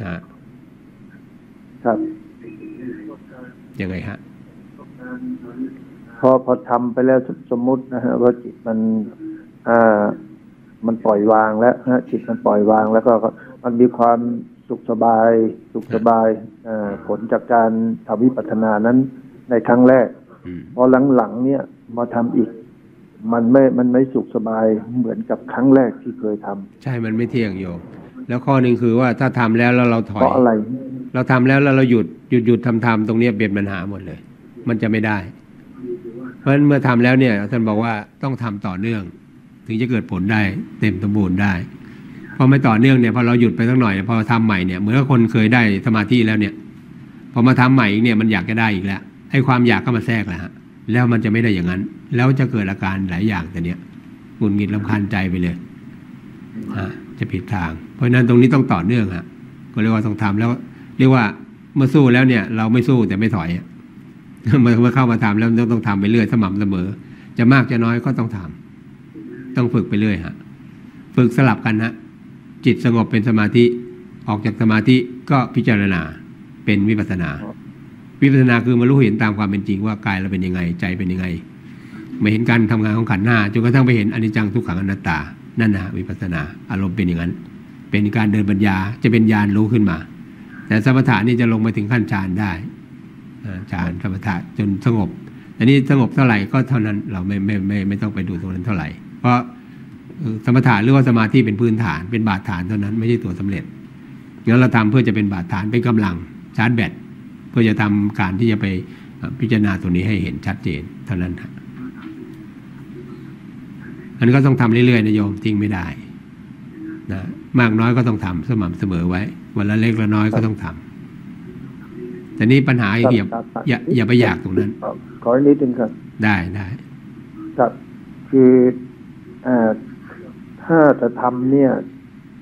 ครับยังไงฮะพอพอทำไปแล้วสมมุตินะฮะว่าจิตมันอ่ามันปล่อยวางแล้วฮะจิตมันปล่อยวางแล้วก็มันมีความสุขสบายสุขสบายอ่าผลจากการทำวิปัสสนานั้นในครั้งแรกพอหลังๆเนี่ยมาทำอีกมันไม่มันไม่สุขสบายเหมือนกับครั้งแรกที่เคยทำใช่มันไม่เที่ยงโยมแล้วข้อหนึ่งคือว่าถ้าทำแล้วแล้วเราถอยเพราะอะไรเราทำแล้วแล้วเราหยุดหยุดหยุดทำทำตรงนี้เปลี่ยนปัญหาหมดเลยมันจะไม่ได้เพราะฉะนั้นเมื่อทำแล้วเนี่ยท่านบอกว่าต้องทำต่อเนื่องถึงจะเกิดผลได้เต็มสมบูรณ์ได้พอไม่ต่อเนื่องเนี่ยพอเราหยุดไปสักหน่อยพอทำใหม่เนี่ยเหมือนกับคนเคยได้สมาธิแล้วเนี่ยพอมาทำใหม่อีกเนี่ยมันอยากจะได้อีกแล้วให้ความอยากก็มาแทรกแล้วฮะแล้วมันจะไม่ได้อย่างนั้นแล้วจะเกิดอาการหลายอย่างแต่เนี้ยหงุดหงิดรำคาญใจไปเลยฮะจะผิดทางเพราะฉะนั้นตรงนี้ต้องต่อเนื่องฮะก็เรียกว่าต้องทำแล้วเรียกว่าเมื่อสู้แล้วเนี่ยเราไม่สู้แต่ไม่ถอยเมื่อเมื่อเข้ามาทำแล้วต้องต้องทำไปเรื่อยสม่ำเสมอจะมากจะน้อยก็ต้องทำต้องฝึกไปเรื่อยฮะฝึกสลับกันฮะจิตสงบเป็นสมาธิออกจากสมาธิก็พิจารณาเป็นวิปัสสนาวิปัสสนาคือมารู้เห็นตามความเป็นจริงว่ากายเราเป็นยังไงใจเป็นยังไงไม่เห็นการทำงานของขันธ์ห้าจนกระทั่งไปเห็นอนิจจังทุกขังอนัตตานั่นนะวิปัสสนาอารมณ์เป็นอย่างนั้นเป็นการเดินปัญญาจะเป็นญาณรู้ขึ้นมาแต่สมถะนี่จะลงไปถึงขั้นฌานได้ฌานสมถะจนสงบอันนี้สงบเท่าไหร่ก็เท่านั้นเราไม่ไม่ไม่ไม่ต้องไปดูตรงนั้นเท่าไหร่เพราะสมถะหรือว่าสมาธิเป็นพื้นฐานเป็นบาดฐานเท่านั้นไม่ใช่ตัวสำเร็จงั้นเราทำเพื่อจะเป็นบาดฐานเป็นกำลังชาร์จแบตเพื่อจะทำการที่จะไปพิจารณาตัวนี้ให้เห็นชัดเจนเท่านั้นครับอันนี้ก็ต้องทำเรื่อยๆนะโยมทิ้งไม่ได้นะมากน้อยก็ต้องทำสม่ำเสมอไว้วันละเล็กละน้อยก็ต้องทำแต่นี่ปัญหาอย่าอย่าอย่าไปอยากตรงนั้นขอนิดนึงครับได้ได้ครับคืออ่าถ้าจะทำเนี่ย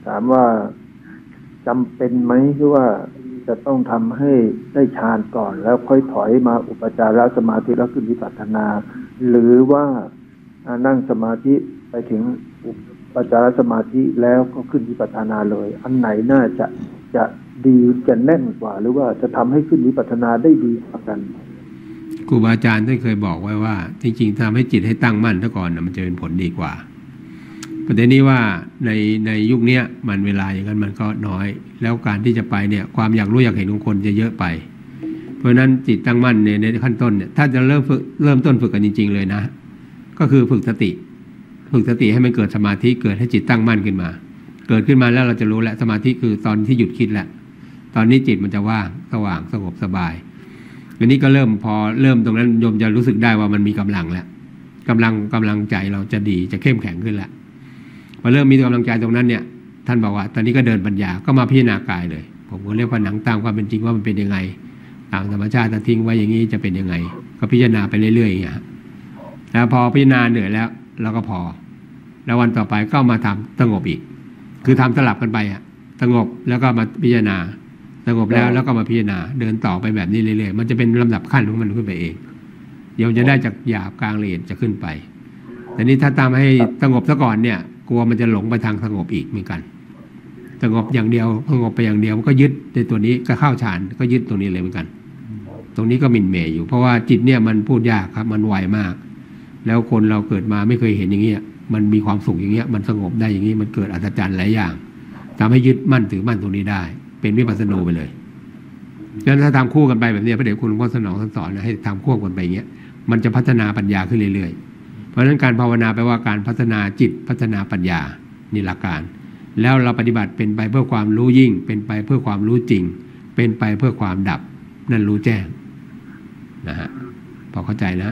ถามว่าจำเป็นไหมหรือว่าจะต้องทำให้ได้ฌานก่อนแล้วค่อยถอยมาอุปจารสมาธิแล้วขึ้นวิปัสสนา หรือว่านั่งสมาธิไปถึงอุปจารสมาธิแล้วก็ขึ้นวิปัสสนาเลยอันไหนน่าจะจะดีจะแน่นกว่าหรือว่าจะทำให้ขึ้นวิปัสสนาได้ดีกว่ากันครูบาอาจารย์ท่านเคยบอกไว้ว่าจริงๆทำให้จิตให้ตั้งมั่นซะก่อนนะมันจะเป็นผลดีกว่าประเด็นนี้ว่าในในยุคนี้มันเวลาอย่างนั้นมันก็น้อยแล้วการที่จะไปเนี่ยความอยากรู้อยากเห็นของคนจะเยอะไปเพราะฉะนั้นจิตตั้งมั่นในในขั้นต้นเนี่ยถ้าจะเริ่มฝึกเริ่มต้นฝึกกันจริงๆเลยนะก็คือฝึกสติฝึกสติให้มันเกิดสมาธิเกิดให้จิตตั้งมั่นขึ้นมาเกิดขึ้นมาแล้วเราจะรู้แล้วสมาธิคือตอนที่หยุดคิดแหละตอนนี้จิตมันจะว่างสว่างสงบสบายอันนี้ก็เริ่มพอเริ่มตรงนั้นโยมจะรู้สึกได้ว่ามันมีกำลังแล้วกำลังกำลังใจเราจะดีจะเข้มแข็งขึ้นแล้วพอเริ่มมีกำลังใจตรงนั้นเนี่ยท่านบอกว่าตอนนี้ก็เดินปัญญาก็มาพิจารณากายเลยผมก็เรียกว่าหนังตามความเป็นจริงว่ามันเป็นยังไงตามธรรมชาติถ้าทิ้งไว้อย่างนี้จะเป็นยังไงก็พิจารณาไปเรื่อยๆอย่างเงี้ยแล้วพอพิจารณาเหนื่อยแล้วเราก็พอแล้ววันต่อไปก็มาทำสงบอีกคือทำสลับกันไปอะสงบแล้วก็มาพิจารณาสงบแล้วแล้วก็มาพิจารณาเดินต่อไปแบบนี้เรื่อยๆมันจะเป็นลำดับขั้นของมันขึ้นไปเองเดี๋ยวจะได้จากหยาบกลางละเอียดจะขึ้นไปแต่นี้ถ้าตามให้สงบซะก่อนเนี่ยกลัวมันจะหลงไปทางสงบอีกเหมือนกันสงบอย่างเดียวสงบไปอย่างเดียวมันก็ยึดในตัวนี้ก็เข้าฌานก็ยึดตรงนี้เลยเหมือนกันตรงนี้ก็หมิ่นเหม่อยู่เพราะว่าจิตเนี่ยมันพูดยากครับมันไวมากแล้วคนเราเกิดมาไม่เคยเห็นอย่างเงี้ยมันมีความสุขอย่างเงี้ยมันสงบได้อย่างงี้มันเกิดอัศจรรย์หลายอย่างทำให้ยึดมั่นถือมั่นตรงนี้ได้เป็นวิปัสสนูไปเลยดังนั้นถ้าทำคู่กันไปแบบนี้พระเดชคุณหลวงพ่อสนองท่านสอนนะให้ทำควบกันไปอย่างเงี้ยมันจะพัฒนาปัญญาขึ้นเรื่อยๆเพราะฉะนั้นการภาวนาแปลว่าการพัฒนาจิตพัฒนาปัญญานี่หลักการแล้วเราปฏิบัติเป็นไปเพื่อความรู้ยิ่งเป็นไปเพื่อความรู้จริงเป็นไปเพื่อความดับนั่นรู้แจ้งนะฮะพอเข้าใจนะ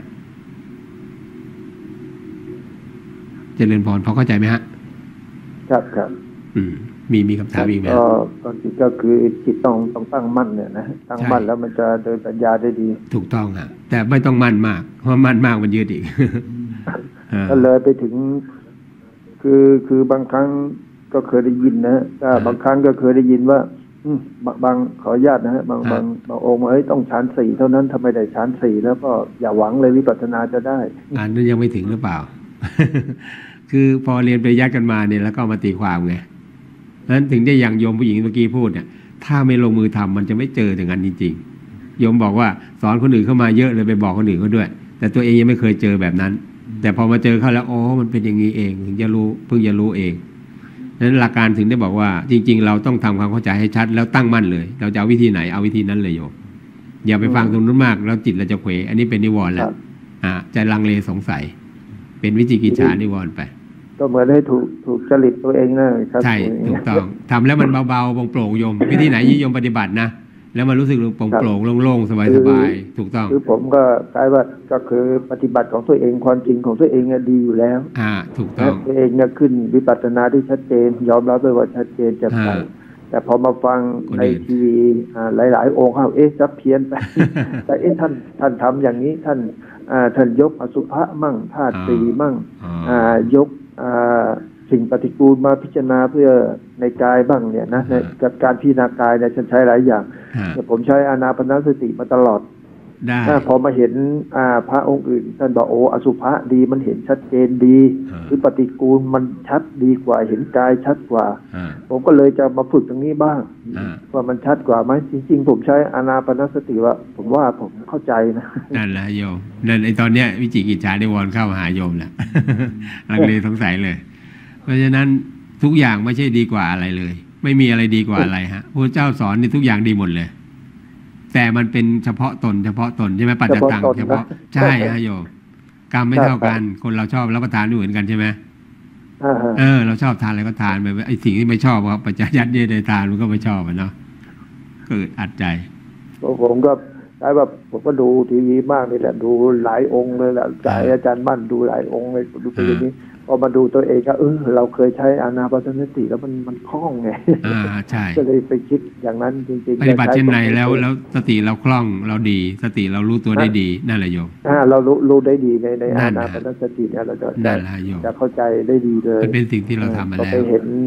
เจริญพรพอเข้าใจไหมฮะครับครับอืมมีมีคำถามอีกไหมก็ตอนที่ก็คือจิตต้องต้องตั้งมั่นเนี่ยนะตั้งมั่นแล้วมันจะเดินปัญญาได้ดีถูกต้องฮะแต่ไม่ต้องมั่นมากเพราะมั่นมากมันยืดอีกก็เลยไปถึงคือคือบางครั้งก็เคยได้ยินนะก็บางครั้งก็เคยได้ยินว่าบางขออนุญาตนะฮะบางบางบางองค์เอ้ยต้องฌานสี่เท่านั้นทำไมได้ฌานสี่แล้วก็อย่าหวังเลยวิปัสสนาจะได้อันนั้นยังไม่ถึงหรือเปล่า คือพอเรียนไปยัดกันมาเนี่ยแล้วก็มาตีความไงนั้นถึงได้อย่างโยมผู้หญิงเมื่อกี้พูดเนี่ยถ้าไม่ลงมือทำมันจะไม่เจอถึงกันจริงๆโยมบอกว่าสอนคนอื่นเข้ามาเยอะเลยไปบอกคนอื่นเขาด้วยแต่ตัวเองยังไม่เคยเจอแบบนั้นแต่พอมาเจอเขาแล้วอ๋อมันเป็นอย่างนี้เองถึงจะรู้เพิ่งจะรู้เองนั้นหลักการถึงได้บอกว่าจริงๆเราต้องทำความเข้าใจให้ชัดแล้วตั้งมั่นเลยเราจะเอาวิธีไหนเอาวิธีนั้นเลยโยมอย่าไปฟังตรงนู้นมากแล้วจิตเราจะเขวอันนี้เป็นนิวรณ์แล้วอ่าจะลังเลสงสัยเป็นวิจิกิจฉานิวรณ์ไปก็เหมือนให้ถูกถูกจริตตัวเองนะครับใช่ถูกต้องทำแล้วมันเบาๆโปร่งๆโยมวิธีไหนนิยมปฏิบัตินะแล้วมันรู้สึกโปร่งๆโล่งๆสบายๆถูกต้องคือผมก็กลายว่าก็คือปฏิบัติของตัวเองความจริงของตัวเองดีอยู่แล้วอ่าถูกต้องตัวเองเนี่ยขึ้นวิปัสสนาที่ชัดเจนยอมรับด้วยว่าชัดเจนจะไปแต่พอมาฟังในทีวีหลายๆองค์เขาเอ๊ะจะเพี้ยนไปแต่เอ๊ะท่านท่านทำอย่างนี้ท่านท่านยกอสุภะมั่งธาตุสี่มั่งยกสิ่งปฏิกูลมาพิจารณาเพื่อในกายบ้างเนี่ยนะในกับการพิจารณากายเนี่ยฉันใช้หลายอย่างเนี่ยผมใช้อานาปานสติมาตลอดได้พอมาเห็นพระองค์อื่นท่านบอกโอ้อสุภะดีมันเห็นชัดเจนดีหรือปฏิกูลมันชัดดีกว่าเห็นกายชัดกว่าผมก็เลยจะมาฝึกตรงนี้บ้างว่ามันชัดกว่าไหมจริงๆผมใช้อานาปานสติว่าผมว่าผมเข้าใจนะนั่นแหละโยมนั่นไอตอนเนี้ยวิจิกิจฉานิวรณ์เข้ามาหาโยมแหละลังเลสงสัยเลยเพราะฉะนั้นทุกอย่างไม่ใช่ดีกว่าอะไรเลยไม่มีอะไรดีกว่าอะไรฮะพระเจ้าสอนนี่ทุกอย่างดีหมดเลยแต่มันเป็นเฉพาะตนเฉพาะตนใช่ไหมปัจจัยต่างเฉพาะใช่ฮะโยมกรรมไม่เท่ากันคนเราชอบรับประทานไม่เหมือนกันใช่ไหมเออเราชอบทานอะไรก็ทานไปไอ้สิ่งที่ไม่ชอบครับปัจจัยยัดเยียดในทานมันก็ไม่ชอบเนาะเกิดอัดใจผมก็ได้แบบผมก็ดูทีวีมากนี่แหละดูหลายองค์เลยแหละสายอาจารย์มั่นดูหลายองค์เลยดูไปอย่างนี้พอมาดูตัวเองก็เออเราเคยใช้อานาปานสติแล้วมันมันคล่องไงอ่าใช่ก็เลยไปคิดอย่างนั้นจริงๆปฏิบัติเช่นไหนแล้วแล้วสติเราคล่องเราดีสติเรารู้ตัวได้ดีนั่นแหละโยมอ่าเรารู้รู้ได้ดีในในอานาปานสติเนี่ยเราจะนั่นแหละโยมจะเข้าใจได้ดีเลยมันเป็นสิ่งที่เราทำมาแล้วไปเห็น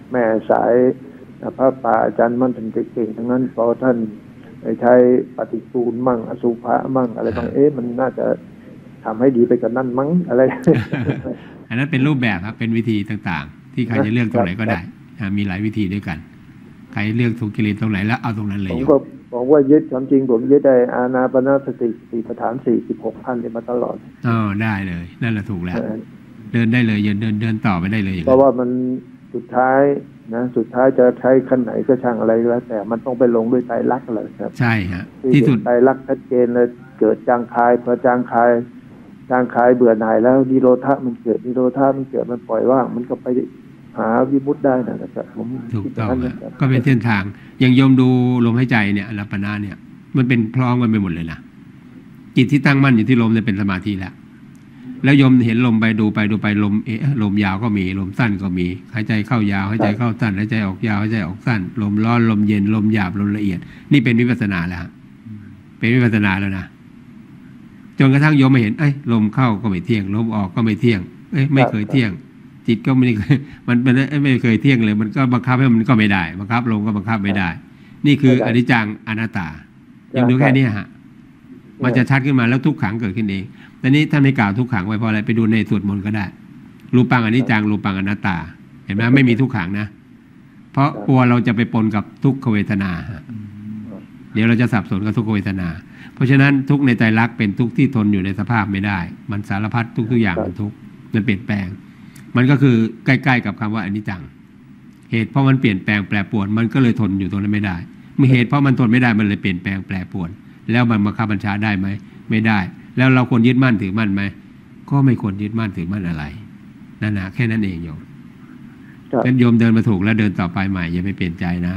แม่สายพระป่าอาจารย์มั่นท่านเก่งๆทั้งนั้นพอท่านใช้ปฏิปูลมั่งอสุภะมั่งอะไรบางเอ๊ะมันน่าจะทำให้ดีไปกว่านั้นมั้งอะไรอันนั้นเป็นรูปแบบครับเป็นวิธีต่างๆที่ใครจะเลือกตรงไหนก็ได้มีหลายวิธีด้วยกันใครเลือกถูกจริตตรงไหนแล้วเอาตรงนั้นเลยผมก็บอกว่ายึดความจริงผมยึดได้อานาปานสติสี่ประฐานสี่สิบหกพันมาตลอดอ๋อได้เลยนั่นแหละถูกแล้วเดินได้เลยเดินเดินเดินต่อไปได้เลยเพราะว่ามันสุดท้ายนะสุดท้ายจะใช้ขั้นไหนก็ช่างอะไรแล้วแต่มันต้องไปลงด้วยไตรลักษณ์เลยครับใช่ฮะที่สุดไตรลักษณ์ชัดเจนเลยเกิดจางคายพอจางคายจางคายเบื่อหน่ายแล้วนิโรธะมันเกิดนิโรธะมันเกิดมันปล่อยว่างมันก็ไปหาวิมุตติได้นะครับผมถูกต้องก็เป็นเส้นทางอย่างโยมดูลมหายใจเนี่ยอนาปานเนี่ยมันเป็นพร้อมกันไปหมดเลยนะจิตที่ตั้งมั่นอยู่ที่ลมเนี่ยเป็นสมาธิแล้วแล้วโยมเห็นลมไปดูไปดูไปลมเอะลมยาวก็มีลมสั้นก็มีหายใจเข้ายาวหายใจเข้าสั้นหายใจออกยาวหายใจออกสั้นลมร้อนลมเย็นลมหยาบลมละเอียดนี่เป็นวิปัสสนาแล้วเป็นวิปัสสนาแล้วนะจนกระทั่งโยมมาเห็นเอ้ยลมเข้าก็ไม่เที่ยงลมออกก็ไม่เที่ยงเอ้ยไม่เคยเที่ยงจิตก็ไม่เคยมันมันไม่เคยเที่ยงเลยมันก็บังคับให้มันก็ไม่ได้บังคับลงก็บังคับไม่ได้นี่คืออนิจจังอนัตตายังดูแค่นี้ฮะมันจะชัดขึ้นมาแล้วทุกขังเกิดขึ้นเองแต่นี้ท่านไม่กล่าวทุกขังไว้เพราะอะไรไปดูในสวดมนต์ก็ได้รูปังอนิจจังรูปังอนัตตาเห็นไหมไม่มีทุกขังนะเพราะกลัวเราจะไปปนกับทุกขเวทนาเดี๋ยวเราจะสับสนกับทุกขเวทนาเพราะฉะนั้นทุกในไตรลักษณ์เป็นทุกที่ทนอยู่ในสภาพไม่ได้มันสารพัดทุกทุกอย่างมันทุกมันเปลี่ยนแปลงมันก็คือใกล้ๆกับคำว่าอนิจจังเหตุเพราะมันเปลี่ยนแปลงแปรปรวนมันก็เลยทนอยู่ตรงนั้นไม่ได้เมื่อเหตุเพราะมันทนไม่ได้มันเลยเปลี่ยนแปลงแปรปรวนแล้วมันบังคับบัญชาได้ไหมไม่ได้แล้วเราควรยึดมั่นถือมั่นไหมก็ไม่ควรยึดมั่นถือมั่นอะไรนั่นนะแค่นั้นเองโยมเป็นโยมเดินมาถูกแล้วเดินต่อไปใหม่อย่าไปเปลี่ยนใจนะ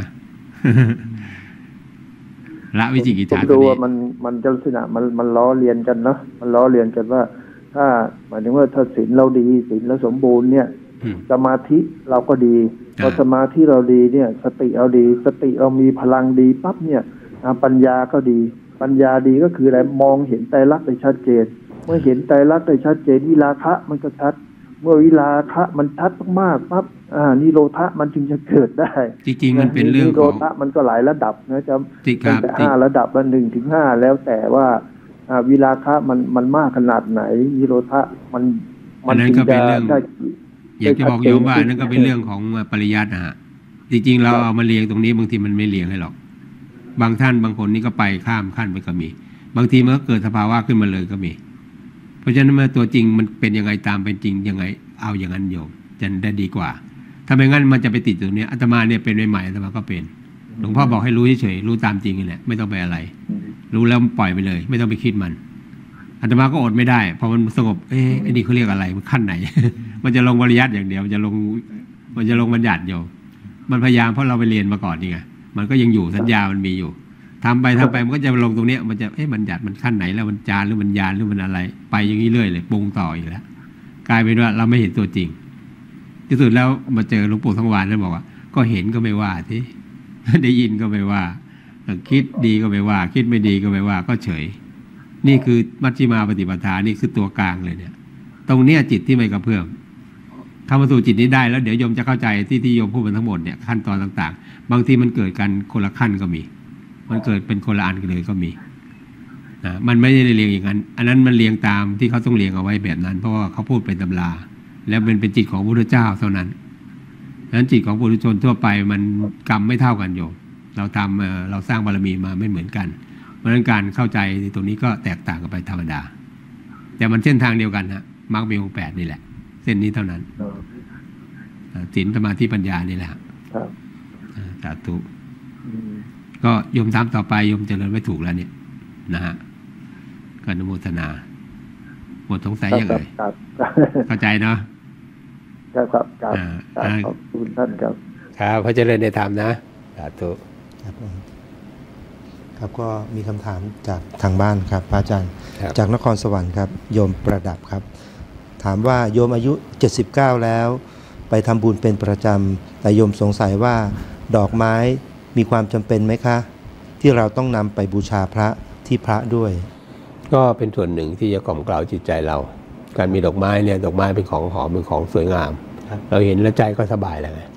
ละวิจิกิจฉาตัวนี้มันมันจะลักษณะมันมันล้อเลียนกันเนาะมันล้อเลียนกันว่าถ้าหมายถึงว่าถ้าศีลเราดีศีลเราสมบูรณ์เนี่ยสมาธิเราก็ดีพอสมาธิเราดีเนี่ยสติเราดีสติเรามีพลังดีปั๊บเนี่ยปัญญาก็ดีปัญญาดีก็คืออะไรมองเห็นไตรลักษณ์ได้ชัดเจนเมื่อเห็นไตรลักษณ์ได้ชัดเจนวิราคะมันก็ชัดเมื่อวิราคะมันชัดมากปั๊บอ่านิโรธะมันจึงจะเกิดได้จริงๆมันเป็นเรื่องของนิโรธะมันก็หลายระดับนะจะตั้งแต่ห้าระดับละหนึ่งถึงห้าแล้วแต่ว่าวิราคะมันมันมากขนาดไหนนิโรธะมันมันนั้นก็เป็นเรื่องอยากจะบอกโยมว่านั่นก็เป็นเรื่องของปริยัตินะฮะจริงๆเราเอามาเรียงตรงนี้บางทีมันไม่เรียงให้หรอกบางท่านบางคนนี่ก็ไปข้ามขั้นไปก็มีบางทีมันก็เกิดสภาวะขึ้นมาเลยก็มีเพราะฉะนั้นเมื่อตัวจริงมันเป็นยังไงตามเป็นจริงยังไงเอาอย่างนั้นโยมจะได้ดีกว่าถ้าไม่งั้นมันจะไปติดตรงนี้อาตมาเนี่ยเป็นใหม่ๆอาตมาก็เป็นหลวงพ่อบอกให้รู้เฉยๆรู้ตามจริงนี่แหละไม่ต้องไปอะไรรู้แล้วปล่อยไปเลยไม่ต้องไปคิดมันอาตมาก็อดไม่ได้พอมันสงบเอ๊ะไอ้นี่เขาเรียกอะไรมันขั้นไหน มันจะลงปริยัติอย่างเดียวมันจะลงมันจะลงบัญญัติโยมมันพยายามเพราะเราไปเรียนมาก่อนนี่ไงมันก็ยังอยู่สัญญามันมีอยู่ทำไปทำไปมันก็จะลงตรงนี้มันจะเอ๊ะบัญญัติมันขั้นไหนแล้วมันจารหรือมันยานหรือมันอะไรไปอย่างนี้เรื่อยเลยปรุงต่ออีกแล้วกลายเป็นว่าเราไม่เห็นตัวจริงที่สุดแล้วมาเจอหลวงปู่ทั้งวันแล้วบอกว่าก็เห็นก็ไม่ว่าทีได้ยินก็ไม่ว่าคิดดีก็ไม่ว่าคิดไม่ดีก็ไม่ว่าก็เฉยนี่คือมัชฌิมาปฏิปทานี่คือตัวกลางเลยเนี่ยตรงเนี้ยจิตที่ไม่กระเพื่อมเข้ามาสู่จิตนี้ได้แล้วเดี๋ยวโยมจะเข้าใจที่ที่โยมพูดมาทั้งหมดเนี่ยขั้นตอนต่างๆบางทีมันเกิดกันคนละขั้นก็มีมันเกิดเป็นคนละอันกันเลยก็มีนะมันไม่ได้เรียงอย่างนั้นอันนั้นมันเรียงตามที่เขาต้องเรียงเอาไว้แบบนั้นเพราะว่าเขาพูดเป็นตำราแล้วเป็นเป็นจิตของพระพุทธเจ้าเท่านั้นดังนั้นจิตของปุถุชนทั่วไปมันกรรมไม่เท่ากันโยมเราทำเราสร้างบารมีมาไม่เหมือนกันเพราะฉะนั้นการเข้าใจตรงนี้ก็แตกต่างกันไปธรรมดาแต่มันเส้นทางเดียวกันฮะมรรคมีองค์แปดนี่แหละเส้นนี้เท่านั้นศีลสมาธิปัญญานี่แหละสาธุก็โยมทำต่อไปโยมเจริญไม่ถูกแล้วเนี่ยนะฮะก็อนุโมทนาหมดสงสัยยังไงเข้าใจเนาะครับครับครับขอบคุณท่านครับครับพระเจริญในธรรมนะสาธุครับครับก็มีคำถามจากทางบ้านครับพระอาจารย์จากนครสวรรค์ครับโยมประดับครับถามว่าโยมอายุเจ็ดสิบเก้าแล้วไปทำบุญเป็นประจำแต่โยมสงสัยว่าดอกไม้มีความจำเป็นไหมคะที่เราต้องนำไปบูชาพระที่พระด้วยก็เป็นส่วนหนึ่งที่จะกล่อมเกลาจิตใจเราการมีดอกไม้เนี่ยดอกไม้เป็นของหอมเป็นของสวยงามเราเห็นแล้วใจก็สบายแล้วไง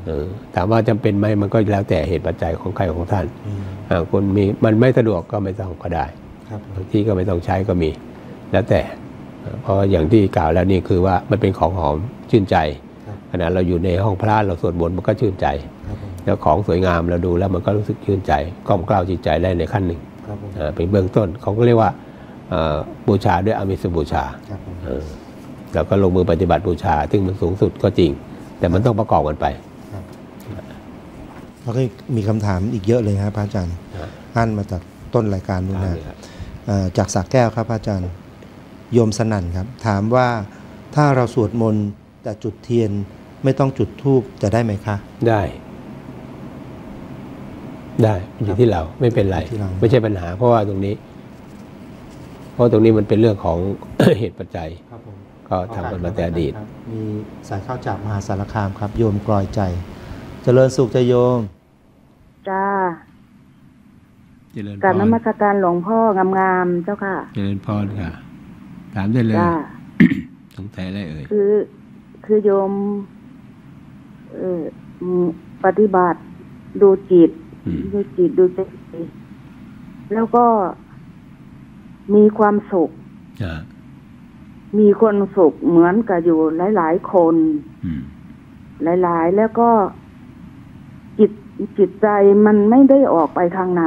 อถามว่าจำเป็นไหมมันก็แล้วแต่เหตุปัจจัยของใครของท่านคนมีมันไม่สะดวกก็ไม่ต้องก็ได้บางที่ก็ไม่ต้องใช้ก็มีแล้วแต่เพราะอย่างที่กล่าวแล้วนี่คือว่ามันเป็นของหอมชื่นใจขณะเราอยู่ในห้องพระเราสวดมนต์มันก็ชื่นใจแล้วของสวยงามเราดูแล้วมันก็รู้สึกชื่นใจกล่อมกล่าวจิตใจได้ในขั้นหนึ่งเป็นเบื้องต้นเขาก็เรียกว่าบูชาด้วยอามิสบูชาเราก็ลงมือปฏิบัติบูชาซึ่งมันสูงสุดก็จริงแต่มันต้องประกอบกันไปแล้วก็มีคำถามอีกเยอะเลยครับพระอาจารย์อ่านมาจากต้นรายการนู้นนะจากสระแก้วครับพระอาจารย์โยมสนั่นครับถามว่าถ้าเราสวดมนต์แต่จุดเทียนไม่ต้องจุดธูปจะได้ไหมคะได้ได้อยู่ที่เราไม่เป็นไรไม่ใช่ปัญหาเพราะว่าตรงนี้เพราะตรงนี้มันเป็นเรื่องของ เหตุปัจจัยก็ทำกันมาแต่อดีตมีสายเข้าจากมหาสารคามครับโยมกลอยใจเจริญสุขใจโยมจ้ากราบนมัสการหลวงพ่องามๆเจ้าค่ะเจริญพรค่ะถามได้เลยสงสัยอะไรเอ่ยคือคือโยมเอ่อปฏิบัติดูจิตดูจิตดูใจแล้วก็มีความสุขมีคนสุขเหมือนกับอยู่หลายๆคนหลายๆแล้วก็จิตจิตใจมันไม่ได้ออกไปทางไหน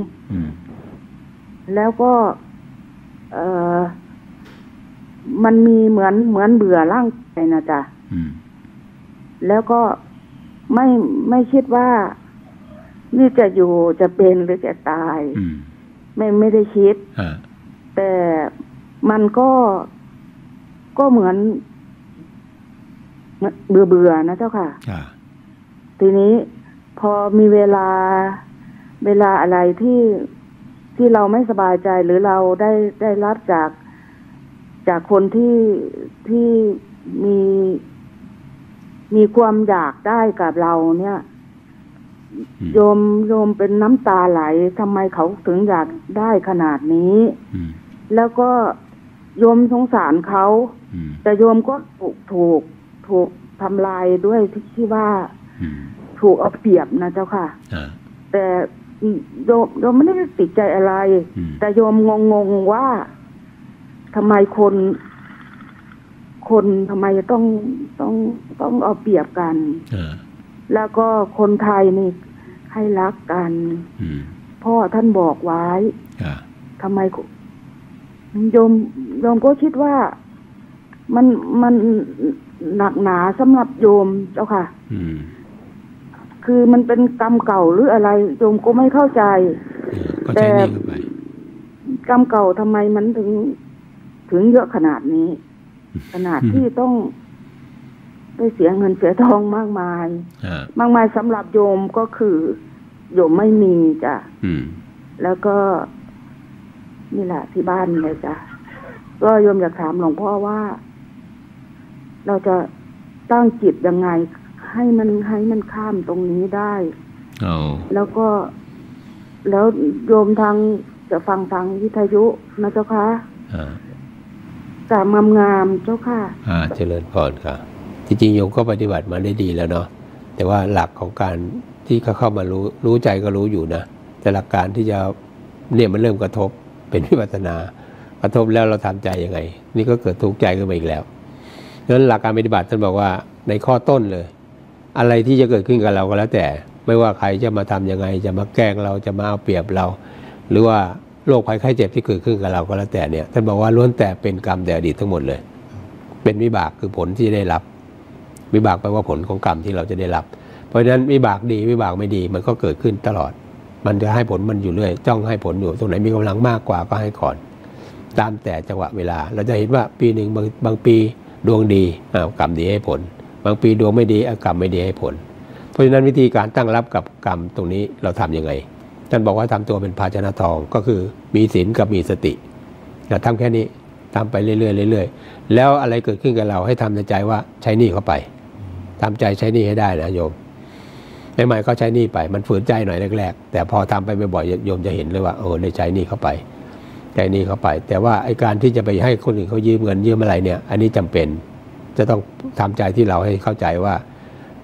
แล้วก็เออมันมีเหมือนเหมือนเบื่อร่างกายนะจ๊ะแล้วก็ไม่ไม่คิดว่านี่จะอยู่จะเป็นหรือจะตายไม่ไม่ได้คิดแต่มันก็ก็เหมือนเบื่อเบื่อนะเจ้าค่ะทีนี้พอมีเวลาเวลาอะไรที่ที่เราไม่สบายใจหรือเราได้ได้รับจากจากคนที่ที่มีมีความอยากได้กับเราเนี่ยโยมโยมเป็นน้ำตาไหลทำไมเขาถึงอยากได้ขนาดนี้แล้วก็โยมสงสารเขาแต่โยมก็ถูกถูกถูกทำลายด้วยที่ว่าถูกเอาเปรียบนะเจ้าค่ะแต่โยมโยมไม่ได้ติดใจอะไรแต่โยมงงงว่าทำไมคนคนทำไมต้องต้องต้องเอาเปรียบกันแล้วก็คนไทยนี่ให้รักกันพ่อท่านบอกไว้ทำไมโยมโยมก็คิดว่ามันมันหนักหนาสำหรับโยมเจ้าค่ะคือมันเป็นกรรมเก่าหรืออะไรโยมก็ไม่เข้าใจแต่กรรมเก่าทำไมมันถึงถึงเยอะขนาดนี้ขนาดที่ต้องได้เสียเงินเสียทองมากมายมากมายสำหรับโยมก็คือโยมไม่มีจ้ะแล้วก็นี่แหละที่บ้านเลยจ้ะก็โยมอยากถามหลวงพ่อว่าเราจะตั้งจิตยังไงให้มันให้มันข้ามตรงนี้ได้แล้วก็แล้วโยมทางจะฟังทางวิทยุนะเจ้าค่ะกราบงามๆเจ้าค่ะอ่าเจริญพรค่ะจริงๆโยมก็ปฏิบัติมาได้ดีแล้วเนาะแต่ว่าหลักของการที่เขาเข้ามารู้รู้ใจก็รู้อยู่นะแต่หลักการที่จะเนี่ยมันเริ่มกระทบเป็นวิปัสสนากระทบแล้วเราทำใจยังไงนี่ก็เกิดทุกข์ใจขึ้นมาอีกแล้วดังนั้นหลักการปฏิบัติท่านบอกว่าในข้อต้นเลยอะไรที่จะเกิดขึ้นกับเราก็แล้วแต่ไม่ว่าใครจะมาทำยังไงจะมาแกล้งเราจะมาเอาเปรียบเราหรือว่าโรคภัยไข้เจ็บที่เกิดขึ้นกับเราก็แล้วแต่เนี่ยท่านบอกว่าล้วนแต่เป็นกรรมแต่อดีตทั้งหมดเลยเป็นวิบากคือผลที่ได้รับวิบากแปลว่าผลของกรรมที่เราจะได้รับเพราะฉะนั้นวิบากดีวิบากไม่ดีมันก็เกิดขึ้นตลอดมันจะให้ผลมันอยู่เรื่อยจ้องให้ผลอยู่ตรงไหนมีกำลังมากกว่าก็ให้ก่อนตามแต่จังหวะเวลาเราจะเห็นว่าปีหนึ่งบางบางปีดวงดีกรรมดีให้ผลบางปีดวงไม่ดีกรรมไม่ดีให้ผลเพราะฉะนั้นวิธีการตั้งรับกับกรรมตรงนี้เราทำยังไงท่านบอกว่าทำตัวเป็นภาชนะทองก็คือมีศีลกับมีสติเราทำแค่นี้ทำไปเรื่อยๆเรื่อยๆแล้วอะไรเกิดขึ้นกับเราให้ทำในใจว่าใช้หนี้เข้าไปทำใจใช้หนี้ให้ได้นะโยมใหม่ๆก็ใช้หนี้ไปมันฝืนใจหน่อยแรกๆแต่พอทำไปบ่อยๆโยมจะเห็นเลยว่าเออได้ใช้หนี้เข้าไปใช้หนี้เข้าไปแต่ว่าไอ้การที่จะไปให้คนอื่นเขายืมเงินยืมอะไรเนี่ยอันนี้จำเป็นจะต้องทำใจที่เราให้เข้าใจว่า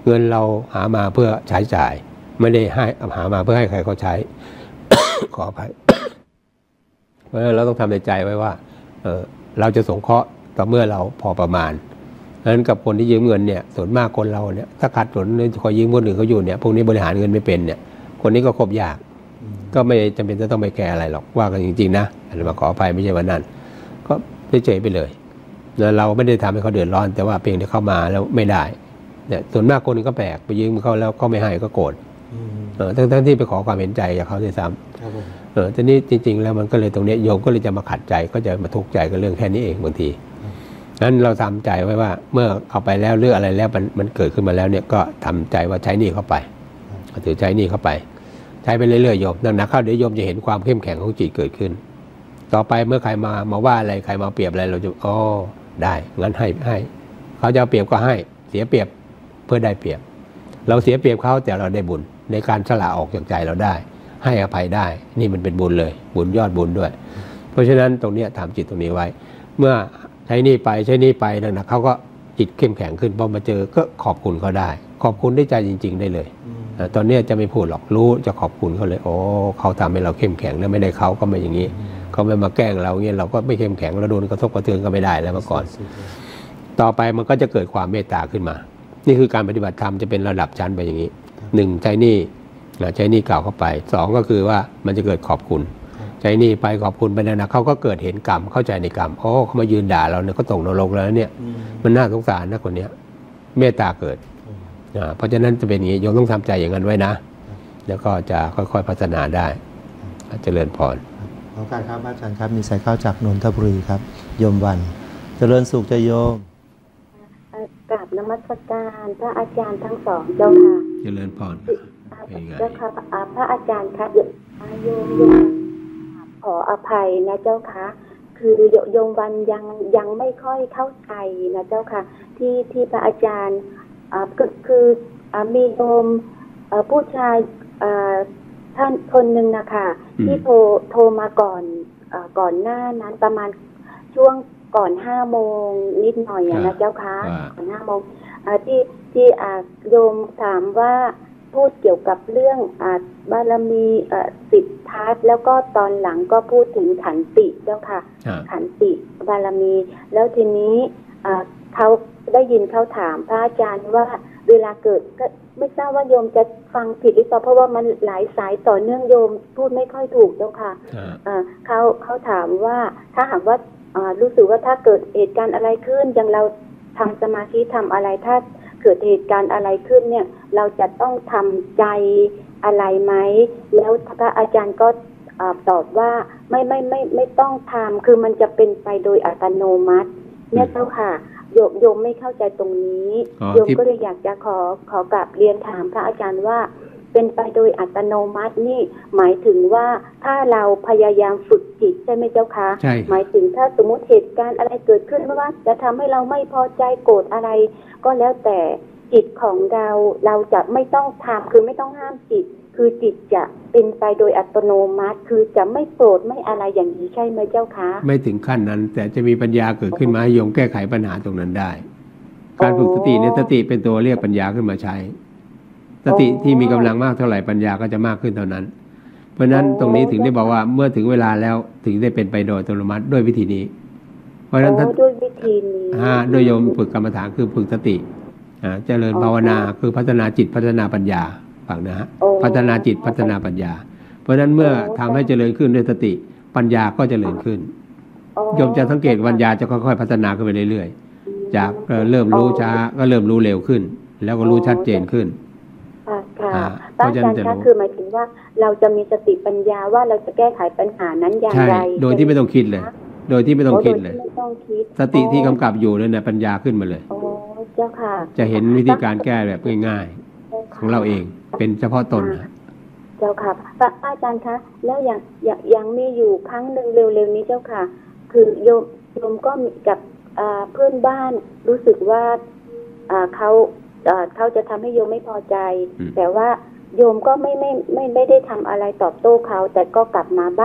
เงินเราหามาเพื่อใช้จ่ายไม่ได้ให้หามาเพื่อให้ใครเขาใช้ ขออภัย เพราะฉะนั้นเราต้องทำในใจไว้ว่าเออเราจะสงเคราะห์ต่อเมื่อเราพอประมาณดังนั้นกับคนที่ยืมเงินเนี่ยส่วนมากคนเราเนี่ยถ้าขาดสนหรือคอยยืมคนอื่นเขาอยู่เนี่ยพวกนี้บริหารเงินไม่เป็นเนี่ยคนนี้ก็คบยากก็ไม่จำเป็นจะต้องไปแก้อะไรหรอกว่ากันจริงๆนะอันนี้มาขออภัยไม่ใช่วันนั้นก็เฉยๆไปเลยแล้วเราไม่ได้ทำให้เขาเดือดร้อนแต่ว่าเพียงแต่เข้ามาแล้วไม่ได้เนี่ยส่วนมากคนนึงก็แปลกไปยืมเขาแล้วก็ไม่ให้ก็โกรธเออทั้งๆที่ไปขอความเห็นใจจากเขาด้วยซ้ำเออทีนี้จริงๆแล้วมันก็เลยตรงนี้โยมก็เลยจะมาขัดใจก็จะมาทุกข์ใจกับเรื่องแค่นี้เองบางทีนั้นเราทำใจไว้ว่าเมื่อเอาไปแล้วเรื่องอะไรแล้วมันมันเกิดขึ้นมาแล้วเนี่ยก็ทำใจว่าใช้หนี้เข้าไปถือใช้หนี้เข้าไปใช้ไปเรื่อยๆโยมนักๆเข้าเดี๋ยวโยมจะเห็นความเข้มแข็งของจิตเกิดขึ้นต่อไปเมื่อใครมามาว่าอะไรใครมาเปรียบอะไรเราจะอ๋อได้งั้นให้ให้เขาจะเอาเปรียบก็ให้เสียเปรียบเพื่อได้เปรียบเราเสียเปรียบเขาแต่เราได้บุญในการสละออกจากใจเราได้ให้อภัยได้นี่มันเป็นบุญเลยบุญยอดบุญด้วยเพราะฉะนั้นตรงนี้ทำจิตตรงนี้ไว้เมื่อใช้นี่ไปใช้นี่ไปนั่นนะเขาก็จิตเข้มแข็งขึ้นพอมาเจอก็ขอบคุณเขาได้ขอบคุณด้วยใจจริงๆได้เลยตอนนี้จะไม่พูดหรอกรู้จะขอบคุณเขาเลยโอ้เขาทำให้เราเข้มแข็งแล้วไม่ได้เขาก็ไม่อย่างนี้เขาไม่มาแกล้งเราเงี้ยเราก็ไม่เข้มแข็งเราโดนกระทบกระเทือนก็ไม่ได้แล้วเมื่อก่อนต่อไปมันก็จะเกิดความเมตตาขึ้นมานี่คือการปฏิบัติธรรมจะเป็นระดับชั้นไปอย่างนี้หนึ่งใช้นี่ใช้นี่เก่าเข้าไปสองก็คือว่ามันจะเกิดขอบคุณใช้นี่ไปขอบคุณไปนะเขาก็เกิดเห็นกรรมเข้าใจในกรรมโอ้เขามายืนด่าเราเนี่ยก็ตกนรกแล้วเนี่ยมันน่าสงสารนะคนเนี้ยเมตตาเกิดเพราะฉะนั้นจะเป็นอย่างนี้โยมต้องทำใจอย่างนั้นไว้นะแล้วก็จะค่อยๆพัฒนาได้เจริญพรขอการครับอาจารย์ครับมีสายเข้าจากนนทบุรีครับโยมวันเจริญสุขจะโยมกราบนมัสการพระอาจารย์ทั้งสองเจ้าค่ะเจริญพรเจ้าค่ะพระอาจารย์คะโยมโยมขออภัยนะเจ้าค่ะคือโยมวันยังยังไม่ค่อยเข้าใจนะเจ้าค่ะที่ที่พระอาจารย์ก็คือมีโยมผู้ชายท่านคนหนึ่งนะคะที่โทรโทรมาก่อนก่อนหน้านั้นประมาณช่วงก่อนห้าโมงนิดหน่อยนะเจ้าค่ะก่อนห้าโมงที่ที่โยมถามว่าพูดเกี่ยวกับเรื่องบารมีสิบทัศแล้วก็ตอนหลังก็พูดถึงขันติเจ้าค่ะขันติบารมีแล้วทีนี้เขาได้ยินเขาถามพระอาจารย์ว่าเวลาเกิดก็ไม่ทราบว่าโยมจะฟังผิดหรือเปล่าเพราะว่ามันหลายสายต่อเนื่องโยมพูดไม่ค่อยถูกเจ้าค่ะเขาเขาถามว่าถ้าหากว่ารู้สึกว่าถ้าเกิดเหตุการณ์อะไรขึ้นอย่างเราทำสมาธิทำอะไรถ้าเกิดเหตุการณ์อะไรขึ้นเนี่ยเราจะต้องทำใจอะไรไหมแล้วพระอาจารย์ก็ตอบว่าไม่ไม่ไม่ไม่ต้องทำคือมันจะเป็นไปโดยอัตโนมัติเนี่ยเจ้าค่ะโยมโยมไม่เข้าใจตรงนี้โยมก็เลยอยากจะขอขอกราบเรียนถามพระอาจารย์ว่าเป็นไปโดยอัตโนมัตินี่หมายถึงว่าถ้าเราพยายามฝึกจิตใช่ไหมเจ้าคะใช่หมายถึงถ้าสมมติเหตุการณ์อะไรเกิดขึ้นไม่ว่าจะทำให้เราไม่พอใจโกรธอะไรก็แล้วแต่จิตของเราเราจะไม่ต้องทำคือไม่ต้องห้ามจิตคือจิตจะเป็นไปโดยอัตโนมัติคือจะไม่โกรธไม่อะไรอย่างนี้ใช่ไหมเจ้าคะไม่ถึงขั้นนั้นแต่จะมีปัญญาเกิดขึ้นมาให้โยมแก้ไขปัญหาตรงนั้นได้การฝึกสติเนี่ยสติเป็นตัวเรียกปัญญาขึ้นมาใช้สติที่มีกำลังมากเท่าไหร่ปัญญาก็จะมากขึ้นเท่านั้นเพราะฉะนั้นตรงนี้ถึงได้บอกว่าเมื่อถึงเวลาแล้วถึงได้เป็นไปโดยอัตโนมัติด้วยวิธีนี้เพราะฉะนั้นด้วยวิธีนี้อ่าโดยโยมฝึกกรรมฐานคือฝึกสติอ่าเจริญภาวนาคือพัฒนาจิตพัฒนาปัญญาฟังนะฮะพัฒนาจิตพัฒนาปัญญาเพราะฉะนั้นเมื่อทำให้เจริญขึ้นด้วยสติปัญญาก็เจริญขึ้นโยมจะสังเกตปัญญาจะค่อยๆพัฒนาขึ้นไปเรื่อยๆจากเริ่มรู้ช้าก็เริ่มรู้เร็วขึ้นแล้วก็รู้ชัดเจนขึ้นค่ะพระอาจารย์คะคือหมายถึงว่าเราจะมีสติปัญญาว่าเราจะแก้ไขปัญหานั้นอย่างไรโดยที่ไม่ต้องคิดเลยโดยที่ไม่ต้องคิดเลยสติที่กำกับอยู่เลยเนี่ยปัญญาขึ้นมาเลยโอ้เจ้าค่ะจะเห็นวิธีการแก้แบบง่ายๆของเราเองเป็นเฉพาะตนเจ้าค่ะพระอาจารย์คะแล้วอย่างยังมีอยู่ครั้งหนึ่งเร็วๆนี้เจ้าค่ะคือโยมโยมก็มีกับเพื่อนบ้านรู้สึกว่าเขาเขาจะทำให้โยมไม่พอใจแต่ว่าโยมก็ไม่ไม่ไม่ไม่ได้ทำอะไรตอบโต้เขาแต่ก็กลับมาบ้าน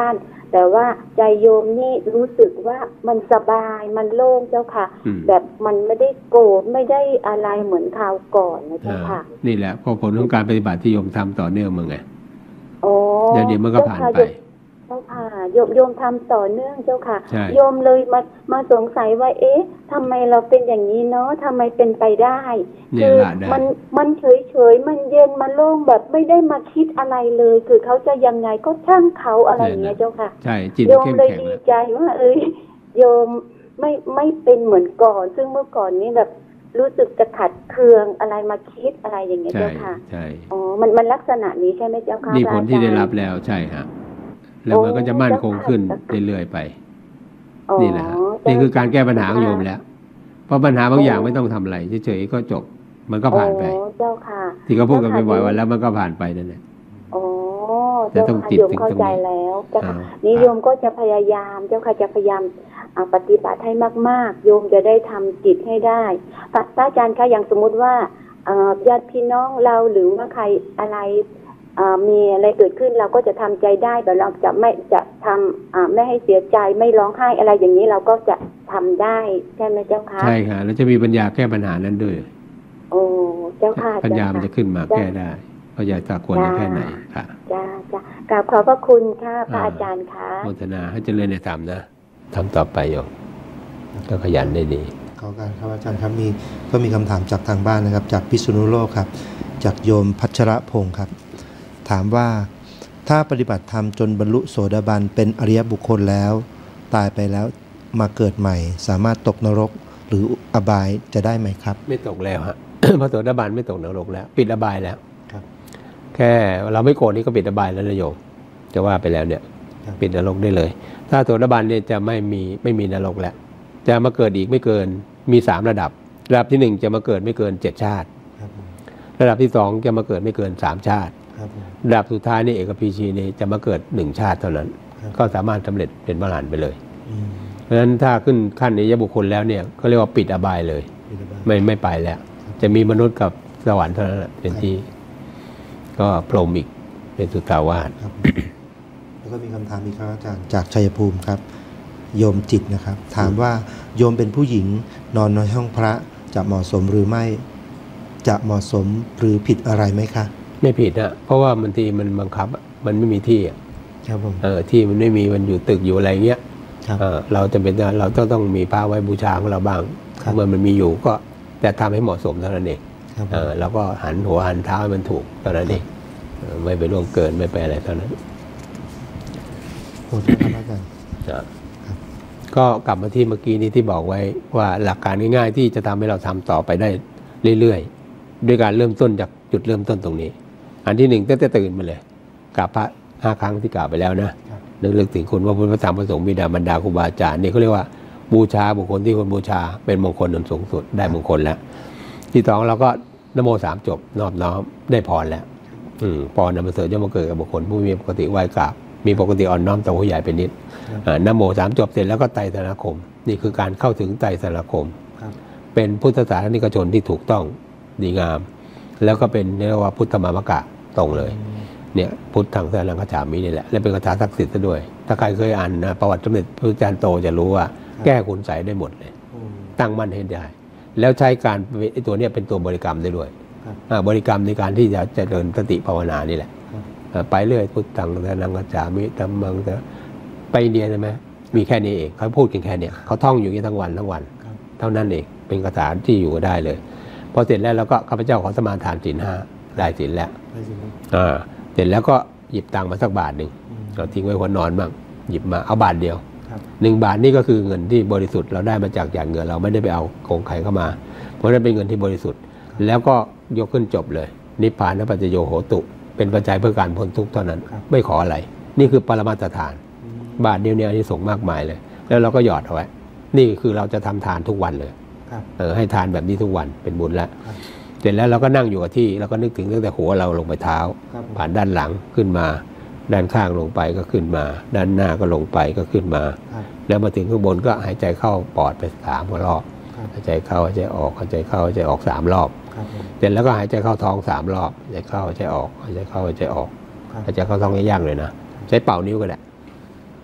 แต่ว่าใจโยมนี่รู้สึกว่ามันสบายมันโล่งเจ้าค่ะแบบมันไม่ได้โกรธไม่ได้อะไรเหมือนคราวก่อนนะเจ้าค่ะนี่แหละเพราะผลของการปฏิบัติที่โยมทำต่อเนื่องมึงไงโอ้เดี๋ยวเดี๋ยวมันก็ผ่านไปเจ้าค่ะโยมโยมทำต่อเนื่องเจ้าค่ะโยมเลยมามาสงสัยว่าเอ๊ะทำไมเราเป็นอย่างนี้เนาะทำไมเป็นไปได้คือมันมันเฉยเฉยมันเย็นมันโล่งแบบไม่ได้มาคิดอะไรเลยคือเขาจะยังไงก็ช่างเขาอะไรอย่างเงี้ยเจ้าค่ะใช่จิตโยมเลยดีใจว่าเอ้ยโยมไม่ไม่เป็นเหมือนก่อนซึ่งเมื่อก่อนนี้แบบรู้สึกจะขัดเคืองอะไรมาคิดอะไรอย่างเงี้ยเจ้าค่ะใช่อ๋อมันมันลักษณะนี้ใช่ไหมเจ้าค่ะนี่ผลที่ได้รับแล้วใช่ฮะแล้วมันก็จะมั่นคงขึ้นเรื่อยๆไปนี่แหละนี่คือการแก้ปัญหาของโยมแล้วเพราะปัญหาบางอย่างไม่ต้องทำอะไรเฉยๆก็จบมันก็ผ่านไปเจ้าค่ะที่เขาพูดกันบ่อยๆวันแล้วมันก็ผ่านไปนั่นแหละโอ้เจ้าค่ะโยมเข้าใจแล้วเจ้าค่ะนิยมก็จะพยายามเจ้าค่ะจะพยายามปฏิบัติให้มากๆโยมจะได้ทำจิตให้ได้พระอาจารย์คะอย่างสมมุติว่าญาติพี่น้องเราหรือว่าใครอะไรมีอะไรเกิดขึ้นเราก็จะทำใจได้แต่เราจะไม่จะทำไม่ให้เสียใจไม่ร้องไห้อะไรอย่างนี้เราก็จะทำได้ใช่ไหมเจ้าค่ะใช่ค่ะแล้วจะมีปัญญาแก้ปัญหานั้นด้วยโอ้เจ้าค่ะปัญญามันจะขึ้นมาแก้ได้ปัญญาตะควรแค่ไหนค่ะจ้าจ้ากราบขอบพระคุณค่ะพระอาจารย์ค่ะโมทนาให้เจริญในธรรมนะทำต่อไปโยมก็ขยันได้ดีขอการครับอาจารย์ครับมีก็มีคำถามจากทางบ้านนะครับจากพิษณุโลกครับจากโยมพัชรพงศ์ครับถามว่าถ้าปฏิบัติธรรมจนบรรลุโสดาบันเป็นอริยบุคคลแล้วตายไปแล้วมาเกิดใหม่สามารถตกนรกหรืออบายจะได้ไหมครับไม่ตกแล้วฮะ พระโสดาบันไม่ตกนรกแล้วปิดอบายแล้วแค่เราไม่โกรธนี่ก็ปิดอบายแล้วนะโยมจะว่าไปแล้วเนี่ยปิดนรกได้เลยถ้าโสดาบันเนี่ยจะไม่มีไม่มีนรกแล้วจะมาเกิดอีกไม่เกินมีสามระดับระดับที่หนึ่งจะมาเกิดไม่เกินเจ็ดชาติระดับที่สองจะมาเกิดไม่เกินสามชาติระดับสุดท้ายนี่เอกพีชีนี่จะมาเกิดหนึ่งชาติเท่านั้นก็สามารถสำเร็จเป็นพระอรหันต์ไปเลยเพราะฉะนั้นถ้าขึ้นขั้นอริยบุคคลแล้วเนี่ยก็เรียกว่าปิดอบายเลยไม่ไม่ไปแล้วจะมีมนุษย์กับสวรรค์เท่านั้นเป็นที่ก็พรหมอีกเป็นสุทธาวาสแล้วก็มีคำถามอีกครับอาจารย์จากชัยภูมิครับโยมจิตนะครับถามว่าโยมเป็นผู้หญิงนอนในห้องพระจะเหมาะสมหรือไม่จะเหมาะสมหรือผิดอะไรไหมคะไม่ผิดนะเพราะว่าบางทีมันบังคับมันไม่มีที่ครับผมเออที่มันไม่มีมันอยู่ตึกอยู่อะไรเงี้ยเออเราจะเป็นเราต้องต้องมีพระไว้บูชาของเราบ้างเมื่อมันมีอยู่ก็แต่ทำให้เหมาะสมเท่านั้นเองเออแล้วก็หันหัวหันเท้าให้มันถูกเท่านั้นเองไม่ไปล่วงเกินไม่ไปอะไรเท่านั้นโอ้ใช่ครับอาจารย์ก็กลับมาที่เมื่อกี้นี้ที่บอกไว้ว่าหลักการง่ายๆที่จะทำให้เราทำต่อไปได้เรื่อยๆด้วยการเริ่มต้นจากจุดเริ่มต้นตรงนี้อันที่หนึ่งตั้งแต่ตื่นมาเลยกราบพระห้าครั้งที่กล่าวไปแล้วนะนึกเรื่องถึงคุณว่าพุทธธรรมประสงค์บิดามารดาครูบาอาจารย์นี่เขาเรียกว่าบูชาบุคคลที่คนบูชาเป็นมงคลอันสูงสุดได้มงคลแล้วที่สองเราก็นโมสามจบนอบน้อมได้พรแล้วอืมพรนำมาเสริมย่อมมาเกิดกับบุคคลผู้มีปกติไหว้กราบมีปกติอ่อนน้อมต่อผู้ใหญ่เป็นนิดนโมสามจบเสร็จแล้วก็ไตรสรณคมนี่คือการเข้าถึงไตรสรณคมเป็นพุทธศาสนิกชนที่ถูกต้องดีงามแล้วก็เป็นเรียกว่าพุทธมามกะตรงเลยเนี่ยพุทธังสรณังคัจฉามินี่แหละและเป็นคาถาศักดิ์สิทธิ์ซะด้วยถ้าใครเคยอ่านนะประวัติสมเด็จพระอาจารย์โตจะรู้ว่าแก้คุณไสยได้หมดเลยตั้งมั่นให้ได้แล้วใช้การไอ้ตัวเนี้ยเป็นตัวบริกรรมได้ด้วยบริกรรมในการที่จะเจริญสติภาวนานี่แหละไปเรื่อยพุทธังสรณังคัจฉามิธัมมังสรณังไปอินเดียใช่ไหมมีแค่นี้เองเขาพูดกันแค่นี้เขาท่องอยู่อย่างนี้ทั้งวันทั้งวันเท่านั้นเองเป็นคาถาที่อยู่ก็ได้เลยพอเสร็จแล้วเราก็ข้าพเจ้าขอสมาทานศีลห้าได้ศีลแล้วอ่าเสร็จแล้วก็หยิบตังค์มาสักบาทหนึ่งเราทิ้งไว้หัวนอนบ้างหยิบมาเอาบาทเดียวหนึ่งบาทนี่ก็คือเงินที่บริสุทธิ์เราได้มาจากหยาดเงินเราไม่ได้ไปเอาโกงใครเข้ามาเพราะนั้นเป็นเงินที่บริสุทธิ์แล้วก็ยกขึ้นจบเลยนิพพานปัจจโยโหตุเป็นปัจจัยเพื่อการพ้นทุกข์เท่านั้นไม่ขออะไรนี่คือปรมาตถานบาทเดียวเนี่ยที่ส่งมากมายเลยแล้วเราก็หยอดเอาไว้นี่คือเราจะทำทานทุกวันเลยเออให้ทานแบบนี้ทุกวันเป็นบุญแล้วเสร็จแล้วเราก็นั่งอยู่กับที่เราก็นึกถึงตั้งแต่หัวเราลงไปเท้าผ่านด้านหลังขึ้นมาด้านข้างลงไปก็ขึ้นมาด้านหน้าก็ลงไปก็ขึ้นมาแล้วมาถึงข้างบนก็หายใจเข้าปอดไปสามรอบหายใจเข้าหายใจออกหายใจเข้าหายใจออกสามรอบเสร็จแล้วก็หายใจเข้าท้องสามรอบหายใจเข้าหายใจออกหายใจเข้าหายใจออกหายใจเข้าท้องย่างๆเลยนะใช้เป่านิ้วก็ได้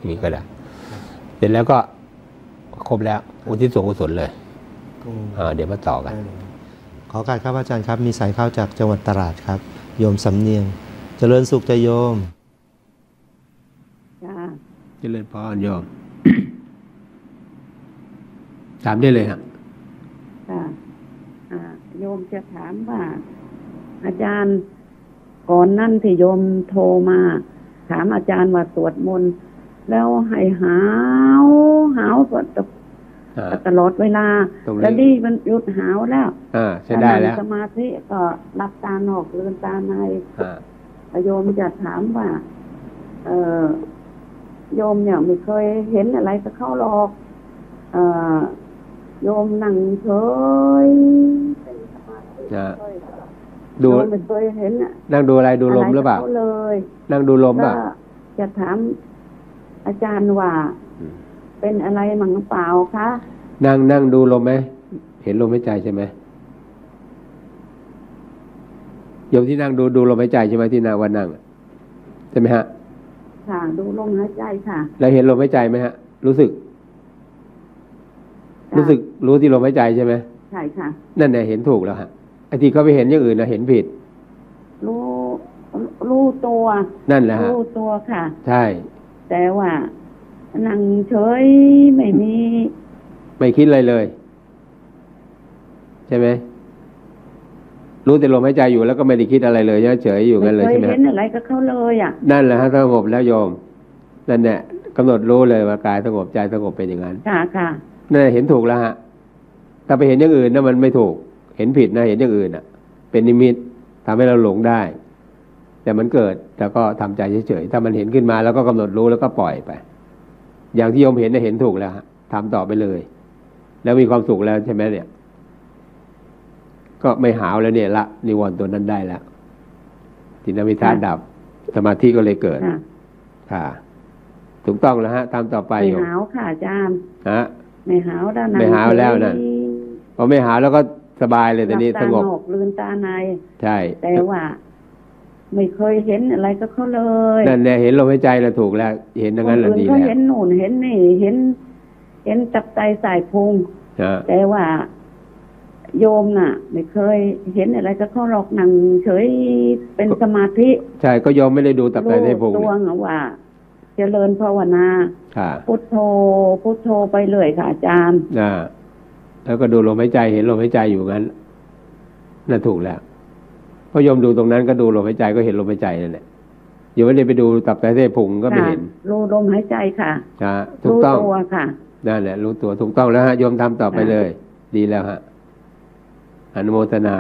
อย่างนี้ก็ได้เสร็จแล้วก็ครบแล้วอุทิศส่วนกุศลเลยเดี๋ยวมาต่อกันขอการครับอาจารย์ครับมีสายเข้าจากจังหวัดตราดครับโยมสำเนียงเจริญสุขใจโยมเจริญพรโยมถามได้เลยครับโยมจะถามว่าอาจารย์ก่อนนั่นที่โยมโทรมาถามอาจารย์ว่าสวดมนต์แล้วให้หาวหาวตลอดเวลาแล้วนี่มันหยุดหาวแล้วใช่ได้แล้วสมาธิก็หลับตาหนอกลืมตาในโยมจะถามว่าเออโยมเนี่ยไม่เคยเห็นอะไรก็เข้าหรอกเออโยมนั่งเฉยดูไม่เคยเห็นนั่งดูอะไรดูลมหรือเปล่านั่งดูลมป่ะจะถามอาจารย์ว่าเป็นอะไรมั่งเปล่าคะนั่งนั่งดูลมไหมเห็นลมหายใจใช่ไหมโยมที่นั่งดูดูลมหายใจใช่ไหมที่นาวันนั่งใช่ไหมฮะค่ะดูลมหายใจค่ะแล้วเห็นลมหายใจไหมฮะรู้สึกรู้สึกรู้ที่ลมหายใจใช่ไหมใช่ค่ะนั่นแหละเห็นถูกแล้วฮะไอ้ที่เขาไปเห็นอย่างอื่นนะเห็นผิดรู้รู้ตัวนั่นแหละฮะรู้ตัวค่ะใช่แต่ว่านั่งเฉยไม่มีไม่คิดอะไรเลยใช่ไหมรู้แต่ลมหายใจอยู่แล้วก็ไม่ได้คิดอะไรเลยเฉยอยู่กันเลยใช่ไหมไม่เคยเห็นอะไรก็เข้าเลยอ่ะนั่นแหละฮะสงบแล้วโยมนั่นแหละกำหนดรู้เลยว่ากายสงบใจสงบเป็นอย่างนั้นค่ะค่ะนั่นเห็นถูกแล้วฮะถ้าไปเห็นอย่างอื่นนั่นมันไม่ถูกเห็นผิดนะเห็นอย่างอื่นอ่ะเป็นนิมิตทำให้เราหลงได้แต่มันเกิดแต่ก็ทำใจเฉยๆถ้ามันเห็นขึ้นมาแล้วก็กำหนดรู้แล้วก็ปล่อยไปอย่างที่โยมเห็นเนี่ยเห็นถูกแล้วฮะทำต่อไปเลยแล้วมีความสุขแล้วใช่ไหมเนี่ยก็ไม่หาวแล้วเนี่ยละนิวรณ์ตัวนั้นได้แล้วจินวิธาดับสมาธิก็เลยเกิดค่ะถูกต้องแล้วฮะทำต่อไปไม่หาวค่ะอาจารย์ฮะไม่หาวแล้วนะไม่หาวแล้วนะพอไม่หาวแล้วก็สบายเลยแต่นี้สงบลืมตาในใช่แต่ว่าไม่เคยเห็นอะไรก็เขาเลยนั่นแหละเห็นลมหายใจแล้วถูกแล้วเห็นอย่างนั้นแหละดีแล้วเขาเห็นหนุนเห็นนี่เห็นเห็นตับไตสายพุงแต่ว่าโยมน่ะไม่เคยเห็นอะไรก็เขาหลอกนั่งเฉยเป็นสมาธิใช่ก็โยมไม่ได้ดูตับไตสายพุงตัวว่าเจริญภาวนาพุทโธพุทโธไปเลยค่ะอาจารย์อ่าแล้วก็ดูลมหายใจเห็นลมหายใจอยู่งั้นนั่นถูกแล้วพอโยมดูตรงนั้นก็ดูลมหายใจก็เห็นลมหายใจนั่นแหละโยมไม่ได้ไปดูตับไตเส้นพุงก็ไม่เห็นรู้ลมหายใจค่ะอ่าถูกต้องรู้ตัวค่ะนั่นแหละรู้ตัวถูกต้องแล้วฮะโยมทำต่อไปเลยดีแล้วฮะอนุโมทนา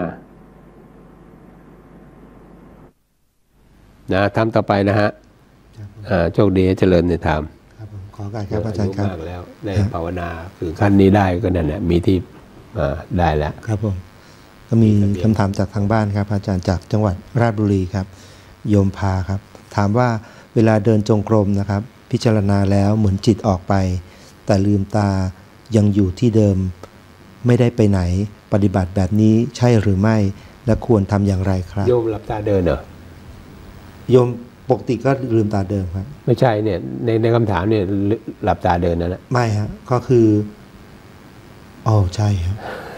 นะทำต่อไปนะฮะอ่าโชคดีเจริญในธรรมครับผมขอการครับอาจารย์ครับแล้วได้ภาวนาถึงขั้นนี้ได้ก็นั่นแหละมีที่ได้แล้วครับผมก็มีคำถามจากทางบ้านครับอาจารย์จากจังหวัดราชบุรีครับโยมพาครับถามว่าเวลาเดินจงกรมนะครับพิจารณาแล้วเหมือนจิตออกไปแต่ลืมตายังอยู่ที่เดิมไม่ได้ไปไหนปฏิบัติแบบนี้ใช่หรือไม่และควรทำอย่างไรครับโยมหลับตาเดินเหรอโยมปกติก็ลืมตาเดินครับไม่ใช่เนี่ยในในคำถามเนี่ยหลับตาเดินนั่นแหละไม่ฮะก็คืออ๋อใช่ครับ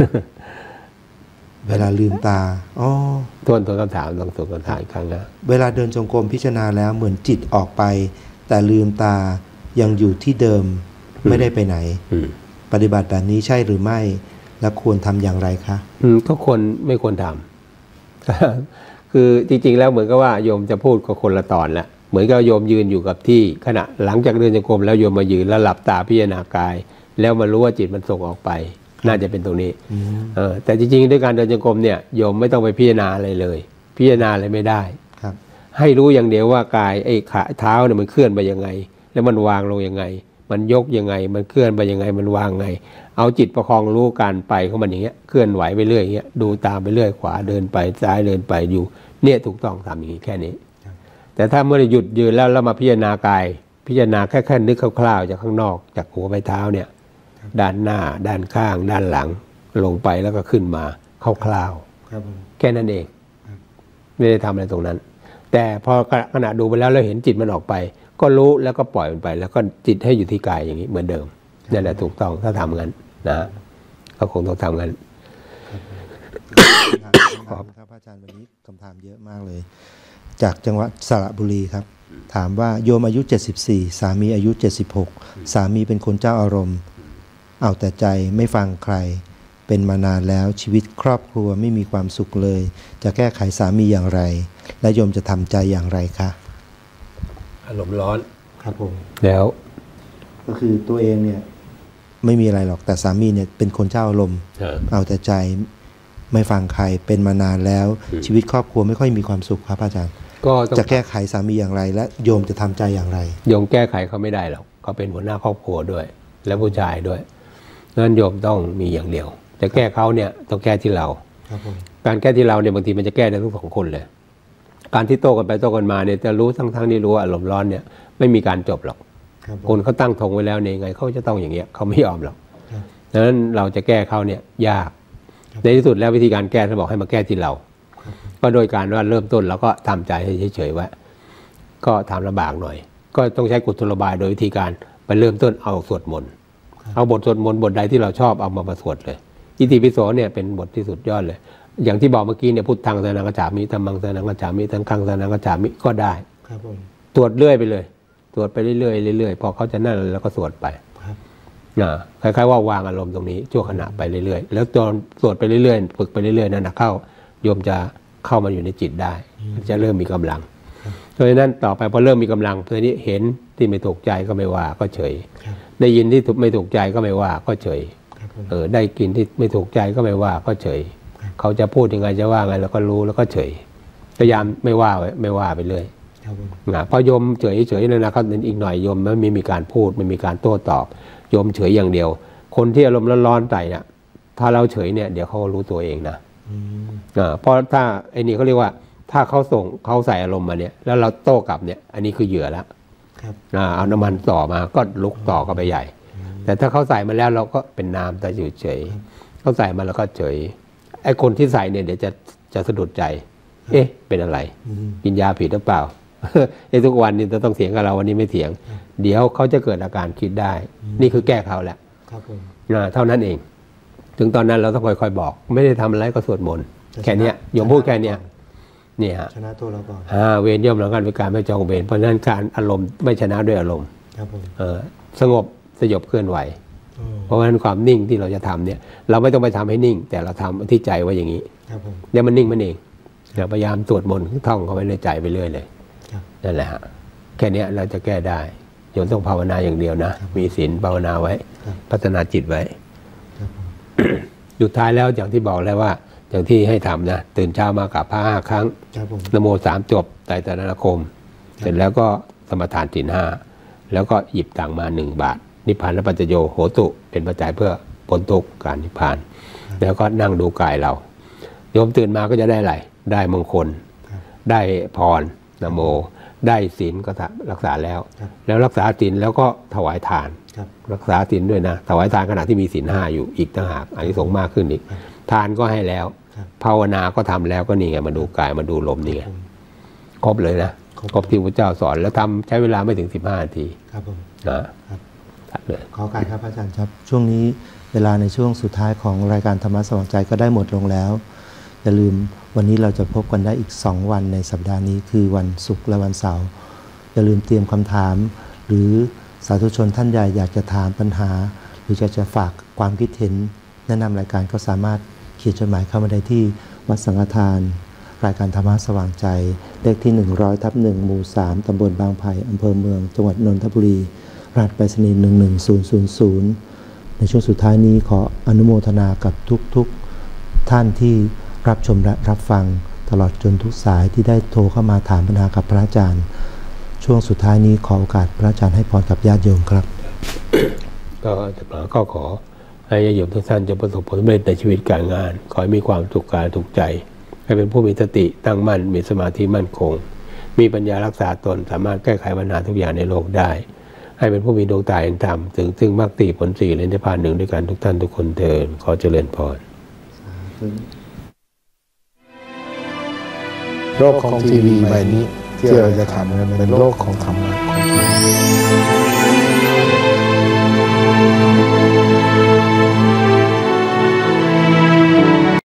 เวลาลืมตาอ๋อทวนทวนคำถามลองทวนคำถามอีกครั้งนะเวลาเดินจงกรมพิจารณาแล้วเหมือนจิตออกไปแต่ลืมตายังอยู่ที่เดิมไม่ได้ไปไหนปฏิบัติแบบนี้ใช่หรือไม่และควรทำอย่างไรคะอืมก็ควรไม่ควรทำคือจริงๆแล้วเหมือนกับว่าโยมจะพูดกับคนละตอนละเหมือนกับโยมยืนอยู่กับที่ขณะหลังจากเดินจงกรมแล้วโยมมายืนแล้วหลับตาพิจารณากายแล้วมารู้ว่าจิตมันส่งออกไปน่าจะเป็นตรงนี้เออแต่จริงๆด้วยการเดินจงกรมเนี่ยโยมไม่ต้องไปพิจารณาอะไรเลยพิจารณาอะไรไม่ได้ครับให้รู้อย่างเดียวว่ากายไอ้ขาเท้าเนี่ยมันเคลื่อนไปยังไงแล้วมันวางลงยังไงมันยกยังไงมันเคลื่อนไปยังไงมันวางไงเอาจิตประคองรู้การไปของมันอย่างเงี้ยเคลื่อนไหวไปเรื่อยอย่างเงี้ยดูตามไปเรื่อยขวาเดินไปซ้ายเดินไปอยู่เนี่ยถูกต้องทำอย่างนี้แค่นี้แต่ถ้าเมื่อหยุดยืนแล้วแล้วมาพิจารณากายพิจารณาแค่แค่นึกคร่าวๆจากข้างนอกจากหัวไปเท้าเนี่ยด้านหน้าด้านข้างด้านหลังลงไปแล้วก็ขึ้นมาคร่าวๆแค่นั้นเองไม่ได้ทำอะไรตรงนั้นแต่พอขณะดูไปแล้วเราเห็นจิตมันออกไปก็รู้แล้วก็ปล่อยมันไปแล้วก็จิตให้อยู่ที่กายอย่างนี้เหมือนเดิมนั่นแหละถูกต้องถ้าทำงั้นนะก็คงต้องทำงั้นขอบคุณครับอาจารย์วันนี้คำถามเยอะมากเลยจากจังหวัดสระบุรีครับถามว่าโยมอายุเจ็ดสิบสี่สามีอายุเจ็ดสิบหกสามีเป็นคนเจ้าอารมณ์เอาแต่ใจไม่ฟังใครเป็นมานานแล้วชีวิตครอบครัวไม่มีความสุขเลยจะแก้ไขสามีอย่างไรและโยมจะทำใจอย่างไรคะอารมณ์ร้อนครับผมแล้วก็คือตัวเองเนี่ยไม่มีอะไรหรอกแต่สามีเนี่ยเป็นคนเจ้าอารมณ์เอาแต่ใจไม่ฟังใครเป็นมานานแล้วชีวิตครอบครัวไม่ค่อยมีความสุขครับอาจารย์ก็จะแก้ไขสามีอย่างไรและโยมจะทำใจอย่างไรโยมแก้ไขเขาไม่ได้หรอกเขาเป็นหัวหน้าครอบครัวด้วยและผู้ชายด้วยงั้นโยมต้องมีอย่างเดียวจะแก้เขาเนี่ยต้องแก้ที่เราการแก้ที่เราเนี่ยบางทีมันจะแก้ได้ทั้งสองคนเลยการที่โต้กันไปโต้กันมาเนี่ยจะรู้ทั้งทั้งที่รู้ว่าอารมณ์ร้อนเนี่ยไม่มีการจบหรอกคนเขาตั้งธงไว้แล้วเนี่ยไงเขาจะต้องอย่างเงี้ยเขาไม่ยอมหรอกดังนั้นเราจะแก้เขาเนี่ยยากในที่สุดแล้ววิธีการแก้ท่านบอกให้มาแก้ที่เราก็โดยการว่าเริ่มต้นแล้วก็ทำใจให้เฉยๆว่าก็ทำลำบากหน่อยก็ต้องใช้กุศโลบายโดยวิธีการไปเริ่มต้นเอาสวดมนต์เอาบทสวดมนต์บทใดที่เราชอบเอามามาสวดเลยอิติปิโสเนี่ยเป็นบทที่สุดยอดเลยอย่างที่บอกเมื่อกี้เนี่ยพุทธังสรณังคัจฉามิธัมมังสรณังคัจฉามิสังฆังสรณังคัจฉามิก็ได้ตรวจเรื่อยไปเลยตรวจไปเรื่อยๆเรื่อยๆพอเขาจะนั่นแล้วก็สวดไปนะคล้ายๆว่าวางอารมณ์ตรงนี้ชั่วขณะไปเรื่อยๆแล้วตอนสวดไปเรื่อยๆฝึกไปเรื่อยๆนั่นนะเข้าโยมจะเข้ามาอยู่ในจิตได้จะเริ่มมีกำลังเพราะฉะนั้นต่อไปพอเริ่มมีกำลังทีนี้เห็นที่ไม่ถูกใจก็ไม่ว่าก็เฉยได้ยินที่ไม่ถูกใจก็ไม่ว่าก็เฉยเออได้กินที่ไม่ถูกใจก็ไม่ว่าก็เฉยเขาจะพูดยังไงจะว่าไงเราก็รู้แล้วก็เฉยพยายามไม่ว่าไม่ว่าไปเลยนะพอโยมเฉยเฉยเลยนะครับอีกหน่อยโยมไม่มีการพูดไม่มีการโต้ตอบโยมเฉยอย่างเดียวคนที่อารมณ์ร้อนๆใจเนี่ยถ้าเราเฉยเนี่ยเดี๋ยวเขารู้ตัวเองนะอ่าเพราะถ้าไอ้นี่เขาเรียกว่าถ้าเขาส่งเขาใส่อารมณ์มาเนี่ยแล้วเราโต้กลับเนี่ยอันนี้คือเหยื่อแล้วอ่าเอาน้ำมันต่อมาก็ลุกต่อกันไปใหญ่แต่ถ้าเขาใส่มาแล้วเราก็เป็นน้ำแต่อยู่เฉยเขาใส่มาแล้วก็เฉยไอ้คนที่ใส่เนี่ยเดี๋ยวจะจะสะดุดใจเอ๊ะเป็นอะไรกินยาผิดหรือเปล่าไอ้ทุกวันนี้จะต้องเถียงกับเราวันนี้ไม่เถียงเดี๋ยวเขาจะเกิดอาการคิดได้นี่คือแก้เขาแหละเท่านั้นเองถึงตอนนั้นเราต้องค่อยๆบอกไม่ได้ทำอะไรก็สวดมนต์แค่นี้โยมพูดแค่นี้เนี่ยฮะชนะตัวเราก่อนอ่าเวรย่อมหลังการเป็นการไม่จองเวรเพราะฉะนั้นการอารมณ์ไม่ชนะด้วยอารมณ์เออสงบสยบเคลื่อนไหวเพราะฉะนั้นความนิ่งที่เราจะทำเนี่ยเราไม่ต้องไปทำให้นิ่งแต่เราทำที่ใจไว้อย่างนี้เดี๋ยวมันนิ่งมันเองเราพยายามสวดมนต์ท่องเข้าไปในใจไปเรื่อยเลยนั่นแหละฮะแค่นี้เราจะแก้ได้โยมต้องภาวนาอย่างเดียวนะมีศีลภาวนาไว้พัฒนาจิตไว้สุดท้ายแล้วอย่างที่บอกแล้วว่าอย่างที่ให้ทำนะตื่นเช้ามากราบพระห้าครั้งนะโมสามจบไตรตรณคมเสร็จแล้วก็สมทานศีลห้าแล้วก็หยิบตังมาหนึ่งบาทนิพพานและปัจจโยโหตุเป็นปัจจัยเพื่อพ้นทุกข์การนิพพานแล้วก็นั่งดูกายเราโยมตื่นมาก็จะได้อะไรได้มงคลได้พรนะโมได้ศีลก็รักษาแล้วแล้วรักษาศีลแล้วก็ถวายทานรักษาศีลด้วยนะถวายทานขณะที่มีศีลห้าอยู่อีกต่างหากอานิสงส์มากขึ้นอีกทานก็ให้แล้วภาวนาก็ทำแล้วก็นี่ไงมาดูกายมาดูลมนี่ไงครบเลยนะครบที่พระเจ้าสอนแล้วทำใช้เวลาไม่ถึงสิบห้านาทีครับผมนะเลยขอการครับอาจารย์ครับช่วงนี้เวลาในช่วงสุดท้ายของรายการธรรมะสว่างใจก็ได้หมดลงแล้วอย่าลืมวันนี้เราจะพบกันได้อีกสองวันในสัปดาห์นี้คือวันศุกร์และวันเสาร์อย่าลืมเตรียมคำถามหรือสาธุชนท่านใหญ่อยากจะถามปัญหาหรือจะจะฝากความคิดเห็นแนะนำรายการก็สามารถเขียนจดหมายเข้ามาได้ที่วัดสังฆทานรายการธรรมะสว่างใจเลขที่หนึ่งร้อยทับหนึ่งหมู่สามตำบลบางไผ่อำเภอเมืองจังหวัดนนทบุรีรหัสไปรษณีย์หนึ่งหนึ่งศูนย์ศูนย์ศูนย์ในช่วงสุดท้ายนี้ขออนุโมทนากับทุกๆท่านที่รับชมและรับฟังตลอดจนทุกสายที่ได้โทรเข้ามาถามปัญหากับพระอาจารย์ช่วงสุดท้ายนี้ขอโอกาสพระอาจารย์ให้พรกับญาติโยมครับก็จะมาก็ขอให้ญาติโยมทุกท่านจะประสบผลสำเร็จในชีวิตการงานขอให้มีความสุขกายสุขใจให้เป็นผู้มีสติตั้งมั่นมีสมาธิมั่นคงมีปัญญารักษาตนสามารถแก้ไขปัญหาทุกอย่างในโลกได้ให้เป็นผู้มีดวงตาแห่งธรรมถึงซึ่งมรรคสี่ผลสี่และนิพพานหนึ่งด้วยกันทุกท่านทุกคนเถิดขอเจริญพรโลกของทีวีใบนี้ที่เราจะทำกันเป็นโลกของธรรมะของ